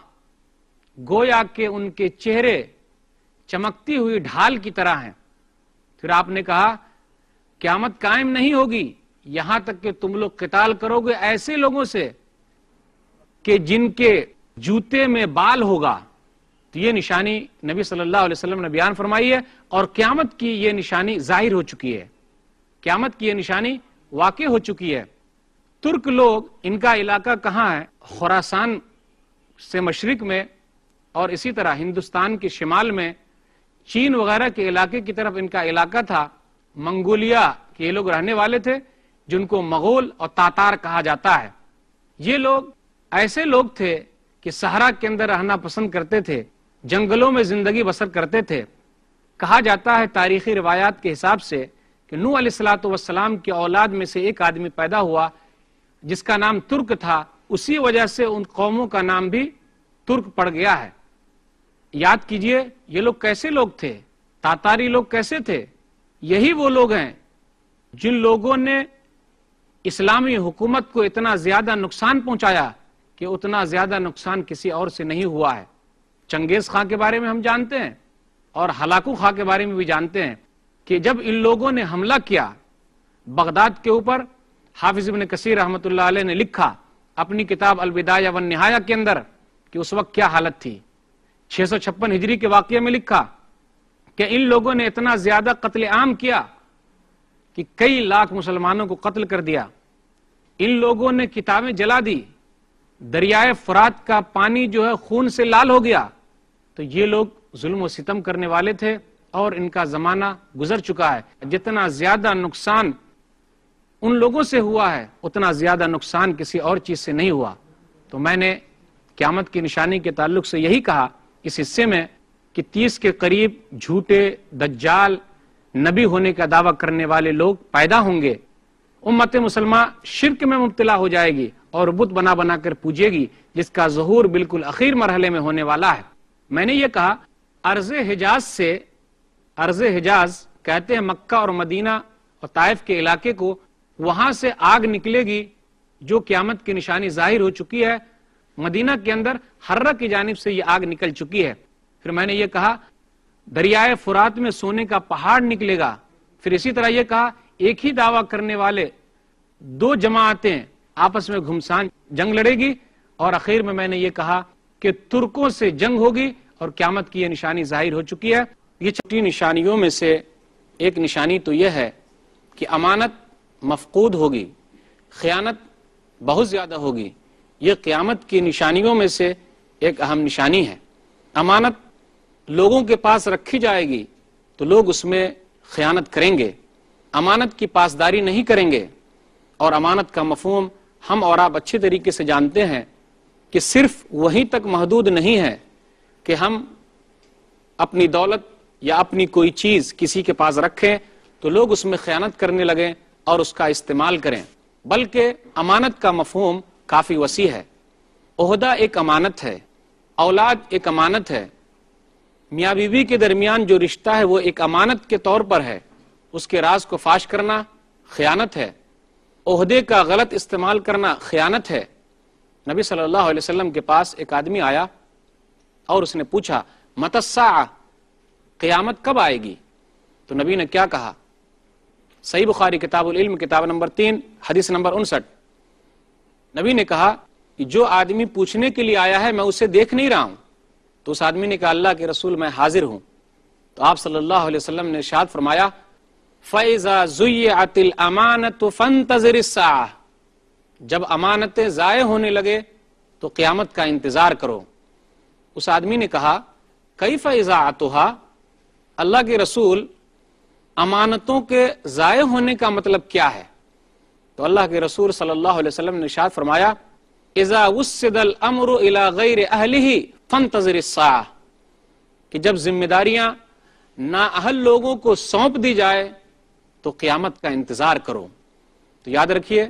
گویا کہ ان کے چہرے چمکتی ہوئی ڈھال کی طرح ہیں۔ پھر آپ نے کہا قیامت قائم نہیں ہوگی یہاں تک کہ تم لوگ قتال کرو گے ایسے لوگوں سے کہ جن کے جوتے میں بال ہوگا۔ تو یہ نشانی نبی صلی اللہ علیہ وسلم نے بیان فرمائی ہے، اور قیامت کی یہ نشانی ظاہر ہو چکی ہے، قیامت کی یہ نشانی واقع ہو چکی ہے۔ ترک لوگ، ان کا علاقہ کہاں ہے؟ خراسان سے مشرق میں، اور اسی طرح ہندوستان کے شمال میں چین وغیرہ کے علاقے کی طرف ان کا علاقہ تھا۔ منگولیا کے لوگ رہنے والے تھے جن کو مغول اور تاتار کہا جاتا ہے۔ یہ لوگ ایسے لوگ تھے کہ صحرا کے اندر رہنا پسند کرتے تھے، جنگلوں میں زندگی بسر کرتے تھے۔ کہا جاتا ہے تاریخی روایات کے حساب سے کہ نوح علیہ الصلوۃ والسلام کی اولاد میں سے ایک آدمی پیدا ہوا جس کا نام ترک تھا، اسی وجہ سے ان قوموں کا نام بھی ترک پڑ گیا ہے۔ یاد کیجئے یہ لوگ کیسے لوگ تھے، تاتاری لوگ کیسے تھے؟ یہی وہ لوگ ہیں جن لوگوں نے اسلامی حکومت کو اتنا زیادہ نقصان پہنچایا کہ اتنا زیادہ نقصان کسی اور سے نہیں ہوا ہے۔ چنگیز خان کے بارے میں ہم جانتے ہیں، اور ہلاکو خان کے بارے میں بھی جانتے ہیں کہ جب ان لوگوں نے حملہ کیا بغداد کے اوپر، حافظ ابن کثیر رحمۃ اللہ علیہ نے لکھا اپنی کتاب البدایہ والنہایہ کے اندر کہ اس وقت کیا حالت تھی۔ 656 ہجری کے واقعے میں لکھا کہ ان لوگوں نے اتنا زیادہ قتل عام کیا کہ کئی لاکھ مسلمانوں کو قتل کر دیا۔ ان لوگوں نے کتابیں جلا دی، دریائے فرات کا پانی جو ہے خون سے لال ہو گیا۔ تو یہ لوگ ظلم و ستم کرنے والے تھے، اور ان کا زمانہ گزر چکا ہے۔ جتنا زیادہ نقصان ان لوگوں سے ہوا ہے اتنا زیادہ نقصان کسی اور چیز سے نہیں ہوا۔ تو میں نے قیامت کی نشانی کے تعلق سے یہی کہا اس حصے میں کہ 30 کے قریب جھوٹے دجال نبی ہونے کا دعویٰ کرنے والے لوگ پیدا ہوں گے. امت مسلمہ شرک میں مبتلا ہو جائے گی اور بت بنا بنا کر پوجے گی، جس کا ظہور بالکل اخیر مرحلے میں ہونے والا ہے. میں نے یہ کہا ارض حجاز کہتے ہیں مکہ اور مدینہ اور طائف کے علاقے کو، وہاں سے آگ نکلے گی جو قیامت کی نشانی ظاہر ہو چکی ہے. مدینہ کے اندر حرہ کی جانب سے یہ آگ نکل چکی ہے. پھر میں نے یہ کہا دریائے فرات میں سونے کا پہاڑ نکلے گا. پھر اسی طرح یہ کہا ایک ہی دعویٰ کرنے والے 2 جماعتیں آپس میں گھمسان جنگ لڑے گی. اور اخیر میں نے یہ کہا کہ ترکوں سے جنگ ہوگی اور قیامت کی یہ نشانی ظاہر ہو چکی ہے. یہ چھوٹی نشانیوں میں سے ایک نشانی تو یہ ہے کہ امانت مفقود ہوگی، خیانت بہت زیادہ ہوگی. یہ قیامت کی نشانیوں میں سے ایک اہم نشانی ہے. امانت لوگوں کے پاس رکھی جائے گی تو لوگ اس میں خیانت کریں گے، امانت کی پاسداری نہیں کریں گے. اور امانت کا مفہوم ہم اور آپ اچھے طریقے سے جانتے ہیں کہ صرف وہیں تک محدود نہیں ہے کہ ہم اپنی دولت یا اپنی کوئی چیز کسی کے پاس رکھیں تو لوگ اس میں خیانت کرنے لگیں اور اس کا استعمال کریں، بلکہ امانت کا مفہوم کافی وسیع ہے. عہدہ ایک امانت ہے، اولاد ایک امانت ہے، میاں بیوی کے درمیان جو رشتہ ہے وہ ایک امانت کے طور پر ہے. اس کے راز کو فاش کرنا خیانت ہے، عہدے کا غلط استعمال کرنا خیانت ہے. نبی صلی اللہ علیہ وسلم کے پاس ایک آدمی آیا اور اس نے پوچھا متی الساعہ، قیامت کب آئے گی؟ تو نبی نے کیا کہا؟ صحیح بخاری کتاب العلم کتاب نمبر 3 حدیث نمبر 59. نبی نے کہا کہ جو آدمی پوچھنے کے لیے آیا ہے میں اسے دیکھ نہیں رہا ہوں. تو اس آدمی نے کہا اللہ کے رسول میں حاضر ہوں. تو آپ صلی اللہ علیہ وسلم نے ارشاد فرمایا فَإِذَا زُيِّعَتِ الْأَمَانَةُ فَانْتَظِرِ السَّاعَةَ، جب امانتیں ضائع ہونے لگے تو قیامت کا انتظار کرو. اس آدمی نے کہا کیف اضاعتها، اللہ کے رسول امانتوں کے ضائع ہونے کا مطلب کیا ہے؟ تو اللہ کے رسول صلی اللہ علیہ وسلم نے ارشاد فرمایا اذا وسد الامر الى غیر اہلہ فانتظر الساعہ، کہ جب ذمہ داریاں نااہل لوگوں کو سونپ دی جائے تو قیامت کا انتظار کرو. تو یاد رکھیے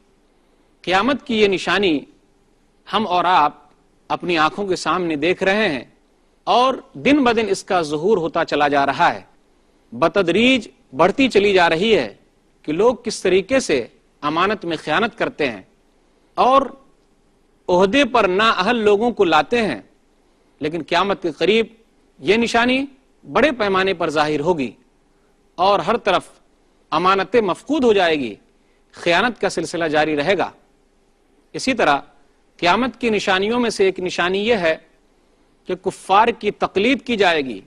قیامت کی یہ نشانی ہم اور آپ اپنی آنکھوں کے سامنے دیکھ رہے ہیں اور دن بدن اس کا ظہور ہوتا چلا جا رہا ہے. بتدریج بڑھتی چلی جا رہی ہے کہ لوگ کس طریقے سے امانت میں خیانت کرتے ہیں اور عہدے پر نااہل لوگوں کو لاتے ہیں. لیکن قیامت کے قریب یہ نشانی بڑے پیمانے پر ظاہر ہوگی اور ہر طرف امانتیں مفقود ہو جائے گی، خیانت کا سلسلہ جاری رہے گا. اسی طرح قیامت کی نشانیوں میں سے ایک نشانی یہ ہے کہ کفار کی تقلید کی جائے گی.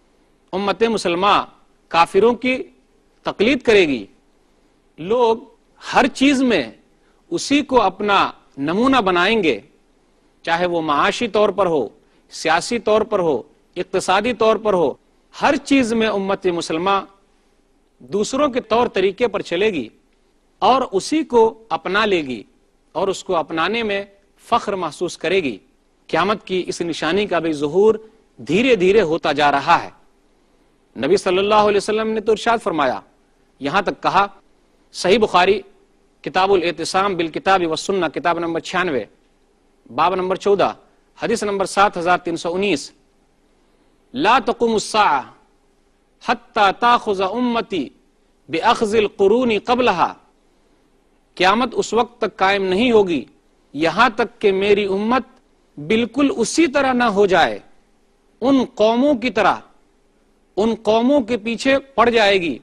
امت مسلمہ کافروں کی تقلید کرے گی. لوگ ہر چیز میں اسی کو اپنا نمونہ بنائیں گے، چاہے وہ معاشی طور پر ہو، سیاسی طور پر ہو، اقتصادی طور پر ہو. ہر چیز میں امت مسلمہ دوسروں کے طور طریقے پر چلے گی اور اسی کو اپنا لے گی اور اس کو اپنانے میں فخر محسوس کرے گی. قیامت کی اس نشانی کا بھی ظہور دھیرے دھیرے ہوتا جا رہا ہے. نبی صلی اللہ علیہ وسلم نے تو ارشاد فرمایا، یہاں تک کہا صحیح بخاری کتاب الاعتصام بالکتاب والسنہ کتاب نمبر 96 باب نمبر 14 حدیث نمبر 7319 لا تقوم الساعة حتى تاخذ امتی باخذ القرون قبلها، قیامت اس وقت تک قائم نہیں ہوگی یہاں تک کہ میری امت بالکل اسی طرح نہ ہو جائے ان قوموں کی طرح، ان قوموں کے پیچھے پڑ جائے گی.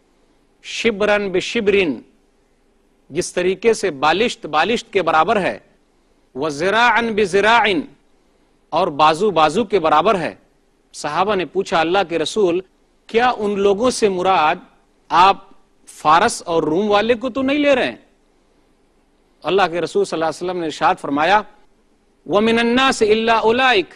شبرن بشبرن، جس طریقے سے بالشت بالشت کے برابر ہے، وذراعن بذراعن، اور بازو بازو کے برابر ہے. صحابہ نے پوچھا اللہ کے رسول کیا ان لوگوں سے مراد آپ فارس اور روم والے کو تو نہیں لے رہے ہیں؟ اللہ کے رسول صلی اللہ علیہ وسلم نے ارشاد فرمایا وَمِنَ النَّاسِ إِلَّا أُولَئِكَ،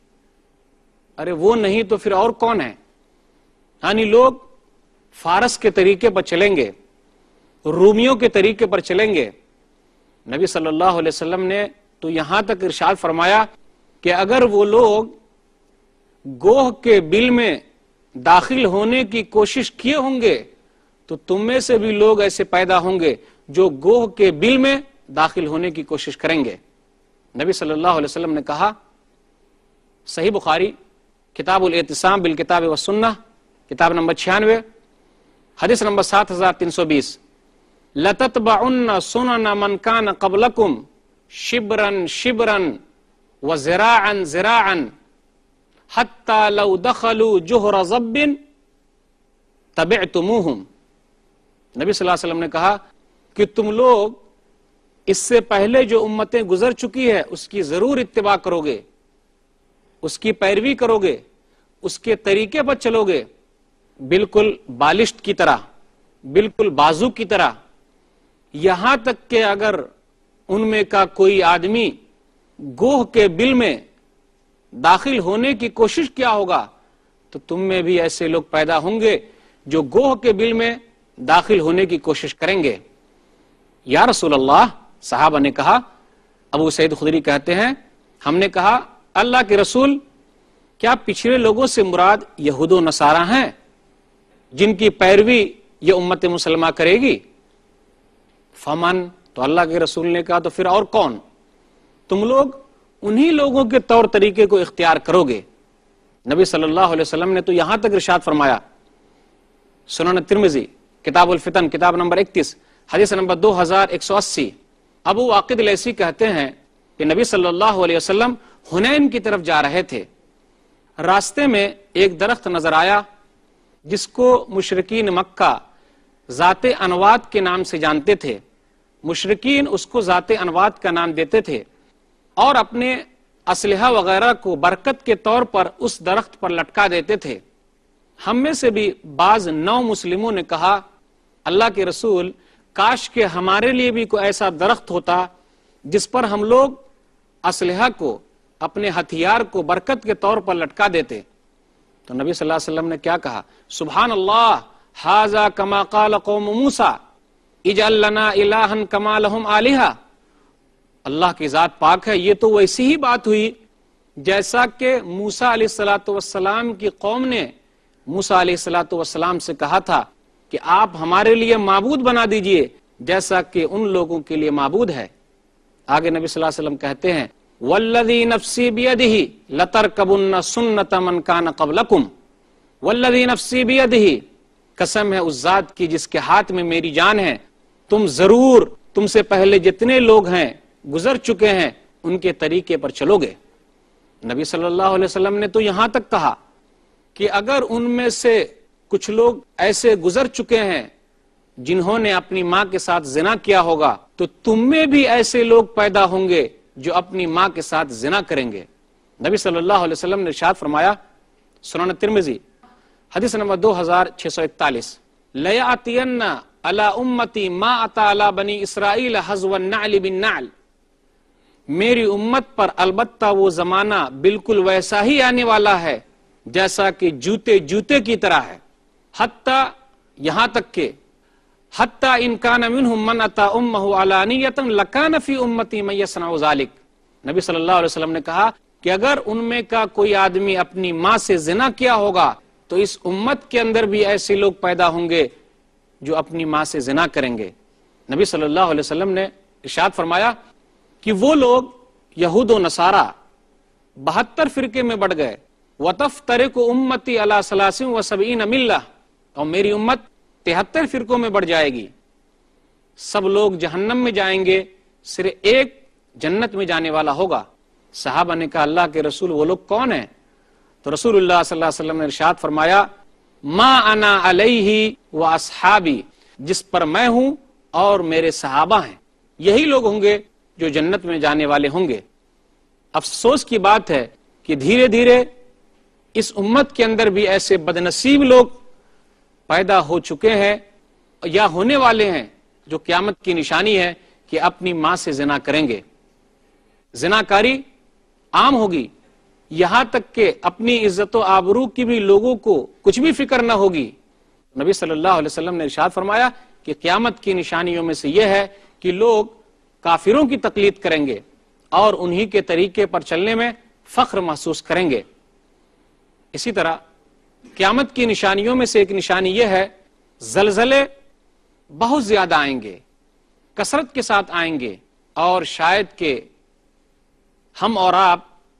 ارے وہ نہیں تو پھر اور کون ہے؟ یعنی لوگ فارس کے طریقے پر چلیں گے، رومیوں کے طریقے پر چلیں گے. نبی صلی اللہ علیہ وسلم نے تو یہاں تک ارشاد فرمایا کہ اگر وہ لوگ گوہ کے بل میں داخل ہونے کی کوشش کیے ہوں گے تو تم میں سے بھی لوگ ایسے پیدا ہوں گے جو گوہ کے بل میں داخل ہونے کی کوشش کریں گے. نبی صلی اللہ علیہ وسلم نے کہا، صحیح بخاری کتاب الاعتصام بالکتاب والسنہ کتاب نمبر 96 حدیث نمبر 7320، لَتَتْبَعُنَّ سُنَنَ مَنْ كَانَ قَبْلَكُمْ شِبْرًا شِبْرًا وَذِرَاعًا ذِرَاعًا حَتَّى لَوْ دَخَلُوا جُهْرَ ضَبٍّ تَبِعْتُمُوهُمْ. نبی صلی اللہ علیہ وسلم نے کہا کہ تم لوگ اس سے پہلے جو امتیں گزر چکی ہے اس کی ضرور اتباع کرو گے، اس کی پیروی کرو گے، اس کے طریقے پر چلو گے، بالکل بالشت کی طرح، بالکل بازو کی طرح. یہاں تک کہ اگر ان میں کا کوئی آدمی گوہ کے بل میں داخل ہونے کی کوشش کیا ہوگا تو تم میں بھی ایسے لوگ پیدا ہوں گے جو گوہ کے بل میں داخل ہونے کی کوشش کریں گے. یا رسول اللہ، صحابہ نے کہا، ابو سعید خدری کہتے ہیں ہم نے کہا اللہ کے رسول، کیا پچھلے لوگوں سے مراد یہود و نصارہ ہیں جن کی پیروی یہ امت مسلمہ کرے گی؟ فمن، تو اللہ کے رسول نے کہا تو پھر اور کون؟ تم لوگ انہی لوگوں کے طور طریقے کو اختیار کرو گے. نبی صلی اللہ علیہ وسلم نے تو یہاں تک ارشاد فرمایا، سنن ترمذی کتاب الفتن کتاب نمبر 31 حدیث نمبر 2180، ابو واقد لیثی کہتے ہیں کہ نبی صلی اللہ علیہ وسلم حنین کی طرف جا رہے تھے. راستے میں ایک درخت نظر آیا جس کو مشرکین مکہ ذات انوات کے نام سے جانتے تھے. مشرکین اس کو ذات انوات کا نام دیتے تھے اور اپنے اسلحہ وغیرہ کو برکت کے طور پر اس درخت پر لٹکا دیتے تھے. ہم میں سے بھی بعض نو مسلموں نے کہا، اللہ کے رسول، کاش کہ ہمارے لیے بھی کوئی ایسا درخت ہوتا جس پر ہم لوگ اسلحہ کو، اپنے ہتھیار کو برکت کے طور پر لٹکا دیتے. تو نبی صلی اللہ علیہ وسلم نے کیا کہا؟ سبحان اللہ، ھذا کما قال قوم موسیٰ اجعل لنا الہا کما لہم آلہہ. اللہ کی ذات پاک ہے، یہ تو ویسی ہی بات ہوئی جیسا کہ موسیٰ علیہ السلام کی قوم نے موسیٰ علیہ السلام سے کہا تھا کہ آپ ہمارے لیے معبود بنا دیجئے جیسا کہ ان لوگوں کے لیے معبود ہے. آگے نبی صلی اللہ علیہ وسلم کہتے ہیں، والذی نفسی بیدہ لترکبن سنت من کان قبلکم، والذی نفسی بیدہ، قسم ہے اس ذات کی جس کے ہاتھ میں میری جان ہے، تم ضرور، تم سے پہلے جتنے لوگ ہیں گزر چکے ہیں ان کے طریقے پر چلو گے. نبی صلی اللہ علیہ وسلم نے تو یہاں تک کہا کہ اگر ان میں سے کچھ لوگ ایسے گزر چکے ہیں جنہوں نے اپنی ماں کے ساتھ زنا کیا ہوگا تو تم میں بھی ایسے لوگ پیدا ہوں گے جو اپنی ماں کے ساتھ زنا کریں گے. نبی صلی اللہ علیہ وسلم نے ارشاد فرمایا، سنن ترمذی حدیث نمبر 2641، لَيَأْتِيَنَّ عَلَىٰ أُمَّتِي مَا أَتَىٰ عَلَىٰ بَنِي إِسْرَائِيلَ حَذْوَ النَّعْلِ بِالنَّعْلِ، میری امت پر البتہ وہ زمانہ بالکل ویسا ہی آنے والا ہے جیسا کہ جوتے جوتے کی طرح ہے. حتیٰ، یہاں تک کہ حتیٰ ان کان منہم من اتی امہ علانیۃ لکان فی امتی من یصنع ذلک. نبی صلی اللہ علیہ وسلم نے کہا کہ اگر ان میں کا کوئی آدمی اپنی ماں سے زنا کیا ہوگا تو اس امت کے اندر بھی ایسے لوگ پیدا ہوں گے جو اپنی ماں سے زنا کریں گے. نبی صلی اللہ علیہ وسلم نے ارشاد فرمایا کہ وہ لوگ یہود و نصارہ 72 فرقے میں بڑھ گئے، وَتَفْتَرِقُ أُمَّتِي عَلَىٰ 73 مِلَّةٍ، اور میری امت 73 فرقوں میں بڑھ جائے گی. سب لوگ جہنم میں جائیں گے، صرف ایک جنت میں جانے والا ہوگا. صحابہ نے کہا اللہ کے رسول وہ لوگ کون ہیں؟ تو رسول اللہ صلی اللہ علیہ وسلم نے ارشاد فرمایا، ما انا علیہ و اصحابی، جس پر میں ہوں اور میرے صحابہ ہیں، یہی لوگ ہوں گے جو جنت میں جانے والے ہوں گے. افسوس کی بات ہے کہ دھیرے دھیرے اس امت کے اندر بھی ایسے بدنصیب لوگ پیدا ہو چکے ہیں یا ہونے والے ہیں جو قیامت کی نشانی ہے کہ اپنی ماں سے زنا کریں گے. زناکاری عام ہوگی، یہاں تک کہ اپنی عزت و آبرو کی بھی لوگوں کو کچھ بھی فکر نہ ہوگی. نبی صلی اللہ علیہ وسلم نے ارشاد فرمایا کہ قیامت کی نشانیوں میں سے یہ ہے کہ لوگ کافروں کی تقلید کریں گے اور انہی کے طریقے پر چلنے میں فخر محسوس کریں گے. اسی طرح قیامت کی نشانیوں میں سے ایک نشانی یہ ہے، زلزلے بہت زیادہ آئیں گے، کثرت کے ساتھ آئیں گے، اور شاید کہ ہم اور آپ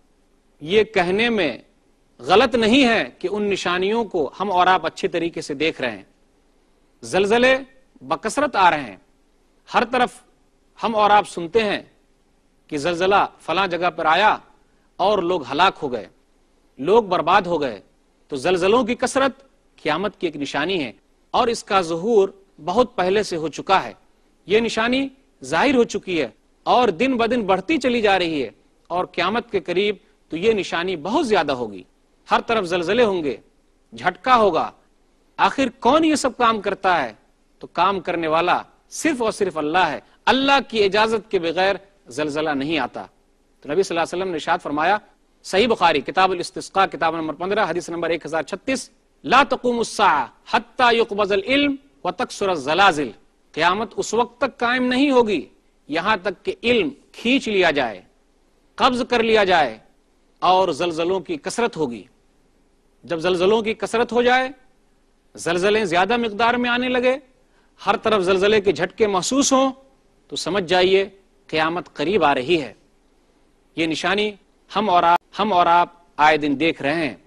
یہ کہنے میں غلط نہیں ہے کہ ان نشانیوں کو ہم اور آپ اچھے طریقے سے دیکھ رہے ہیں۔ زلزلے بکثرت آ رہے ہیں، ہر طرف ہم اور آپ سنتے ہیں کہ زلزلہ فلاں جگہ پر آیا اور لوگ ہلاک ہو گئے، لوگ برباد ہو گئے۔ تو زلزلوں کی کثرت قیامت کی ایک نشانی ہے، اور اس کا ظہور بہت پہلے سے ہو چکا ہے۔ یہ نشانی ظاہر ہو چکی ہے اور دن بدن بڑھتی چلی جا رہی ہے، اور قیامت کے قریب تو یہ نشانی بہت زیادہ ہوگی۔ ہر طرف زلزلے ہوں گے، جھٹکا ہوگا۔ آخر کون یہ سب کام کرتا ہے؟ تو کام کرنے والا صرف اور صرف اللہ ہے۔ اللہ کی اجازت کے بغیر زلزلہ نہیں آتا۔ تو نبی صلی اللہ علیہ وسلم نے ارشاد فرمایا، صحیح بخاری کتاب الاستسقاء کتاب نمبر 15 حدیث نمبر 1036، لا تقوم الساعة حتى يقبض العلم وتكثر الزلازل، قیامت اس وقت تک قائم نہیں ہوگی یہاں تک کہ علم کھینچ لیا جائے، قبض کر لیا جائے، اور زلزلوں کی کثرت ہوگی۔ جب زلزلوں کی کثرت ہو جائے، زلزلے زیادہ مقدار میں آنے لگے، ہر طرف زلزلے کے جھٹکے محسوس ہوں، تو سمجھ جائیے قیامت قریب آ رہی ہے۔ یہ نشانی ہم اور آپ آئے دن دیکھ رہے ہیں۔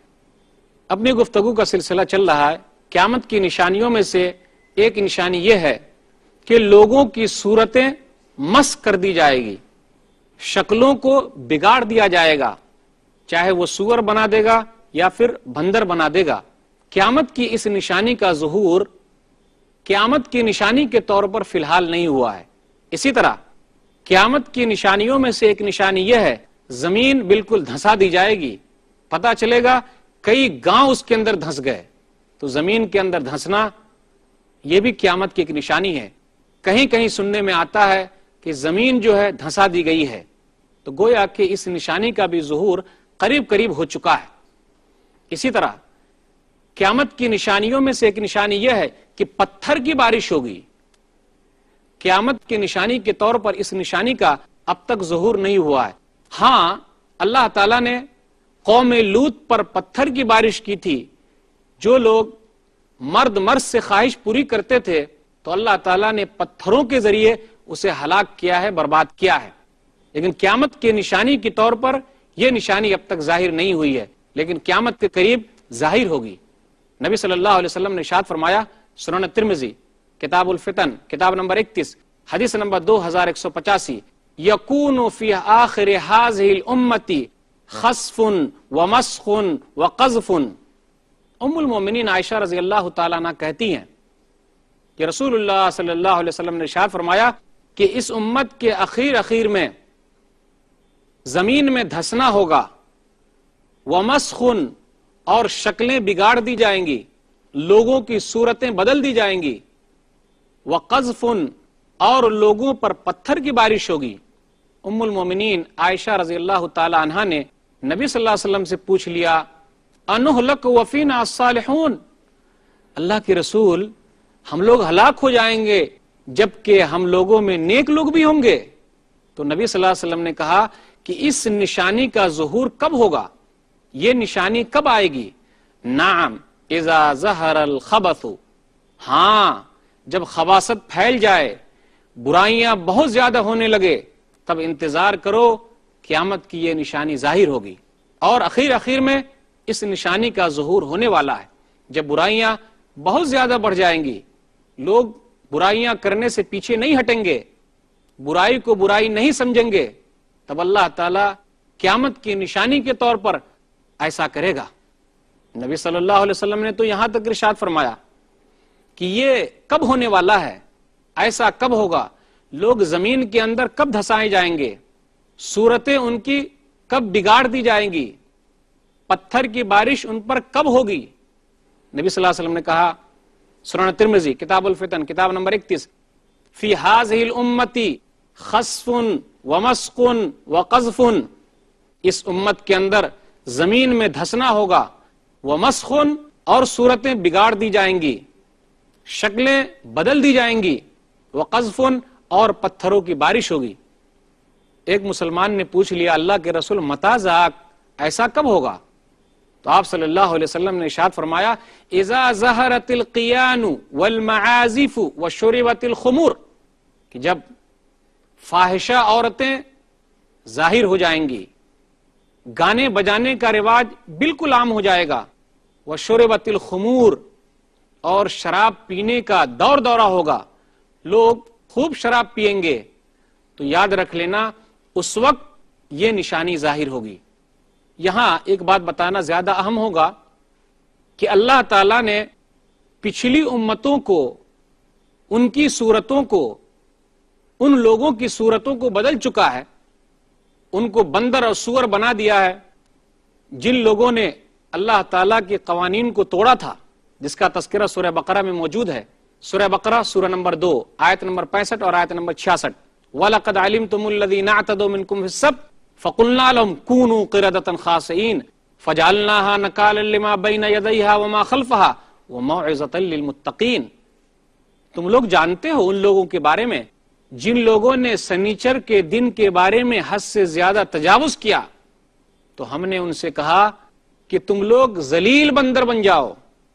اپنی گفتگو کا سلسلہ چل رہا ہے، قیامت کی نشانیوں میں سے ایک نشانی یہ ہے کہ لوگوں کی صورتیں مسخ کر دی جائے گی، شکلوں کو بگاڑ دیا جائے گا، چاہے وہ سور بنا دے گا یا پھر بندر بنا دے گا۔ قیامت کی اس نشانی کا ظہور قیامت کی نشانی کے طور پر فی الحال نہیں ہوا ہے۔ اسی طرح قیامت کی نشانیوں میں سے ایک نشانی یہ ہے، زمین بالکل دھنسا دی جائے گی، پتا چلے گا کئی گاؤں اس کے اندر دھنس گئے۔ تو زمین کے اندر دھنسنا یہ بھی قیامت کی ایک نشانی ہے۔ کہیں کہیں سننے میں آتا ہے کہ زمین جو ہے دھنسا دی گئی ہے، تو گویا کہ اس نشانی کا بھی ظہور قریب قریب ہو چکا ہے۔ اسی طرح قیامت کی نشانیوں میں سے ایک نشانی یہ ہے کہ پتھر کی بارش ہوگی۔ قیامت کی نشانی کے طور پر اس نشانی کا اب تک ظہور نہیں ہوا ہے۔ ہاں، اللہ تعالیٰ نے قوم لوط پر پتھر کی بارش کی تھی۔ جو لوگ مرد سے خواہش پوری کرتے تھے تو اللہ تعالیٰ نے پتھروں کے ذریعے اسے ہلاک کیا ہے، برباد کیا ہے۔ لیکن قیامت کی نشانی کے طور پر یہ نشانی اب تک ظاہر نہیں ہوئی ہے، لیکن قیامت کے قریب ظاہر ہوگی۔ نبی صلی اللہ علیہ وسلم نے ارشاد فرمایا، سنن ترمذی کتاب الفتن کتاب نمبر 31 حدیث نمبر 2185، یکون فی آخر هذه الامتی خسف ومسخ وقذف۔ ام المومنین عائشہ رضی اللہ تعالیٰ عنہ کہتی ہیں کہ رسول اللہ صلی اللہ علیہ وسلم نے ارشاد فرمایا کہ اس امت کے اخیر میں زمین میں دھسنا ہوگا، ومسخ، اور شکلیں بگاڑ دی جائیں گی، لوگوں کی صورتیں بدل دی جائیں گی، وقذف، اور لوگوں پر پتھر کی بارش ہوگی۔ ام المومنین عائشہ رضی اللہ تعالی عنہا نے نبی صلی اللہ علیہ وسلم سے پوچھ لیا، انہلک وفینا الصالحون، اللہ کے رسول ہم لوگ ہلاک ہو جائیں گے جبکہ ہم لوگوں میں نیک لوگ بھی ہوں گے؟ تو نبی صلی اللہ علیہ وسلم نے کہا کہ اس نشانی کا ظہور کب ہوگا، یہ نشانی کب آئے گی؟ نعم اذا ظہر الخبث، ہاں جب خباثت پھیل جائے، برائیاں بہت زیادہ ہونے لگے، تب انتظار کرو، قیامت کی یہ نشانی ظاہر ہوگی۔ اور اخیر میں اس نشانی کا ظہور ہونے والا ہے۔ جب برائیاں بہت زیادہ بڑھ جائیں گی، لوگ برائیاں کرنے سے پیچھے نہیں ہٹیں گے، برائی کو برائی نہیں سمجھیں گے، تب اللہ تعالی قیامت کی نشانی کے طور پر ایسا کرے گا۔ نبی صلی اللہ علیہ وسلم نے تو یہاں تک ارشاد فرمایا کہ یہ کب ہونے والا ہے، ایسا کب ہوگا، لوگ زمین کے اندر کب دھسائے جائیں گے، صورتیں ان کی کب بگاڑ دی جائیں گی، پتھر کی بارش ان پر کب ہوگی۔ نبی صلی اللہ علیہ وسلم نے کہا، سنن ترمذی کتاب الفتن کتاب نمبر 31، فی هذه الامتی خسف ومسخ وقذف، اس امت کے اندر زمین میں دھسنا ہوگا، ومسخ، اور صورتیں بگاڑ دی جائیں گی، شکلیں بدل دی جائیں گی، وقذف، اور پتھروں کی بارش ہوگی۔ ایک مسلمان نے پوچھ لیا، اللہ کے رسول متی ذاک، ایسا کب ہوگا؟ تو آپ صلی اللہ علیہ وسلم نے ارشاد فرمایا اذا ظہرت القیان والمعازف وشربت الخمور، کہ جب فاحشہ عورتیں ظاہر ہو جائیں گی، گانے بجانے کا رواج بالکل عام ہو جائے گا، وشربت الخمور، اور شراب پینے کا دور دورہ ہوگا، لوگ خوب شراب پیئیں گے، تو یاد رکھ لینا اس وقت یہ نشانی ظاہر ہوگی۔ یہاں ایک بات بتانا زیادہ اہم ہوگا کہ اللہ تعالیٰ نے پچھلی امتوں کو، ان کی صورتوں کو، ان لوگوں کی صورتوں کو بدل چکا ہے، ان کو بندر اور سور بنا دیا ہے جن لوگوں نے اللہ تعالیٰ کے قوانین کو توڑا تھا، جس کا تذکرہ سورہ بقرہ میں موجود ہے۔ سورہ بقرہ سورہ نمبر 2 آیت نمبر 65 اور آیت نمبر 66، وَلَقَدْ عَلِمْتُمُ الَّذِينَ اعْتَدَوْا مِنْكُمْ فِي السَّبْتِ فَقُلْنَا لَهُمْ كُونُوا قِرَدَةً خَاسِئِينَ فَجَعَلْنَاهَا نَكَالًا لِمَا بَيْنَ يَدَيْهَا وَمَا خَلْفَهَا وَمَوْعِظَةً لِلْمُتَّقِينَ۔ تم لوگ جانتے ہو ان لوگوں کے بارے میں جن لوگوں نے سنیچر کے دن کے بارے میں حد سے زیادہ تجاوز کیا، تو ہم نے ان سے کہا کہ تم لوگ ذلیل بندر بن جاؤ۔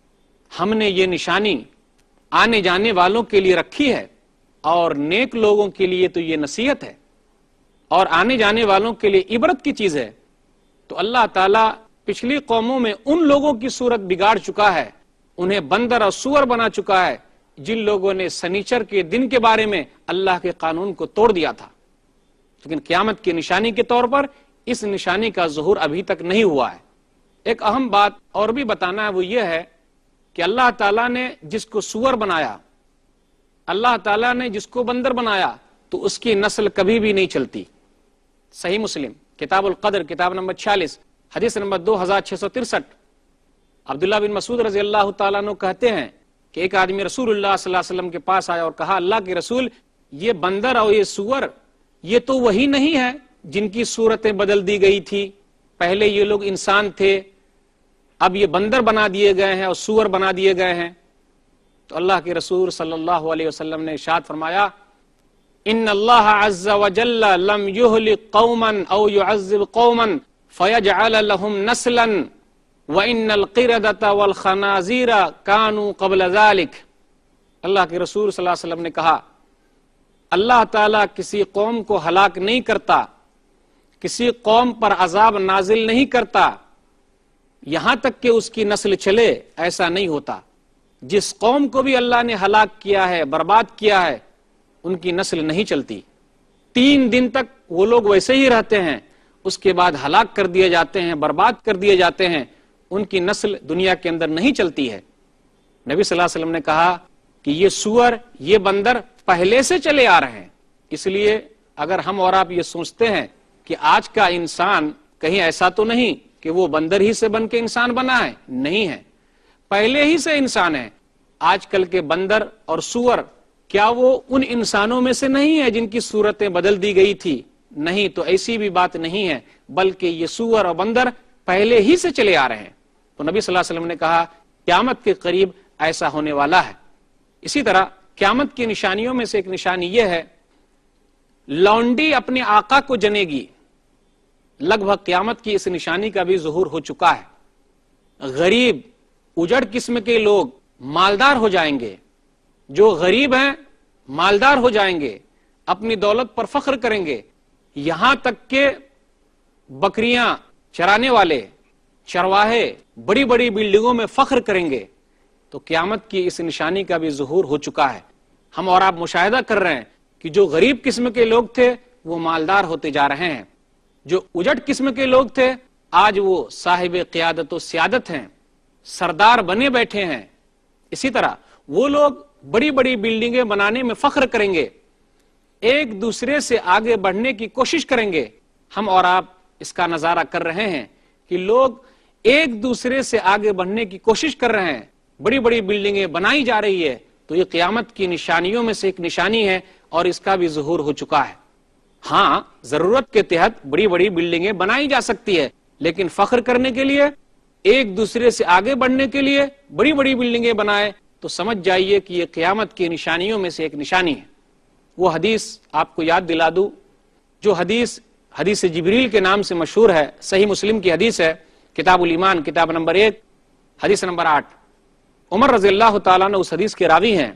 ہم نے یہ نشانی آنے جانے والوں کے لیے رکھی ہے، اور نیک لوگوں کے لیے تو یہ نصیحت ہے، اور آنے جانے والوں کے لیے عبرت کی چیز ہے۔ تو اللہ تعالیٰ پچھلی قوموں میں ان لوگوں کی صورت بگاڑ چکا ہے، انہیں بندر اور سور بنا چکا ہے جن لوگوں نے سنیچر کے دن کے بارے میں اللہ کے قانون کو توڑ دیا تھا۔ لیکن قیامت کی نشانی کے طور پر اس نشانی کا ظہور ابھی تک نہیں ہوا ہے۔ ایک اہم بات اور بھی بتانا ہے، وہ یہ ہے کہ اللہ تعالیٰ نے جس کو سور بنایا، اللہ تعالیٰ نے جس کو بندر بنایا، تو اس کی نسل کبھی بھی نہیں چلتی۔ صحیح مسلم کتاب القدر کتاب نمبر 46 حدیث نمبر 2663، عبداللہ بن مسعود رضی اللہ تعالیٰ عنہ کہتے ہیں کہ ایک آدمی رسول اللہ صلی اللہ علیہ وسلم کے پاس آیا اور کہا، اللہ کے رسول، یہ بندر اور یہ سور یہ تو وہی نہیں ہے جن کی صورتیں بدل دی گئی تھی، پہلے یہ لوگ انسان تھے، اب یہ بندر بنا دیے گئے ہیں اور سور بنا دیے گئے ہیں۔ تو اللہ کے رسول صلی اللہ علیہ وسلم نے ارشاد فرمایا، ان اللہ عز وجل لم یہلک قوما او یعذب قوما فیجعل لهم نسلا وان القردة والخنازیر كانوا قبل ذلك۔ اللہ کے رسول صلی اللہ علیہ وسلم نے کہا، اللہ تعالیٰ کسی قوم کو ہلاک نہیں کرتا، کسی قوم پر عذاب نازل نہیں کرتا یہاں تک کہ اس کی نسل چلے، ایسا نہیں ہوتا۔ جس قوم کو بھی اللہ نے ہلاک کیا ہے، برباد کیا ہے، ان کی نسل نہیں چلتی۔ 3 دن تک وہ لوگ ویسے ہی رہتے ہیں، اس کے بعد ہلاک کر دیے جاتے ہیں، برباد کر دیے جاتے ہیں، ان کی نسل دنیا کے اندر نہیں چلتی ہے۔ نبی صلی اللہ علیہ وسلم نے کہا کہ یہ سور، یہ بندر پہلے سے چلے آ رہے ہیں۔ اس لیے اگر ہم اور آپ یہ سوچتے ہیں کہ آج کا انسان کہیں ایسا تو نہیں کہ وہ بندر ہی سے بن کے انسان بنا ہے، نہیں ہے، پہلے ہی سے انسان ہے۔ آج کل کے بندر اور سور کیا وہ ان انسانوں میں سے نہیں ہے جن کی صورتیں بدل دی گئی تھی؟ نہیں، تو ایسی بھی بات نہیں ہے، بلکہ یہ سور اور بندر پہلے ہی سے چلے آ رہے ہیں۔ تو نبی صلی اللہ علیہ وسلم نے کہا قیامت کے قریب ایسا ہونے والا ہے۔ اسی طرح قیامت کی نشانیوں میں سے ایک نشانی یہ ہے، لونڈی اپنے آقا کو جنے گی۔ لگ بھگ قیامت کی اس نشانی کا بھی ظہور ہو چکا ہے۔ غریب اجڑ قسم کے لوگ مالدار ہو جائیں گے، جو غریب ہیں مالدار ہو جائیں گے، اپنی دولت پر فخر کریں گے، یہاں تک کہ بکریاں چرانے والے چرواہے بڑی بڑی بلڈنگوں میں فخر کریں گے۔ تو قیامت کی اس نشانی کا بھی ظہور ہو چکا ہے۔ ہم اور آپ مشاہدہ کر رہے ہیں کہ جو غریب قسم کے لوگ تھے وہ مالدار ہوتے جا رہے ہیں، جو اجڑ قسم کے لوگ تھے آج وہ صاحب قیادت و سیادت ہیں، سردار بنے بیٹھے ہیں۔ اسی طرح وہ لوگ بڑی بڑی بلڈنگیں بنانے میں فخر کریں گے، ایک دوسرے سے آگے بڑھنے کی کوشش کریں گے۔ ہم اور آپ اس کا نظارہ کر رہے ہیں کہ لوگ ایک دوسرے سے آگے بڑھنے کی کوشش کر رہے ہیں، بڑی بڑی بلڈنگیں بنائی جا رہی ہے۔ تو یہ قیامت کی نشانیوں میں سے ایک نشانی ہے اور اس کا بھی ظہور ہو چکا ہے۔ ہاں، ضرورت کے تحت بڑی بڑی بلڈنگیں بنائی جا سکتی ہے، لیکن فخر کرنے کے لیے، ایک دوسرے سے آگے بڑھنے کے لیے بڑی بڑی بلڈنگیں بنائے تو سمجھ جائیے کہ یہ قیامت کی نشانیوں میں سے ایک نشانی ہے۔ وہ حدیث آپ کو یاد دلا دوں، جو حدیث جبریل کے نام سے مشہور ہے، صحیح مسلم کی حدیث ہے کتاب الایمان کتاب نمبر 1 حدیث نمبر 8. عمر رضی اللہ تعالیٰ نے اس حدیث کے راوی ہیں.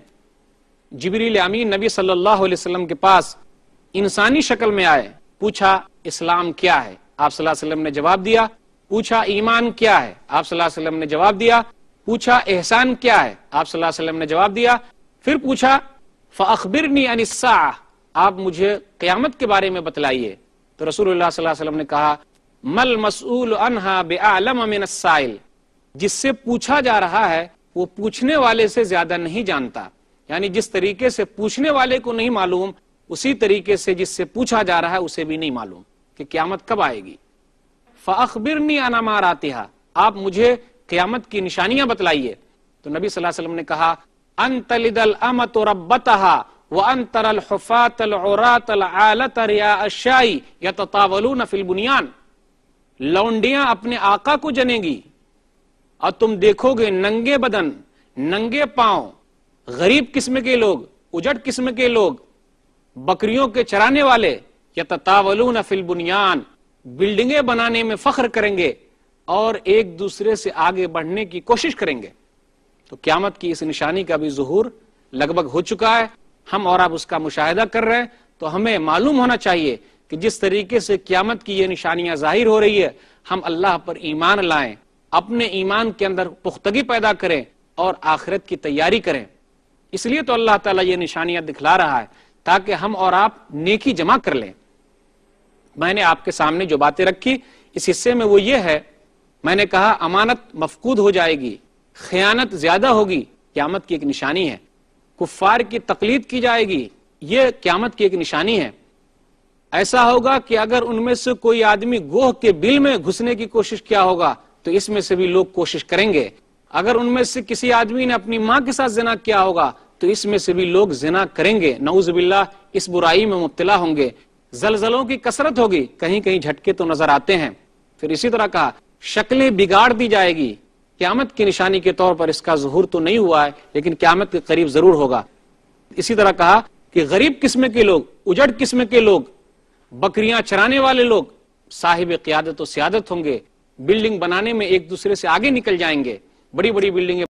جبریل امین نبی صلی اللہ علیہ وسلم کے پاس انسانی شکل میں آئے, پوچھا اسلام کیا ہے, آپ صلی اللہ علیہ وسلم نے جواب دیا. پوچھا ایمان کیا ہے, آپ صلی اللہ علیہ وسلم نے جواب دیا. پوچھا احسان کیا ہے, آپ صلی اللہ علیہ وسلم نے جواب دیا. پھر پوچھا فاخبرنی عن الساعہ, آپ مجھے قیامت کے بارے میں بتلائیے. تو رسول اللہ صلی اللہ علیہ وسلم نے کہا مل مسئول عنہا بأعلم من السائل, جس سے پوچھا جا رہا ہے وہ پوچھنے والے سے زیادہ نہیں جانتا. یعنی جس طریقے سے پوچھنے والے کو نہیں معلوم, اسی طریقے سے جس سے پوچھا جا رہا ہے اسے بھی نہیں معلوم کہ قیامت کب آئے گی. فاخبرنی عن اماراتها, آپ مجھے قیامت کی نشانیاں بتلائیے. تو نبی صلی اللہ علیہ وسلم نے کہا ان تلد الامۃ ربتها وان ترى الحفاة العراة العالة رعاء الشاء يتطاولون في البنيان, لونڈیاں اپنے آقا کو جنیں گی اور تم دیکھو گے ننگے بدن, ننگے پاؤں, غریب قسم کے لوگ, اجڑ قسم کے لوگ, بکریوں کے چرانے والے, یتطاولون فی البنیان, بلڈنگیں بنانے میں فخر کریں گے اور ایک دوسرے سے آگے بڑھنے کی کوشش کریں گے. تو قیامت کی اس نشانی کا بھی ظہور لگ بھگ ہو چکا ہے, ہم اور آپ اس کا مشاہدہ کر رہے ہیں. تو ہمیں معلوم ہونا چاہیے کہ جس طریقے سے قیامت کی یہ نشانیاں ظاہر ہو رہی ہے, ہم اللہ پر ایمان لائیں, اپنے ایمان کے اندر پختگی پیدا کریں اور آخرت کی تیاری کریں. اس لیے تو اللہ تعالیٰ یہ نشانیاں دکھلا رہا ہے تاکہ ہم اور آپ نیکی جمع کر لیں. میں نے آپ کے سامنے جو باتیں رکھی اس حصے میں وہ یہ ہے, میں نے کہا امانت مفقود ہو جائے گی, خیانت زیادہ ہوگی, قیامت کی ایک نشانی ہے. کفار کی تقلید کی جائے گی, یہ قیامت کی ایک نشانی ہے. ایسا ہوگا کہ اگر ان میں سے کوئی آدمی گوہ کے بل میں گھسنے کی کوشش کیا ہوگا تو اس میں سے بھی لوگ کوشش کریں گے. اگر ان میں سے کسی آدمی نے اپنی ماں کے ساتھ زنا کیا ہوگا تو اس میں سے بھی لوگ زنا کریں گے, نعوذ باللہ اس برائی میں مبتلا ہوں گے. زلزلوں کی کثرت ہوگی, کہیں کہیں جھٹکے تو نظر آتے ہیں. پھر اسی طرح کہا شکلیں بگاڑ دی جائے گی. قیامت کی نشانی کے طور پر اس کا ظہور تو نہیں ہوا ہے لیکن قیامت کے قریب ضرور ہوگا. اسی طرح کہا کہ غریب قسم کے لوگ, اجڑ قسم کے لوگ, بکریاں چرانے والے لوگ صاحب قیادت و سیادت ہوں گے, بلڈنگ بنانے میں ایک دوسرے سے آگے نکل جائیں گے, بڑی بڑی بلڈنگیں